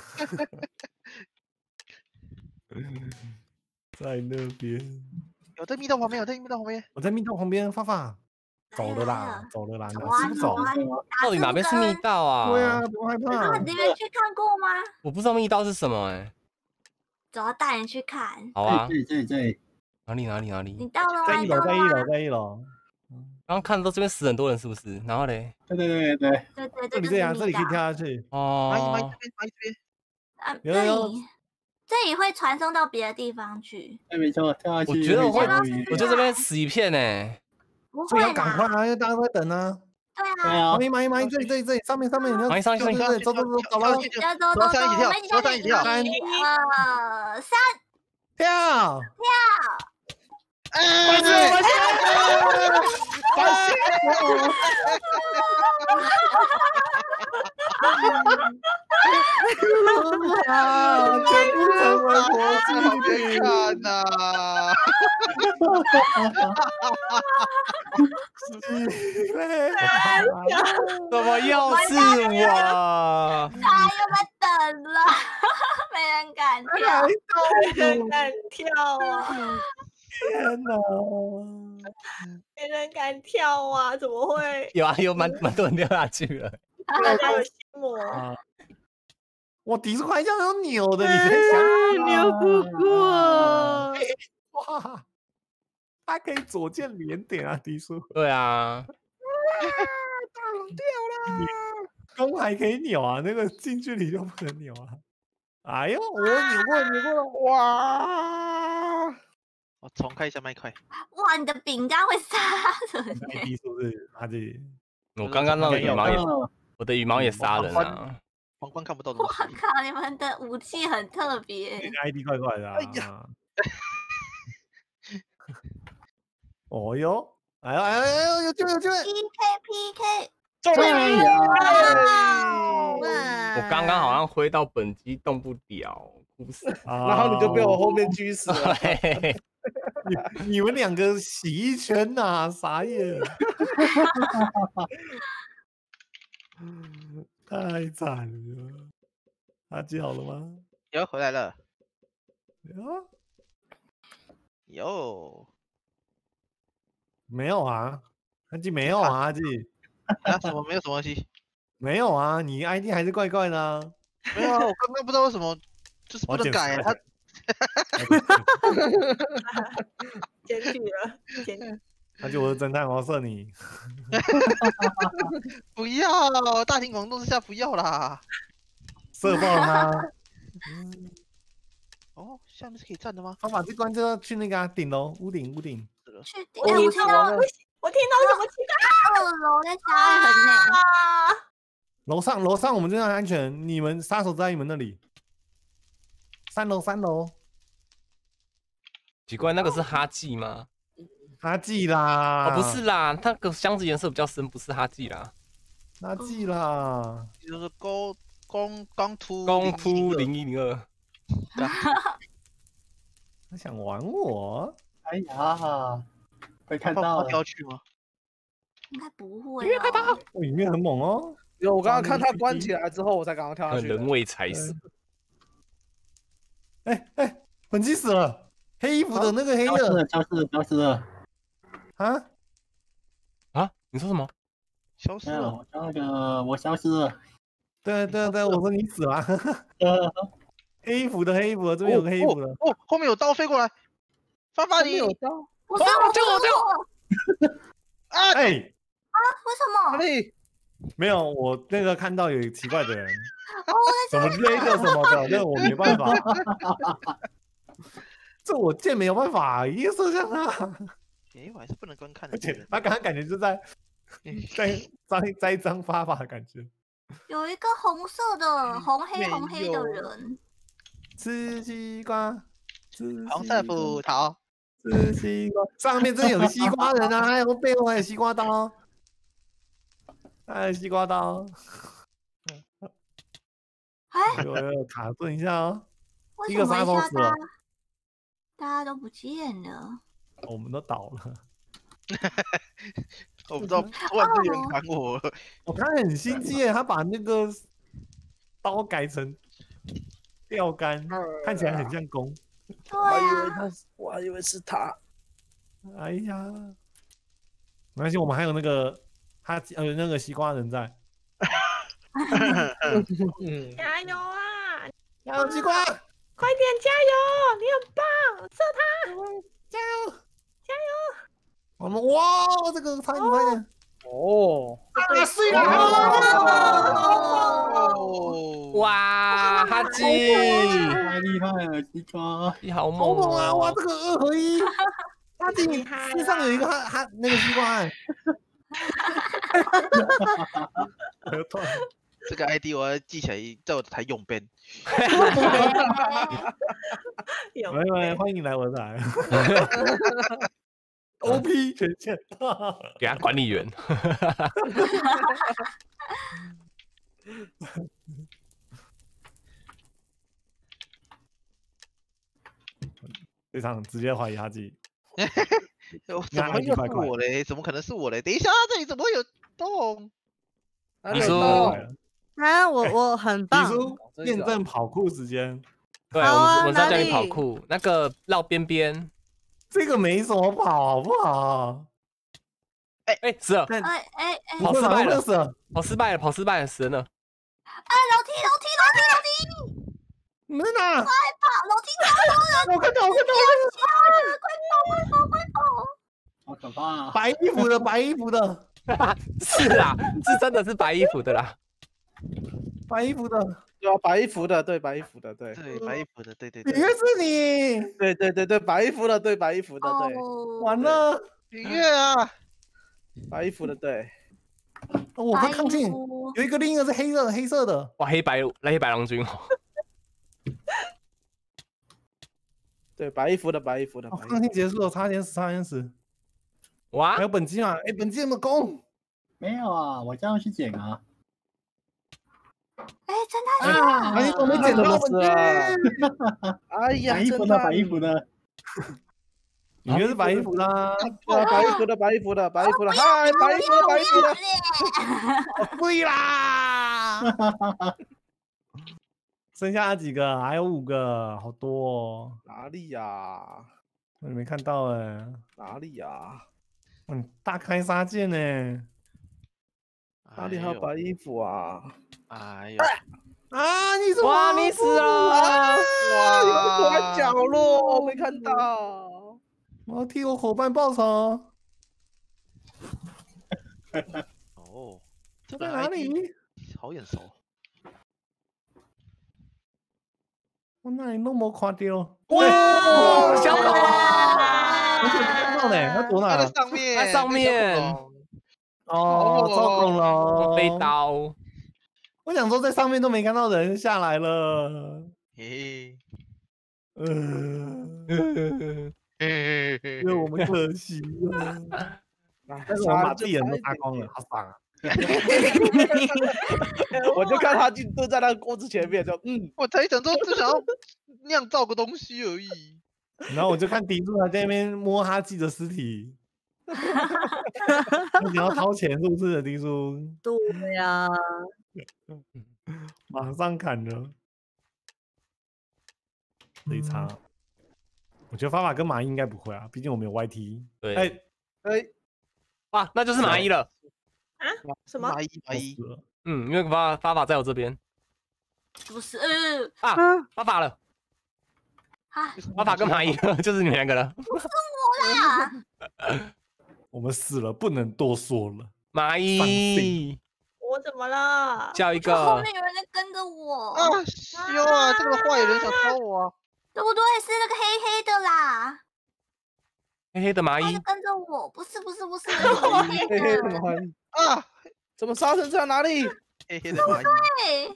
Speaker 2: 在那边。
Speaker 1: 有在密道旁边，
Speaker 2: 我在密道旁边，发发。走了啦，你是不走？
Speaker 7: 到底哪边是密道啊？
Speaker 2: 对啊，不害怕。
Speaker 6: 你们去看过吗？
Speaker 7: 我不知道密道是什么
Speaker 6: 走，要带你去看。
Speaker 7: 好啊。
Speaker 5: 对。
Speaker 6: 哪里？你到了吗？
Speaker 2: 在一楼。
Speaker 7: 刚刚看到这边死很多人，是不是？然后嘞？
Speaker 5: 对。
Speaker 2: 这里可以跳下去。
Speaker 7: 哦。
Speaker 1: 蚂蚁这边。
Speaker 6: 这里会传送到别的地方去。
Speaker 5: 没错，跳下去。
Speaker 7: 我觉得我这边死一片呢。
Speaker 2: 所以要赶快啊，因为大家都在等啊。
Speaker 6: 对啊。
Speaker 2: 蚂蚁，这里，上面，
Speaker 7: 蚂蚁上去，
Speaker 2: 走了。
Speaker 6: 走，我们一起跳。
Speaker 1: 3、2、1，
Speaker 2: 跳。全部成为活祭，
Speaker 1: 看呐！
Speaker 7: 怎么又是我？
Speaker 6: 他又在等了，没人敢跳，
Speaker 3: 没人敢跳啊！
Speaker 2: 天哪！
Speaker 3: 没人敢跳啊！怎么会？
Speaker 7: 有啊，有蛮多人掉下去了。
Speaker 3: 大家有心魔。
Speaker 2: 啊！我迪叔还像有扭的，你在想？
Speaker 3: 扭不过。
Speaker 2: 哇！他可以左键连点啊，迪叔。
Speaker 7: 对啊，
Speaker 2: 大龙掉了，弓还可以扭啊，那个近距离就不能扭啊。哎呦，我扭过了，哇！
Speaker 1: 我重开一下麦块。
Speaker 6: 哇，你的饼干会杀人
Speaker 2: 那迪叔是他这里，
Speaker 7: 我刚刚那个羽毛也，
Speaker 5: 哦
Speaker 7: 我的羽毛也杀人啊。
Speaker 1: 皇冠看不到
Speaker 6: 我
Speaker 1: 东西。
Speaker 6: 靠，你们的武器很特别。
Speaker 2: 你的 ID 怪怪的啊。
Speaker 1: 哎呀！
Speaker 2: 哦哟，哎呦哎呦哎呦，有救有救！
Speaker 6: PK，
Speaker 4: 中
Speaker 7: 我刚刚好像挥到本机动不了，哭死。
Speaker 4: 然后你就被我后面狙死了。
Speaker 7: 对，
Speaker 2: 你们两个洗一圈呐，傻眼！太惨了，阿基好了吗？
Speaker 1: 有回来了。
Speaker 2: 有
Speaker 1: 有。
Speaker 2: 没有啊？阿基没有啊？阿基
Speaker 1: 啊？什么没有什么东西？
Speaker 2: 没有啊？你 ID 还是怪怪的啊？
Speaker 1: 没有啊，我刚刚不知道为什么就是不能改它。
Speaker 3: 检举了，检举。
Speaker 2: 那就我是侦探，我要射你。
Speaker 1: 不要，大庭广众之下不要啦。
Speaker 2: 射爆他。
Speaker 1: 哦，下面是可以站的吗？
Speaker 2: 方法这关就要去那个顶楼，屋顶。
Speaker 6: 去顶！哎，我听到什么奇怪？2楼在杀人呢。
Speaker 2: 楼上我们这样安全，你们杀手在你们那里。3楼。
Speaker 7: 奇怪，那个是哈记吗？
Speaker 2: 哈记啦！
Speaker 7: 哦，不是啦，那个箱子颜色比较深，不是哈记啦。
Speaker 2: 哈记啦，
Speaker 1: 就是光秃
Speaker 7: 0102。
Speaker 2: 他想玩我？
Speaker 5: 哎呀，被看到了。
Speaker 1: 跳去吗？
Speaker 6: 应该不会。
Speaker 7: 因为看他，
Speaker 2: 里面很猛哦。
Speaker 4: 有，我刚刚看他关起来之后，我才赶快跳下去。
Speaker 7: 人为财死。
Speaker 2: 哎，本机死了，黑衣服的那个黑的，
Speaker 5: 消失了。
Speaker 2: 啊？
Speaker 7: 你说什么？
Speaker 1: 消失了？
Speaker 5: 那个我消失了。
Speaker 2: 对，我说你死了。黑衣服的，这边有个黑衣服的。
Speaker 1: 哦，后面有刀飞过来，发你
Speaker 4: 有刀！
Speaker 6: 我救我！
Speaker 1: 啊！
Speaker 6: 为什么？
Speaker 4: 哪里？
Speaker 2: 没有，我那个看到有奇怪的人，什么勒的什么的，那我没办法。这我剑没有办法，一定射向他。
Speaker 1: 我还是不能观看的。
Speaker 2: 而且他刚刚感觉就在栽赃发法的感觉。
Speaker 6: 有一个红色的红黑的人。
Speaker 2: 吃西瓜，
Speaker 1: 红色葡萄，
Speaker 2: 吃西瓜。上面真有个西瓜人啊，还有背后还有西瓜刀，西瓜刀。
Speaker 6: 哎，
Speaker 2: 我卡顿一下哦。
Speaker 6: 一个杀手死了，大家都不见了，
Speaker 2: 我们都倒了。
Speaker 1: 我不知道，突然就有人砍我了。
Speaker 2: 我看很心机耶，他把那个刀改成钓竿，看起来很像弓。
Speaker 6: 对啊，
Speaker 4: 我还以为是他。
Speaker 2: 哎呀，没关系，我们还有那个那个西瓜人在。
Speaker 3: 加油啊！
Speaker 2: 加油，西瓜！
Speaker 3: 快点加油！你很棒，射他！
Speaker 2: 加油！我们哇，这个差点快点！
Speaker 4: 哦，
Speaker 2: 碎了！
Speaker 7: 哇，哈基
Speaker 5: 太厉害了，西瓜，
Speaker 7: 你好
Speaker 2: 好猛啊！
Speaker 7: 哦！
Speaker 2: 哇，这个2合1，哈基，你地上有一个那个西瓜。我要断了。
Speaker 1: 这个 ID 我要记起来，在我的台用 ban。
Speaker 2: 喂，欢迎来我的台。OP 权限，
Speaker 7: 给他管理员。
Speaker 2: 非常直接怀疑他自己。
Speaker 1: 怎么会又是我嘞？怎么可能是我嘞？等一下，这里怎么会有洞？
Speaker 7: 你说
Speaker 8: 啊，我很棒。
Speaker 2: 提出验证跑酷时间。
Speaker 7: 对，我是要叫你跑酷，那个绕边边。
Speaker 2: 这个没什么跑，好不好？
Speaker 7: 哎，死了！跑失败了，跑失败了，死人了！
Speaker 6: 哎，楼梯！
Speaker 2: 你们在哪？
Speaker 6: 快跑！楼梯跳了！
Speaker 2: 我看到！
Speaker 6: 快跑！
Speaker 5: 好可怕啊！
Speaker 2: 白衣服的，
Speaker 7: 是啦，是真的是白衣服的啦，
Speaker 2: 白衣服的，
Speaker 4: 对啊，白衣服的，对，白衣服的，对，
Speaker 1: 白衣服的，对，
Speaker 2: 应该是你，
Speaker 4: 对，白衣服的，对，白衣服的，对，
Speaker 2: 完了，
Speaker 1: 愉悦啊，
Speaker 4: 白衣服的，对，
Speaker 2: 我快靠近，有一个另一个是黑色的，
Speaker 7: 哇，黑白郎君哦，
Speaker 4: 对，白衣服的，
Speaker 2: 抗性结束了，差点死，
Speaker 7: 哇，
Speaker 2: 还有本机嘛？哎，本机有没有攻？
Speaker 5: 没有啊，我这样去捡啊。
Speaker 6: 哎，侦探
Speaker 2: 你怎么没捡到本机？
Speaker 4: 哎呀，
Speaker 5: 白衣服的，
Speaker 2: 你就是白衣服的，
Speaker 4: 白衣服的，嗨，白衣服的，
Speaker 2: 对啦，剩下几个？还有5个，好多哦。
Speaker 4: 哪里呀？
Speaker 2: 我没看到哎。
Speaker 4: 哪里呀？
Speaker 2: 大开杀戒呢。
Speaker 4: 哪里还有白衣服啊？
Speaker 1: 哎呦！
Speaker 2: 你怎么？
Speaker 7: 哇，你死了！
Speaker 4: 哇，躲在角落，我没看到。
Speaker 2: 我要替我伙伴报仇。
Speaker 1: 哦，
Speaker 2: 这在哪里？
Speaker 1: 好眼熟。
Speaker 2: 我哪里那么快丢？
Speaker 7: 哇，小狗
Speaker 2: 我怎么看到呢？它躲哪？
Speaker 1: 在上面，
Speaker 7: 在上面。
Speaker 2: 哦，赵恐龙，
Speaker 7: 飞刀。
Speaker 2: 我想说，在上面都没看到人下来了。
Speaker 1: 嘿，
Speaker 2: 因为我们可惜了。但是我们把自己人都杀光了，好爽啊！
Speaker 4: 我就看他就蹲在那个锅子前面，就
Speaker 1: 我才想说，只想要酿造个东西而已。
Speaker 2: 然后我就看迪柱还在那边摸他自己的尸体。你要掏钱是不是，迪叔？
Speaker 8: 对呀，
Speaker 2: 马上砍了。这一场，我觉得法法跟蚂蚁应该不会啊，毕竟我们有 YT。
Speaker 7: 对，
Speaker 2: 哇，
Speaker 7: 那就是蚂蚁了。
Speaker 3: 啊？什么？
Speaker 1: 蚂蚁？
Speaker 7: 因为法法在我这边。
Speaker 6: 不是
Speaker 7: 法法了。法法跟蚂蚁就是你们2个了。
Speaker 6: 不是我啦。
Speaker 2: 我们死了，不能多说了。
Speaker 7: 蚂蚁，
Speaker 3: 我怎么了？
Speaker 7: 叫一个。
Speaker 6: 后面有人在跟着我。
Speaker 1: 羞啊！这个坏人想烧我啊！
Speaker 6: 对不对？是那个黑黑的啦。
Speaker 7: 黑黑的蚂蚁。
Speaker 6: 他跟着我，不是。
Speaker 4: 黑黑的蚂蚁啊！怎么杀成这样？哪里？
Speaker 1: 黑黑的蚂蚁。
Speaker 6: 对。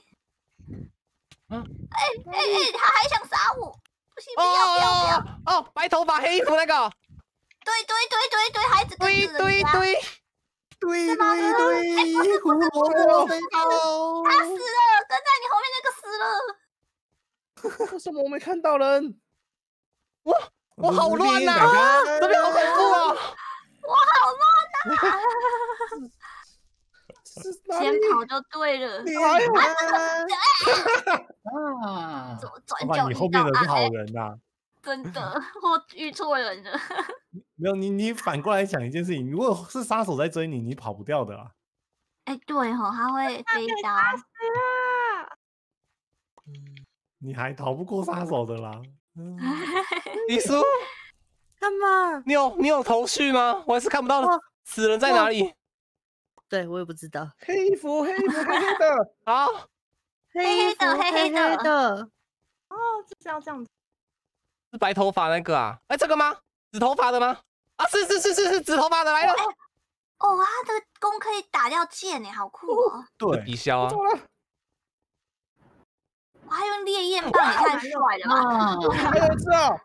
Speaker 6: 他还想杀我，不行，不要！
Speaker 7: 白头发黑衣服那个。
Speaker 6: 对，孩子跟着人家。
Speaker 2: 对，
Speaker 6: 胡萝卜飞刀。他死了，跟在你后面那个死了。
Speaker 4: 为什么我没看到人？
Speaker 7: 我好乱呐！这边好恐怖啊！
Speaker 6: 我好乱呐！先跑就对了。怎么转角遇到？
Speaker 2: 你后面的是好人呐。
Speaker 6: 真的，我遇错人了。
Speaker 2: 没有你反过来想一件事情，如果是杀手在追你，你跑不掉的啊。
Speaker 6: 对吼，他会飞刀。
Speaker 2: 你还逃不过杀手的啦。
Speaker 7: 李叔，
Speaker 8: 干嘛？
Speaker 7: 你有头绪吗？我还是看不到死人在哪里。
Speaker 8: 对，我也不知道。
Speaker 4: 黑衣服，黑的。
Speaker 7: 好，
Speaker 6: 黑的。
Speaker 3: 哦，就是要这样子。
Speaker 7: 是白头发那个啊？这个吗？紫头发的吗？是紫头发的来了。
Speaker 6: 他的弓可以打掉剑呢，好酷哦。
Speaker 2: 对，
Speaker 7: 抵消啊。
Speaker 6: 我还用烈焰棒，也太帅了吧！
Speaker 4: 还有一次啊！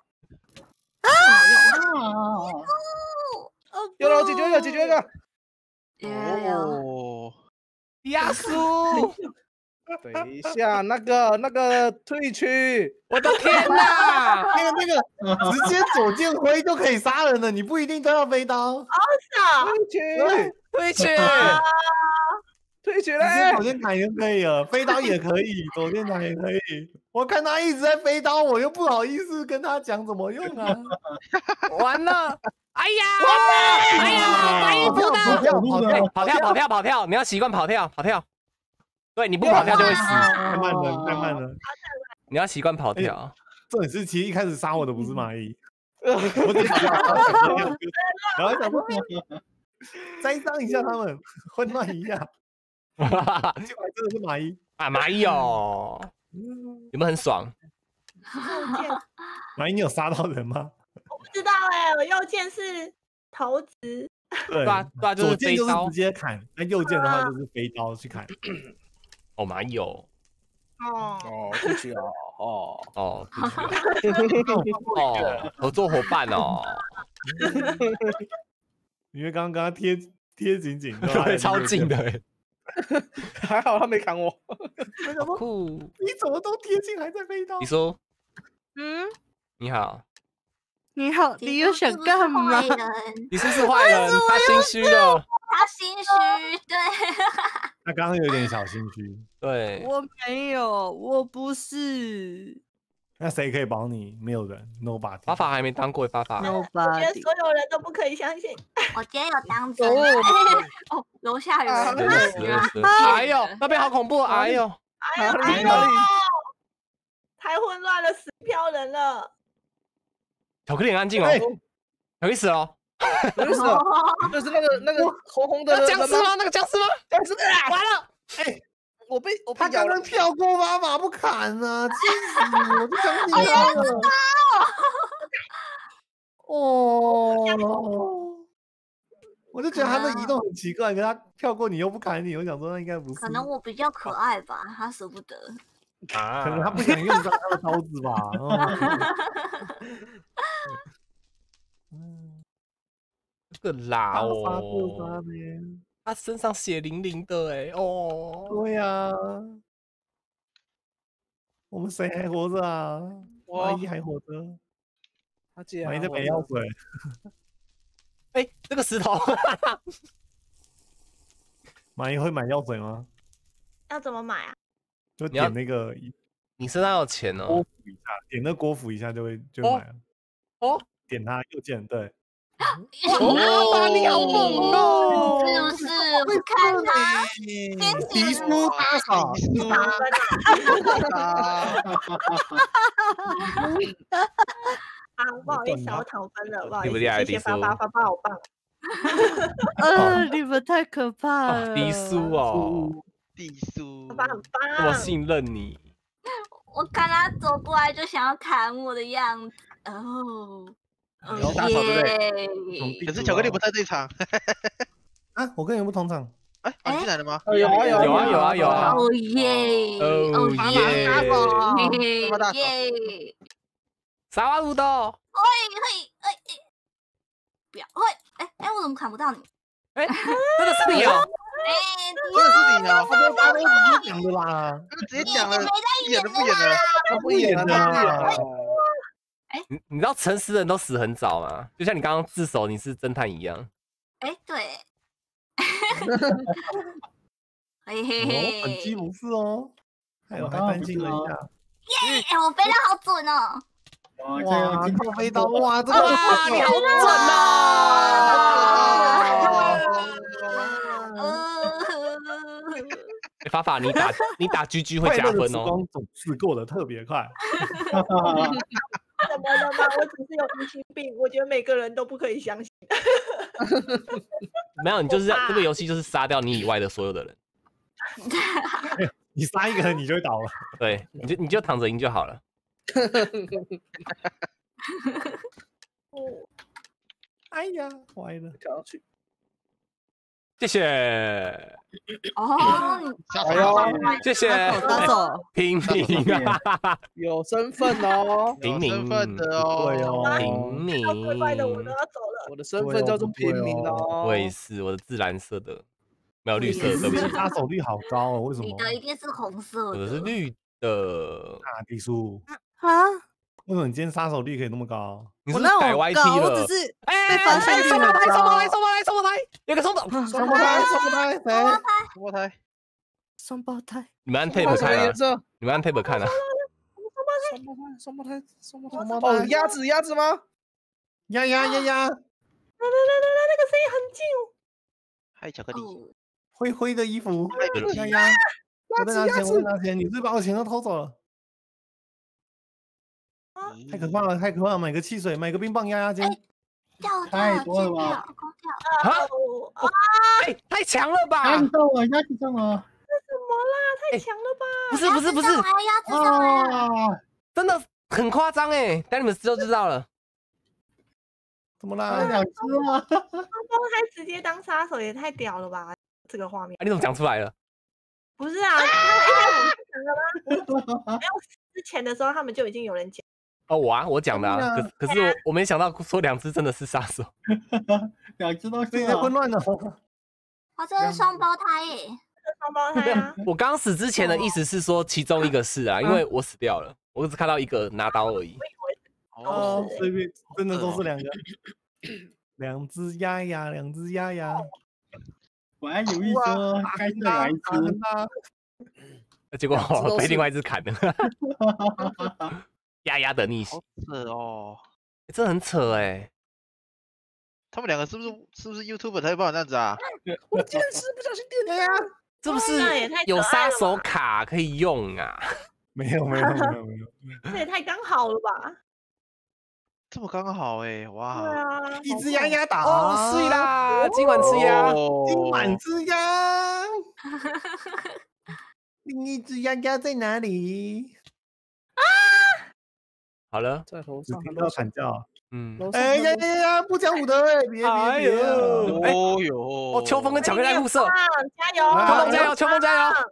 Speaker 4: 有了，解决一个。
Speaker 1: 哦，
Speaker 7: 亚叔，
Speaker 4: 等一下，那个退去，
Speaker 7: 我的天哪！
Speaker 2: 那个直接左键挥就可以杀人了，你不一定都要飞刀。
Speaker 3: 是啊，
Speaker 4: 退去，
Speaker 7: 退去，
Speaker 4: 退去
Speaker 2: 直接
Speaker 4: 嘞
Speaker 2: 左！键砍就可以了，飞刀也可以，左键砍也可以。我看他一直在飞刀，我又不好意思跟他讲怎么用啊。
Speaker 7: 完了！哎呀！哎呀！白衣服的，跑跳！你要习惯跑跳。对，你不跑跳就会死。
Speaker 2: 太慢了，太慢了。
Speaker 7: 你要习惯跑跳。
Speaker 2: 重点是，其实一开始杀我的不是蚂蚁，我只想然后想说栽赃一下他们，混乱一下，结果真的是蚂蚁
Speaker 7: 啊！蚂蚁哦，有没有很爽？
Speaker 2: 蚂蚁，你有杀到人吗？
Speaker 3: 我不知道哎，我右键是投掷。
Speaker 2: 对
Speaker 7: 啊，
Speaker 2: 左键就是直接砍，那右键的话就是飞刀去砍。
Speaker 7: 哦，蚂蚁哦。
Speaker 4: 退去哦，
Speaker 7: 哦，合作伙伴哦。
Speaker 2: 因为刚刚跟他贴紧紧的，
Speaker 7: 对，超近的。
Speaker 4: 还好他没砍我。
Speaker 7: 酷，
Speaker 2: 你怎么都贴近还在飞刀？
Speaker 7: 你说，
Speaker 8: 你
Speaker 7: 好，
Speaker 8: 你好，你又想干嘛？
Speaker 7: 你是不是坏人？他心虚了。
Speaker 6: 他心虚，对。
Speaker 2: 他刚刚有点小心虚。
Speaker 7: 对，
Speaker 8: 我没有，我不是。
Speaker 2: 那谁可以保你？没有人 ，nobody。
Speaker 7: 法法还没当过法法。
Speaker 3: 我觉得所有人都不可以相信。
Speaker 6: 我今天有当真。哦，楼下有人。
Speaker 7: 哎呦，那边好恐怖！哎呦，
Speaker 3: 太混乱了，死飘人了。
Speaker 7: 巧克力很安静哦，巧克力死了。
Speaker 4: 就是那个红红的
Speaker 7: 僵尸吗？那个僵尸吗？
Speaker 4: 僵尸
Speaker 7: 完了！
Speaker 4: 哎，我被
Speaker 2: 他刚刚跳过妈妈不砍啊，气死我！就相信他了。哦，我就觉得他的移动很奇怪，可是他跳过你又不砍你，我想说那应该不是。
Speaker 6: 可能我比较可爱吧，他舍不得。
Speaker 2: 可能他不想用到他的刀子吧。
Speaker 7: 这个啦
Speaker 2: 哦，
Speaker 7: 他身上血淋淋的哎哦。
Speaker 2: 对呀，我们谁还活着啊？蚂蚁还活着，蚂蚁在买药水。
Speaker 7: 哎，这个石头，
Speaker 2: 蚂蚁会买药水吗？
Speaker 3: 要怎么买啊？
Speaker 2: 就点那个，
Speaker 7: 你身上有钱哦。
Speaker 2: 郭府一下，点那郭府一下就买了。
Speaker 7: 哦，
Speaker 2: 点它右键，对。
Speaker 7: 哇，你好猛哦！
Speaker 6: 是不是？我看他
Speaker 2: 提出打扫，
Speaker 3: 不好意思，我躺分了，不好意思，
Speaker 7: 谢
Speaker 3: 谢发发好棒。
Speaker 8: 你们太可怕了。
Speaker 7: 低苏哦，
Speaker 1: 低苏，
Speaker 3: 发很棒，
Speaker 7: 我信任你。
Speaker 6: 我看他走过来就想要砍我的样子，哦。
Speaker 1: 耶！可是巧克力不在这场。
Speaker 2: 啊，我跟你不同场。
Speaker 1: 哎，你进来了吗？
Speaker 7: 有啊！
Speaker 6: 哦耶！
Speaker 7: 哦耶！
Speaker 6: 耶！
Speaker 7: 沙瓦鲁多。
Speaker 6: 不要！我怎么砍不到你？
Speaker 7: 哎，真的是你哦！
Speaker 1: 真的是你哦！
Speaker 2: 他都直接讲的啦，
Speaker 1: 他直接讲了，一
Speaker 6: 演
Speaker 1: 都不演了，
Speaker 4: 他不演了。
Speaker 7: 你知道诚实人都死很早吗？就像你刚刚自首你是侦探一样。
Speaker 6: 对。
Speaker 2: 本机不是哦，还担心了一下。
Speaker 6: 耶！我飞得好准哦！
Speaker 2: 哇，靠飞刀，哇，这个
Speaker 7: 你好准哦！法法，你打 GG 会加分哦。
Speaker 2: 光总是过得特别快。
Speaker 3: 怎么了吗？我只是有疑心病，我觉得每个人都不可以相信。
Speaker 7: 没有，你就是这个游戏就是杀掉你以外的所有的人。
Speaker 2: 你杀一个人你就会倒了。
Speaker 7: 对，你就躺着赢就好了。
Speaker 2: 哎呀，歪了，
Speaker 4: 跳上去。
Speaker 7: 谢谢。谢谢。平民啊，
Speaker 4: 有身份哦，
Speaker 7: 平民
Speaker 1: 的哦，
Speaker 7: 平民。
Speaker 3: 怪怪的，我都要走了。
Speaker 4: 我的身份叫做平民哦。
Speaker 7: 我也是，我的自然色的。 没有绿色，对不起，
Speaker 2: 杀手率好高哦，为什么？
Speaker 6: 你的一定是红色
Speaker 7: 我
Speaker 6: 的。
Speaker 7: 的是绿的。
Speaker 2: 大地叔，
Speaker 8: 啊，
Speaker 2: 为什么你今天杀手率可以那么高？
Speaker 7: 你是不是改
Speaker 8: 我那我
Speaker 7: YT
Speaker 8: 高，
Speaker 7: 了？
Speaker 8: 我只是
Speaker 7: 哎，
Speaker 8: 被发现率很
Speaker 7: 双胞胎，双胞胎，
Speaker 8: 高。
Speaker 7: 双胞胎，双胞胎，有个双胞。
Speaker 2: 双胞胎，双胞胎，谁？
Speaker 1: 双胞胎，
Speaker 8: 双胞胎，
Speaker 7: 你们按
Speaker 4: 什
Speaker 7: tape
Speaker 4: 么
Speaker 7: 看啊，
Speaker 4: 颜色？
Speaker 7: 你们按 tape 看啊。
Speaker 4: 双胞胎，双胞胎，双胞胎。
Speaker 2: 双胞胎
Speaker 4: 哦，鸭子吗？
Speaker 2: 呀，
Speaker 3: 来，那个声音很近哦。
Speaker 1: 还有巧克力，
Speaker 6: 哦，
Speaker 2: 灰灰的衣服，
Speaker 1: 呀
Speaker 2: 呀，我在拿钱，我在拿钱，你是不是把我钱都偷走了？太可怕了，太可怕了！买个汽水，买个冰棒压压惊。
Speaker 6: 跳
Speaker 5: 太多了
Speaker 6: 尖
Speaker 5: 吧
Speaker 6: 跳，空跳。
Speaker 7: 啊！哎，太强了吧！
Speaker 5: 鸭子上了，鸭子上了。
Speaker 3: 什么啦？太强了吧！
Speaker 7: 不是不是不是，
Speaker 6: 鸭子上来了。
Speaker 5: 啊！
Speaker 7: 真的很夸张哎！等你们就知道了。
Speaker 2: 怎么
Speaker 5: 还有
Speaker 2: 啦？
Speaker 5: 2只吗？
Speaker 3: 双胞胎直接当杀手也太屌了吧！这个画面
Speaker 7: 啊，你怎么讲出来了？
Speaker 3: 不是啊，他们一开始讲了吗？没有之前的时候，他们就已经有人讲。
Speaker 7: 哦，我讲的啊，
Speaker 2: 真的
Speaker 7: 可是我没想到说2只真的是杀手。
Speaker 5: 2只都是
Speaker 2: 这也太混
Speaker 5: 啊。
Speaker 2: 乱了。
Speaker 6: 哦，这是双胞胎耶。
Speaker 3: 双胞胎啊，
Speaker 7: 我刚死之前的意思是说其中一个是啊，因为我死掉了，我只看到一个拿刀而已。
Speaker 2: 哦，随便，真的都是2个，2只鸭鸭，2只鸭鸭，
Speaker 5: 我还犹豫说该是哪一只。
Speaker 2: 很大。
Speaker 7: 结果
Speaker 4: 2只都是
Speaker 7: 被另外一只砍了。丫丫的逆袭
Speaker 1: 好，扯哦。
Speaker 7: 这很扯哎。
Speaker 1: 他们2个是不是 YouTuber 才会办法这样子啊？
Speaker 4: 我电视不小心点的呀。
Speaker 7: 是不是
Speaker 3: 那也太可爱了吧
Speaker 7: 有杀手卡可以用啊？
Speaker 2: 没有，
Speaker 3: 这也太刚好了吧？
Speaker 1: 这么刚好哎，哇！
Speaker 3: 对啊，
Speaker 2: 一只鸭鸭打。
Speaker 7: 哦，是啦，今晚吃鸭。
Speaker 1: 哦
Speaker 2: 今晚吃鸭。另一只鸭鸭在哪里？
Speaker 7: 好了，
Speaker 4: 在头上，
Speaker 2: 只听到惨叫。
Speaker 7: 嗯，
Speaker 2: 哎呀呀呀！不讲武德哎，别
Speaker 7: 哎
Speaker 2: 别别！
Speaker 7: 呦哎
Speaker 1: 哦哟，
Speaker 7: 哦，秋风跟巧克力在互射，
Speaker 3: 加油！
Speaker 2: 来
Speaker 7: 秋风加油，秋风加油！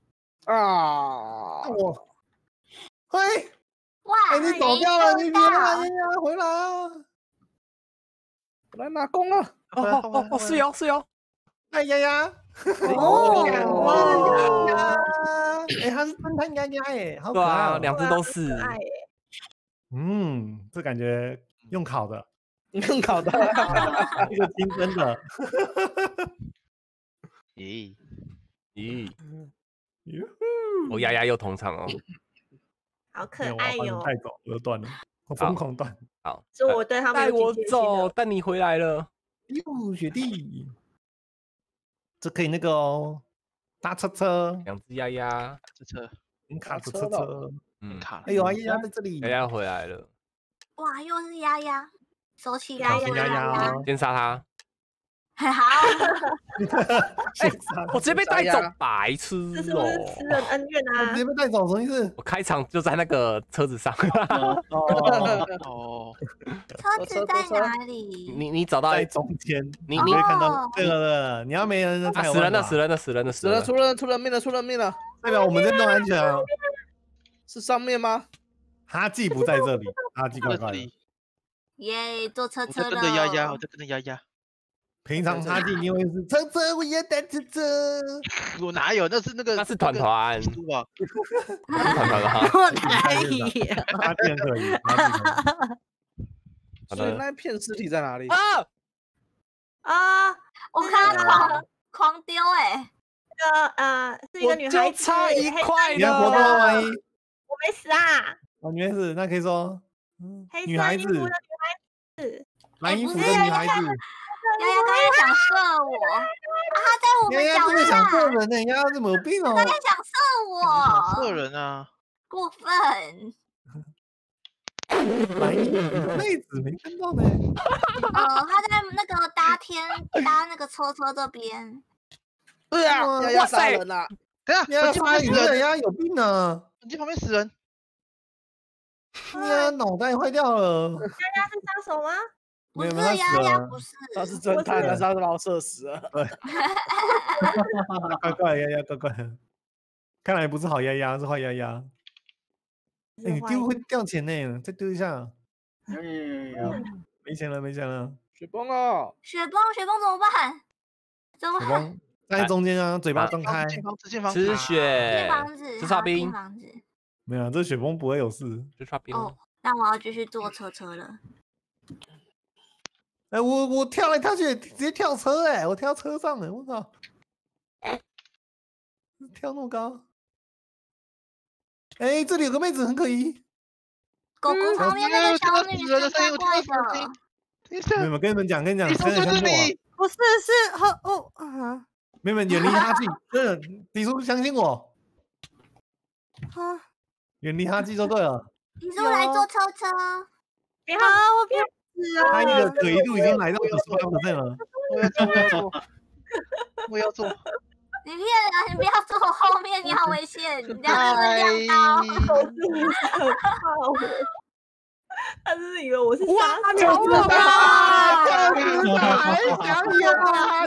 Speaker 4: 啊！
Speaker 2: 我，嘿，
Speaker 6: 哇，
Speaker 2: 哎，你走掉了，你别来呀，回来啊！
Speaker 4: 我来拿弓了。
Speaker 7: 哦，是哟是哟，
Speaker 2: 哎呀呀！
Speaker 3: 哦
Speaker 2: 呀！哎，它是侦探鸭鸭哎，好可
Speaker 7: 对啊，
Speaker 2: 爱哦。
Speaker 7: 2只都是。
Speaker 3: 爱耶，
Speaker 2: 嗯，这感觉用烤的，
Speaker 4: 更考的。
Speaker 2: 这个清蒸的。
Speaker 1: 咦，
Speaker 7: 咦，
Speaker 2: 哟
Speaker 7: 我丫丫又同场哦。
Speaker 3: 好可
Speaker 2: 没有，我
Speaker 3: 爱哟！
Speaker 2: 要把你带走，我又断了，我疯狂断。
Speaker 7: 好，
Speaker 3: 是我对他们
Speaker 7: 带我
Speaker 3: 有警戒心
Speaker 7: 走，
Speaker 3: 的。
Speaker 7: 但你回来了。
Speaker 2: 哟，雪地，这可以那个哦，搭车车，
Speaker 7: 2只丫丫，
Speaker 1: 这车
Speaker 2: 卡着
Speaker 4: 车了
Speaker 2: 车车。
Speaker 7: 嗯，
Speaker 1: 卡了。
Speaker 2: 哎呦，鸭鸭在这里。
Speaker 7: 丫丫回来了，
Speaker 6: 哇，又是鸭鸭，手起
Speaker 2: 小心
Speaker 6: 鸭鸭
Speaker 2: 鸭鸭。
Speaker 7: 先杀他。
Speaker 6: 好，
Speaker 7: 我直接被带走，白痴
Speaker 3: 这是不
Speaker 7: 哦！
Speaker 3: 是私人恩怨啊
Speaker 2: 我直？接被带走，什么意思？
Speaker 7: 我开场就在那个车子上。
Speaker 1: 哦，
Speaker 6: 车子在哪里？
Speaker 7: 你找到
Speaker 2: 在中间，
Speaker 7: 你
Speaker 2: 会看到
Speaker 6: 哦
Speaker 2: 这个，你要没人的才有
Speaker 7: 死人了，
Speaker 2: 办法
Speaker 7: 死人了，死人了，死人了！
Speaker 4: 出人命了，出人命了！
Speaker 2: 代表我们这边安全啊。
Speaker 4: 是上面吗？
Speaker 2: 哈记不在这里，哈记怪怪的。
Speaker 1: 在这里，
Speaker 6: 耶，坐车
Speaker 1: 我在
Speaker 6: 车了。
Speaker 1: 跟着丫丫，我在跟着丫丫。
Speaker 2: 平常哈记一定会是车车，我也带车车。
Speaker 1: 我哪有？那是那个，
Speaker 7: 那是团团
Speaker 1: 那个书吧？
Speaker 7: 那是团团啊！
Speaker 8: 我哪里？
Speaker 2: 哈记很可疑，哈记很可疑。
Speaker 7: 好的
Speaker 4: 所以那一片尸体在哪里？
Speaker 7: 啊！
Speaker 3: 啊，
Speaker 6: 我看他狂丢哎，
Speaker 3: 是一个女
Speaker 7: 我就
Speaker 3: 孩子，
Speaker 7: 差一块
Speaker 2: 你要活动
Speaker 7: 了。
Speaker 2: 万一
Speaker 3: 我没死啊！
Speaker 2: 哦，女孩子，那可以说，
Speaker 3: 黑
Speaker 2: 女孩子
Speaker 3: 色衣服的，女孩子，
Speaker 2: 蓝衣服的女孩子，
Speaker 6: 丫丫刚才想射我，啊，他在我们脚
Speaker 2: 丫丫真的想
Speaker 6: 下，
Speaker 2: 射人呢，丫丫怎么有病哦
Speaker 6: 他？在想射
Speaker 1: 射
Speaker 6: 我，
Speaker 1: 人啊！
Speaker 6: 过分。
Speaker 2: 蓝衣服妹子没看到呢。
Speaker 6: 他在那个搭那个车这边，
Speaker 4: 对啊，丫丫杀人了。
Speaker 1: 等一下，
Speaker 2: 丫丫
Speaker 1: 本机旁
Speaker 2: 杀人了，
Speaker 1: 边死人，
Speaker 2: 丫丫有病呢，
Speaker 1: 本机旁边死人。
Speaker 2: 丫丫脑袋坏掉了。
Speaker 3: 丫丫是杀手吗？
Speaker 6: 不是
Speaker 2: 没有他死
Speaker 6: 丫丫，
Speaker 2: 了
Speaker 6: 不是，
Speaker 4: 他是侦探，但是他是把我射死了。
Speaker 2: 怪怪丫丫怪怪的，看来不是好丫丫，是坏丫丫。哎，你丢会掉钱呢，再丢一下。
Speaker 5: 有，
Speaker 2: 没钱了，没钱了。
Speaker 4: 雪崩哦，
Speaker 6: 雪崩怎么办？怎么办？
Speaker 2: 雪崩在中间啊，嘴巴张开。
Speaker 7: 吃血，
Speaker 6: 房子，
Speaker 7: 吃刨冰。
Speaker 6: 房子。
Speaker 2: 没有，这雪崩不会有事。
Speaker 7: 吃刨冰。
Speaker 6: 哦，那我要继续坐车了。
Speaker 2: 哎，我跳来跳去，直接跳车哎，我跳车上了，我靠！跳那么高。哎，这里有个妹子很可疑。
Speaker 6: 狗狗旁边那个小女生怪怪的。
Speaker 2: 妹妹，跟你们讲，跟你讲，
Speaker 1: 你说就是你，
Speaker 8: 不是啊！
Speaker 2: 妹妹，远离哈气，真的，迪叔相信我。
Speaker 8: 啊，
Speaker 2: 远离哈气就对了。
Speaker 6: 迪叔来坐车。
Speaker 8: 不要，我不要死啊！
Speaker 2: 他那个可疑度已经来到98%了。
Speaker 1: 我要坐。
Speaker 6: 你骗人！你不要坐我后面，你好危险！你这样子亮刀。
Speaker 3: 他是不是以为我是
Speaker 8: 哇，
Speaker 3: 杀手？
Speaker 2: 还想你啊！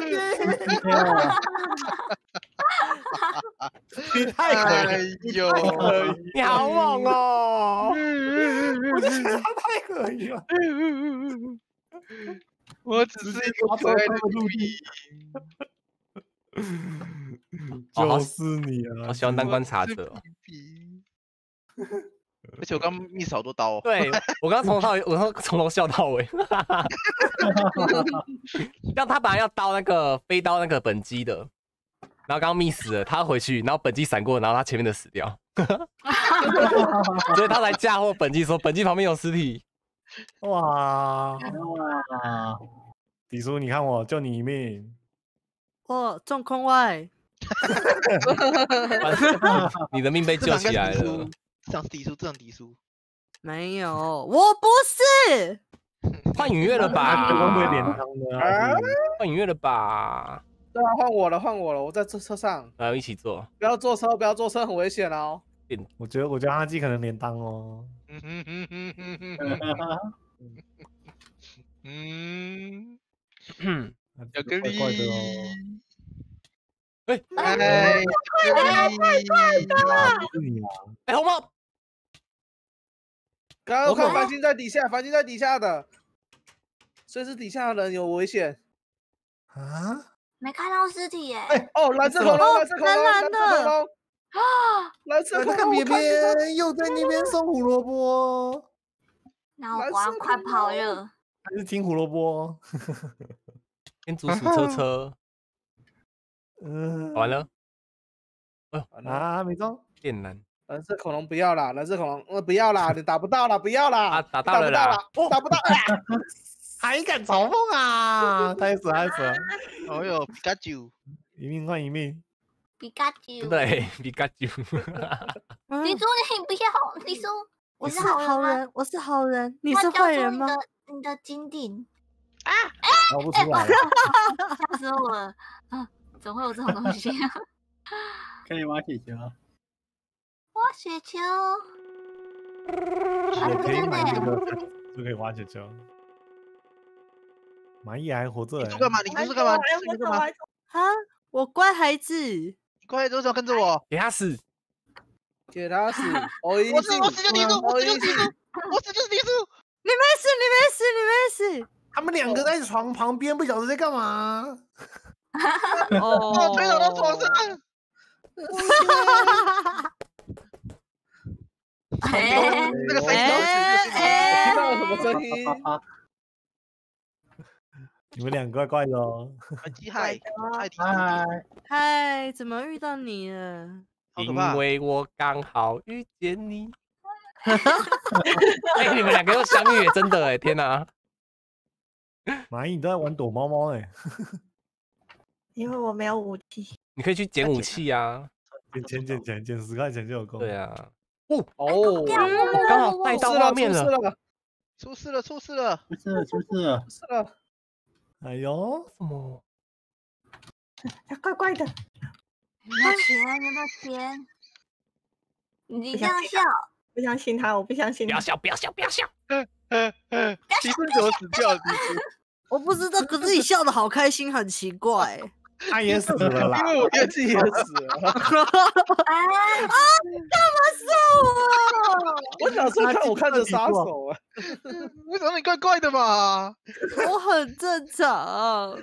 Speaker 2: 你太可疑，
Speaker 7: 你好猛哦！
Speaker 2: 我就觉得他太可疑了。
Speaker 1: 我只是一个可爱的录
Speaker 2: 音，就是你啊！
Speaker 7: 我喜欢当观察者。
Speaker 1: 而且我刚密好多刀哦。
Speaker 7: 对，我刚从头笑到尾。让他本来要刀那个飞刀那个本机的，然后刚刚密死了，他回去，然后本机闪过，然后他前面的死掉，所以他才嫁祸本机说本机旁边有尸体。
Speaker 2: 哇！迪叔，你看我救你一命。
Speaker 8: 我中空外。
Speaker 7: 你的命被救起来了。
Speaker 1: 这样迪叔，
Speaker 8: 没有，我不是。
Speaker 7: 换影月了吧？
Speaker 2: 会不会连汤的啊？
Speaker 7: 换影月了吧？
Speaker 4: 对啊，换我了，我在车上。
Speaker 7: 来，一起坐。
Speaker 4: 不要坐车，很危险哦。
Speaker 2: 我觉得阿基可能连当哦。
Speaker 1: 巧克力。
Speaker 7: 哎，红帽。
Speaker 4: 刚刚我看繁星在底下的，所以是底下的人有危险
Speaker 2: 啊！
Speaker 6: 没看到尸体耶。
Speaker 4: 哦，蓝色恐龙，
Speaker 8: 蓝的
Speaker 6: 啊！
Speaker 4: 蓝色恐龙，
Speaker 2: 看别边又在那边送胡萝卜。
Speaker 6: 那我果然快跑了。
Speaker 2: 还是听胡萝卜。
Speaker 7: 天竺鼠车。完了。
Speaker 2: 啊，没中。
Speaker 7: 电男。
Speaker 4: 蓝色恐龙不要啦，不要啦，你打不到啦，不要啦，
Speaker 7: 打到了啦，
Speaker 4: 打不到，
Speaker 2: 还敢嘲讽啊！太死了！
Speaker 1: 哦哟，皮卡丘，
Speaker 2: 一命换一命。
Speaker 6: 皮卡丘，
Speaker 7: 对，皮卡丘。
Speaker 6: 迪叔，你不要，迪叔，
Speaker 8: 我是好人，你是坏人吗？
Speaker 6: 你的金锭
Speaker 2: 啊！找不出来，
Speaker 6: 吓死我了！啊，怎么会有这种东西？
Speaker 5: 可以挖雪球。
Speaker 6: 挖雪球，
Speaker 2: 可以买这个就可以挖雪球。蚂蚁还活着哎！
Speaker 1: 你干嘛？你这是干嘛？
Speaker 8: 啊，我乖孩子。
Speaker 1: 你乖孩子为什么跟着我？
Speaker 7: 给他死！
Speaker 4: 我死就是迪叔，我死就是迪叔。
Speaker 8: 你没事。
Speaker 2: 他们两个在床旁边，不晓得在干嘛。
Speaker 1: 我推倒到床上。那个声音，
Speaker 4: 听到了什么声音？
Speaker 2: 你们俩怪怪的哦。
Speaker 8: 嗨，怎么遇到你了？
Speaker 7: 因为我刚好遇见你。哎，你们两个又相遇，真的哎，天哪！
Speaker 2: 蚂蚁，你都在玩躲猫猫哎。
Speaker 3: 因为我没有武器。
Speaker 7: 你可以去捡武器啊。
Speaker 2: 捡10块钱就有够。
Speaker 7: 对啊。
Speaker 4: 哦，
Speaker 7: 我刚好带到画面了。
Speaker 1: 出事了！
Speaker 2: 哎呦，
Speaker 7: 什么？
Speaker 3: 他怪怪的。
Speaker 6: 有没有钱？你这样笑，
Speaker 3: 不相信他，我不相信。
Speaker 7: 不要笑！
Speaker 1: 迪叔怎么死掉？迪叔，
Speaker 8: 我不知道，可是你笑得好开心，很奇怪。
Speaker 2: 他也死了啦，
Speaker 4: 因为我自己也死了。
Speaker 8: 干嘛杀我？
Speaker 4: 我想说看着杀手啊！
Speaker 1: 为什哪里怪怪的吧？
Speaker 8: 我很正常。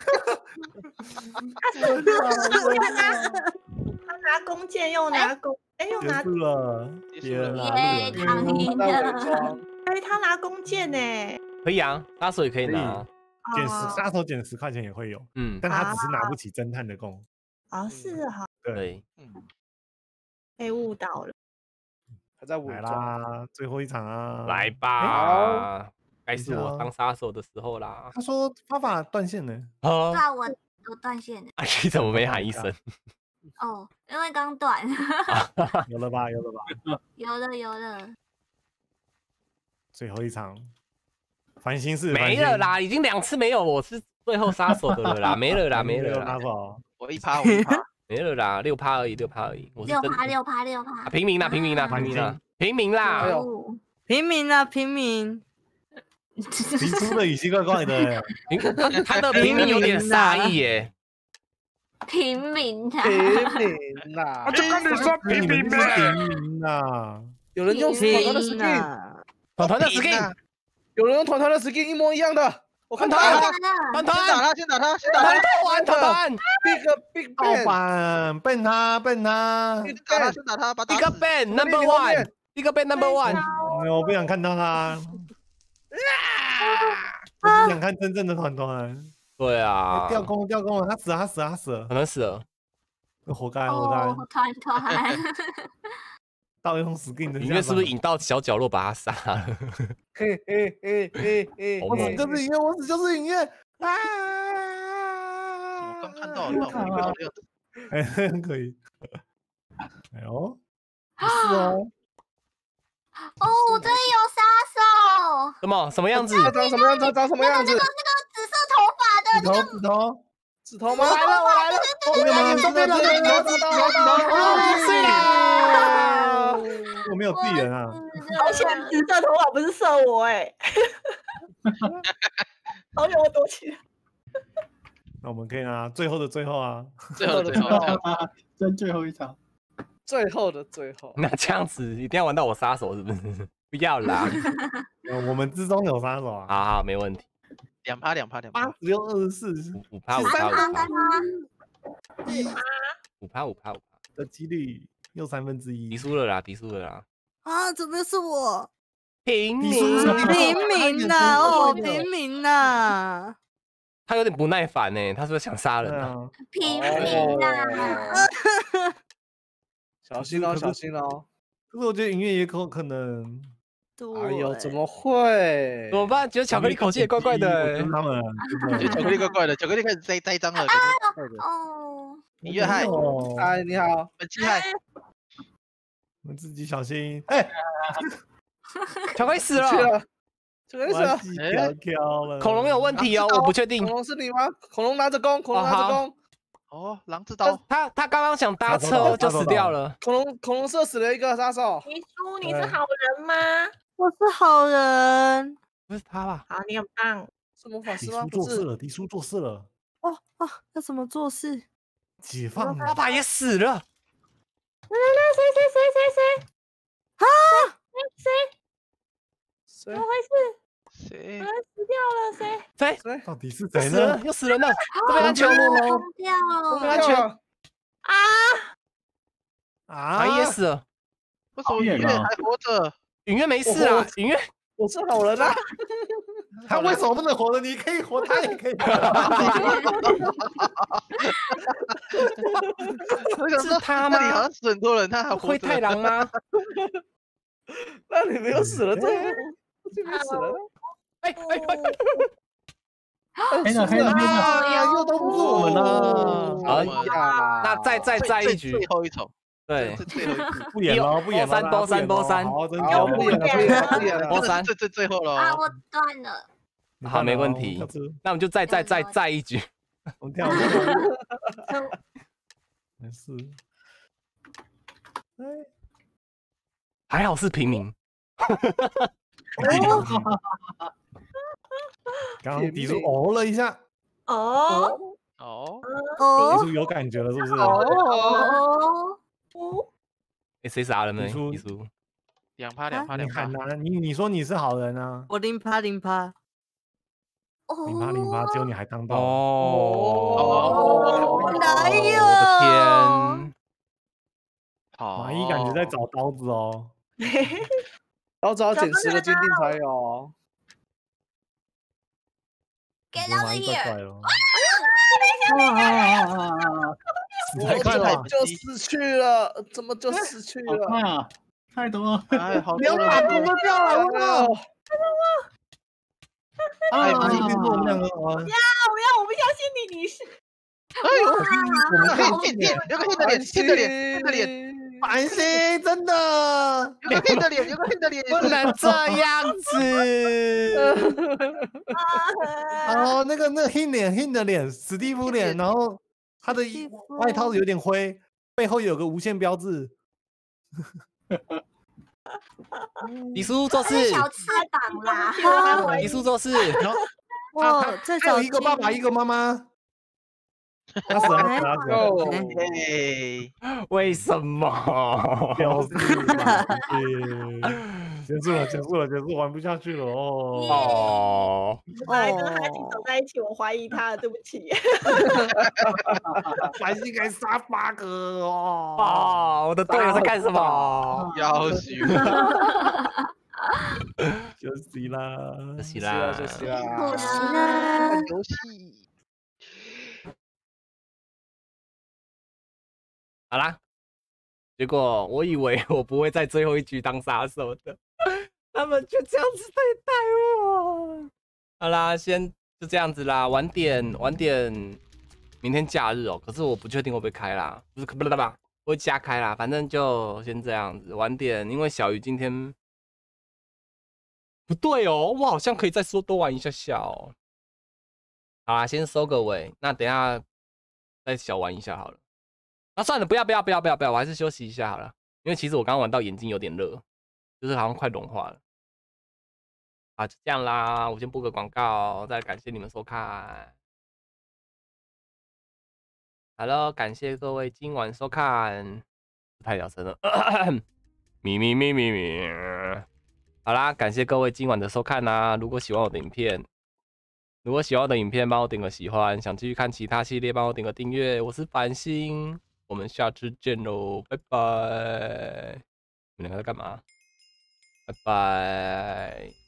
Speaker 3: 他拿弓箭又拿弓，又
Speaker 2: 结
Speaker 3: 拿，
Speaker 2: 束了，别人拿
Speaker 6: 耶，
Speaker 2: 路人。
Speaker 6: 躺赢
Speaker 4: 在伪
Speaker 6: 了。
Speaker 4: 装，
Speaker 3: 他拿弓箭呢。
Speaker 7: 可以啊，杀手也可以拿。
Speaker 2: 减杀手减10块钱也会有，
Speaker 7: 嗯，
Speaker 2: 但他只是拿不起侦探的弓。
Speaker 3: 哦，是哈，
Speaker 7: 对，
Speaker 3: 被误导了。
Speaker 4: 还在伪
Speaker 2: 来
Speaker 4: 装。
Speaker 2: 啦，最后一场啊！
Speaker 7: 来吧，该是我
Speaker 2: 等一下哦
Speaker 7: 当杀手的时候啦。
Speaker 2: 他说发法断线呢。
Speaker 7: 啊
Speaker 6: 对，啊，我断线了。
Speaker 7: 啊，你怎么没喊一声？
Speaker 6: 哦，因为刚断。
Speaker 2: 有了吧？有了吧？
Speaker 6: 有了有了。
Speaker 2: 最后一场，繁星是
Speaker 7: 没了啦，已经2次没有，我是最后杀手的了啦，没了啦，没了啦，
Speaker 2: 杀手。
Speaker 1: 我1%，我1%，
Speaker 7: 没了啦，6%而已，6%而已。我是真
Speaker 6: 6%。
Speaker 7: 平民啦，平民啦，平民啦，平民啦。
Speaker 6: 哦
Speaker 8: 平民啊，平民。
Speaker 2: 提出的语气怪怪的，
Speaker 7: 他的平民有点杀意耶。
Speaker 6: 平民啊。
Speaker 4: 平民呐，
Speaker 2: 就跟你说平民平民呐。
Speaker 4: 有人用团团的
Speaker 8: 平
Speaker 4: skin，
Speaker 7: 团团的 skin，
Speaker 4: 有人用团团的 skin 一模一样的，我看到
Speaker 7: 团
Speaker 4: 了。
Speaker 7: 团团，
Speaker 1: 先打他，先打他，
Speaker 7: 团团
Speaker 4: Big
Speaker 2: 盗
Speaker 4: Ben，
Speaker 2: 版，笨他，笨他。
Speaker 1: 先打他，先打他，把他
Speaker 7: ，Big Ben number one，Big Ben number one。
Speaker 2: 我不想看到他。我只想看真正的团团。
Speaker 7: 对啊，
Speaker 2: 掉弓了，他死了，他死了，他死了，
Speaker 7: 可能死了。
Speaker 2: 活该，活该。
Speaker 6: 哦，团团。
Speaker 2: 盗用 skin 的，
Speaker 7: 音乐是不是引到小角落把他杀了？
Speaker 4: 嘿嘿嘿嘿嘿，
Speaker 2: 我死就是音乐，我死就是音乐啊！
Speaker 1: 我刚看到了，我没有这样子。
Speaker 2: 哎，可以。哎呦，是哦。
Speaker 6: 哦，我这里有杀手。
Speaker 7: 什么样子？
Speaker 4: 他长什么样子？长什么样子？
Speaker 6: 那个紫色头发的
Speaker 2: 指头，
Speaker 4: 指头吗？
Speaker 7: 我来了，我来了，
Speaker 2: 我来这边了，
Speaker 7: 睡啦！
Speaker 2: 我没有自己人啊。
Speaker 3: 好险，紫色头发不是射我哎。好险，我躲起来。
Speaker 2: 那我们可以拿最后的最后啊，
Speaker 1: 最后，
Speaker 5: 真最后一场。
Speaker 4: 最后的最后，
Speaker 7: 那这样子一定要玩到我杀手是不是？不要啦，
Speaker 2: 我们之中有杀手啊。
Speaker 7: 好好，没问题。
Speaker 1: 2%，
Speaker 2: 86、24，
Speaker 7: 5%
Speaker 2: 的几率又1/3。
Speaker 7: 敌输了啦，敌输了啦。
Speaker 8: 啊，怎么又是我？
Speaker 7: 平民，
Speaker 8: 平民呐，哦，平民呐。
Speaker 7: 他有点不耐烦呢，他是不是想杀人啊？
Speaker 6: 平民呐。
Speaker 4: 小心哦，小心哦。
Speaker 2: 可是我觉得音乐也可能。
Speaker 4: 哎呦，怎么会？
Speaker 7: 怎么办？觉得巧克力口气也怪怪的。
Speaker 2: 他们，
Speaker 1: 觉得巧克力怪怪的，巧克力开始栽赃了。
Speaker 6: 哦。
Speaker 1: 音乐嗨，
Speaker 4: 嗨，你好，
Speaker 1: 本期嗨，
Speaker 2: 我们自己小心。哎，
Speaker 7: 巧克力死了，
Speaker 4: 巧克力死了，
Speaker 2: 飘了。
Speaker 7: 恐龙有问题哦，我不确定。
Speaker 4: 恐龙是你吗？恐龙拿着弓，恐龙拿着弓。
Speaker 1: 哦，狼之刀。
Speaker 7: 他刚刚想搭车就死掉了。
Speaker 4: 恐龙射死了一个杀手。
Speaker 3: 黎叔，你是好人吗？
Speaker 8: 我是好人。
Speaker 7: 不是他吧？
Speaker 3: 好，你很棒。
Speaker 4: 是魔法师
Speaker 2: 敌
Speaker 4: 吗？
Speaker 2: 叔做事了，敌叔做事了。
Speaker 8: 哦，要怎么做事？
Speaker 2: 解放
Speaker 7: 爸爸也死了。
Speaker 3: 来，谁？啊？谁？怎么回事？
Speaker 1: 谁？
Speaker 3: 死掉了？谁？
Speaker 7: 谁？
Speaker 2: 到底是谁呢？
Speaker 7: 又死人了！这边安全
Speaker 6: 掉
Speaker 7: 这边
Speaker 6: 了。
Speaker 7: 安全。
Speaker 2: 啊！
Speaker 7: 也死了。
Speaker 1: 为什么云月还活着？
Speaker 7: 云月没事啊，云月。
Speaker 4: 我是好人啊。
Speaker 2: 他为什么不能活着？你可以活，他也可以。
Speaker 7: 是他吗？
Speaker 1: 那里好像死很多人，他还
Speaker 7: 灰太狼吗？
Speaker 4: 那你没有死了，这没死了。
Speaker 5: 黑的，
Speaker 2: 又都不是我们了。
Speaker 7: 哎呀，那再一局，
Speaker 1: 最后一场。对，
Speaker 2: 不演了，不演了，
Speaker 7: 包三，
Speaker 4: 不演了，
Speaker 7: 包三，
Speaker 1: 最后了。
Speaker 6: 啊，我断了。
Speaker 7: 好，没问题。那我们就再一局。
Speaker 2: 我跳。没事。
Speaker 7: 还好是平民。
Speaker 2: 刚刚敌叔哦了一下。敌叔有感觉了，是不是？
Speaker 6: 哦。
Speaker 7: 谁杀了呢？
Speaker 2: 敌叔
Speaker 7: 敌叔。
Speaker 1: 2%，2%，2%。
Speaker 2: 你喊啊，你说你是好人啊，
Speaker 8: 我0%，0%。
Speaker 2: 0%，0%，结果你还当到了。
Speaker 7: 哦，
Speaker 8: 哪有？
Speaker 7: 我的天！
Speaker 2: 马一感觉在找刀子哦。
Speaker 4: 刀子要捡10个金锭才有。
Speaker 6: Get
Speaker 2: 马
Speaker 6: out
Speaker 2: 一
Speaker 6: of
Speaker 2: 怪
Speaker 6: here！
Speaker 2: 怪了。
Speaker 4: 太快了，就失去了，怎么就失去了？
Speaker 5: 快啊，太多了！
Speaker 1: 哎，好
Speaker 2: 2把都都掉了，我
Speaker 1: 哎，
Speaker 2: 马一变成我们2个
Speaker 3: 不要，我不相信你，你是。
Speaker 1: 哎呦，
Speaker 2: 我们可以
Speaker 1: 有个 hint 的脸，hint 的脸，hint 的脸，
Speaker 2: 繁星真的
Speaker 1: 有个 hint 的脸，有个 hint 的脸，
Speaker 7: 不能这样子。
Speaker 2: 然后那个 hint 的脸，史蒂夫脸，然后他的外套有点灰，背后有个无限标志。
Speaker 7: 李叔做事，
Speaker 6: 小翅膀啦！
Speaker 7: 李叔做事。
Speaker 8: 我在找
Speaker 2: 还有一个爸爸，一个妈妈。他死了，他死了，他死了。
Speaker 1: 哎，
Speaker 7: 为什么？
Speaker 2: 就是嘛，结束了，结束了，结束，玩不下去了哦。
Speaker 7: 哦，
Speaker 3: 本来跟哈吉走在一起，我怀疑他了，对不起。
Speaker 2: 繁星该杀8个哦。
Speaker 7: 哦，我的队友在干什么？
Speaker 1: 要死！
Speaker 2: 休息啦，
Speaker 7: 可惜啦，
Speaker 4: 休息啦，
Speaker 8: 可惜啦。
Speaker 1: 玩游戏。
Speaker 7: 好啦，结果我以为我不会在最后一局当杀手的，他们就这样子对待我。好啦，先就这样子啦，晚点，明天假日哦，可是我不确定会不会开啦，不是会加开啦，反正就先这样子，晚点，因为小鱼今天不对哦，我好像可以再多玩一下下哦。好啦，先收个尾，那等一下再小玩一下好了。啊，算了，不要，我还是休息一下好了。因为其实我刚刚玩到眼睛有点热，就是好像快融化了。啊，就这样啦，我先播个广告，再感谢你们收看。好了，感谢各位今晚收看，太小声了，咪。好啦，感谢各位今晚的收看啦。如果喜欢我的影片，帮我点个喜欢，想继续看其他系列，帮我点个订阅。我是繁星。我们下次见喽，拜拜！你们两个在干嘛？拜拜。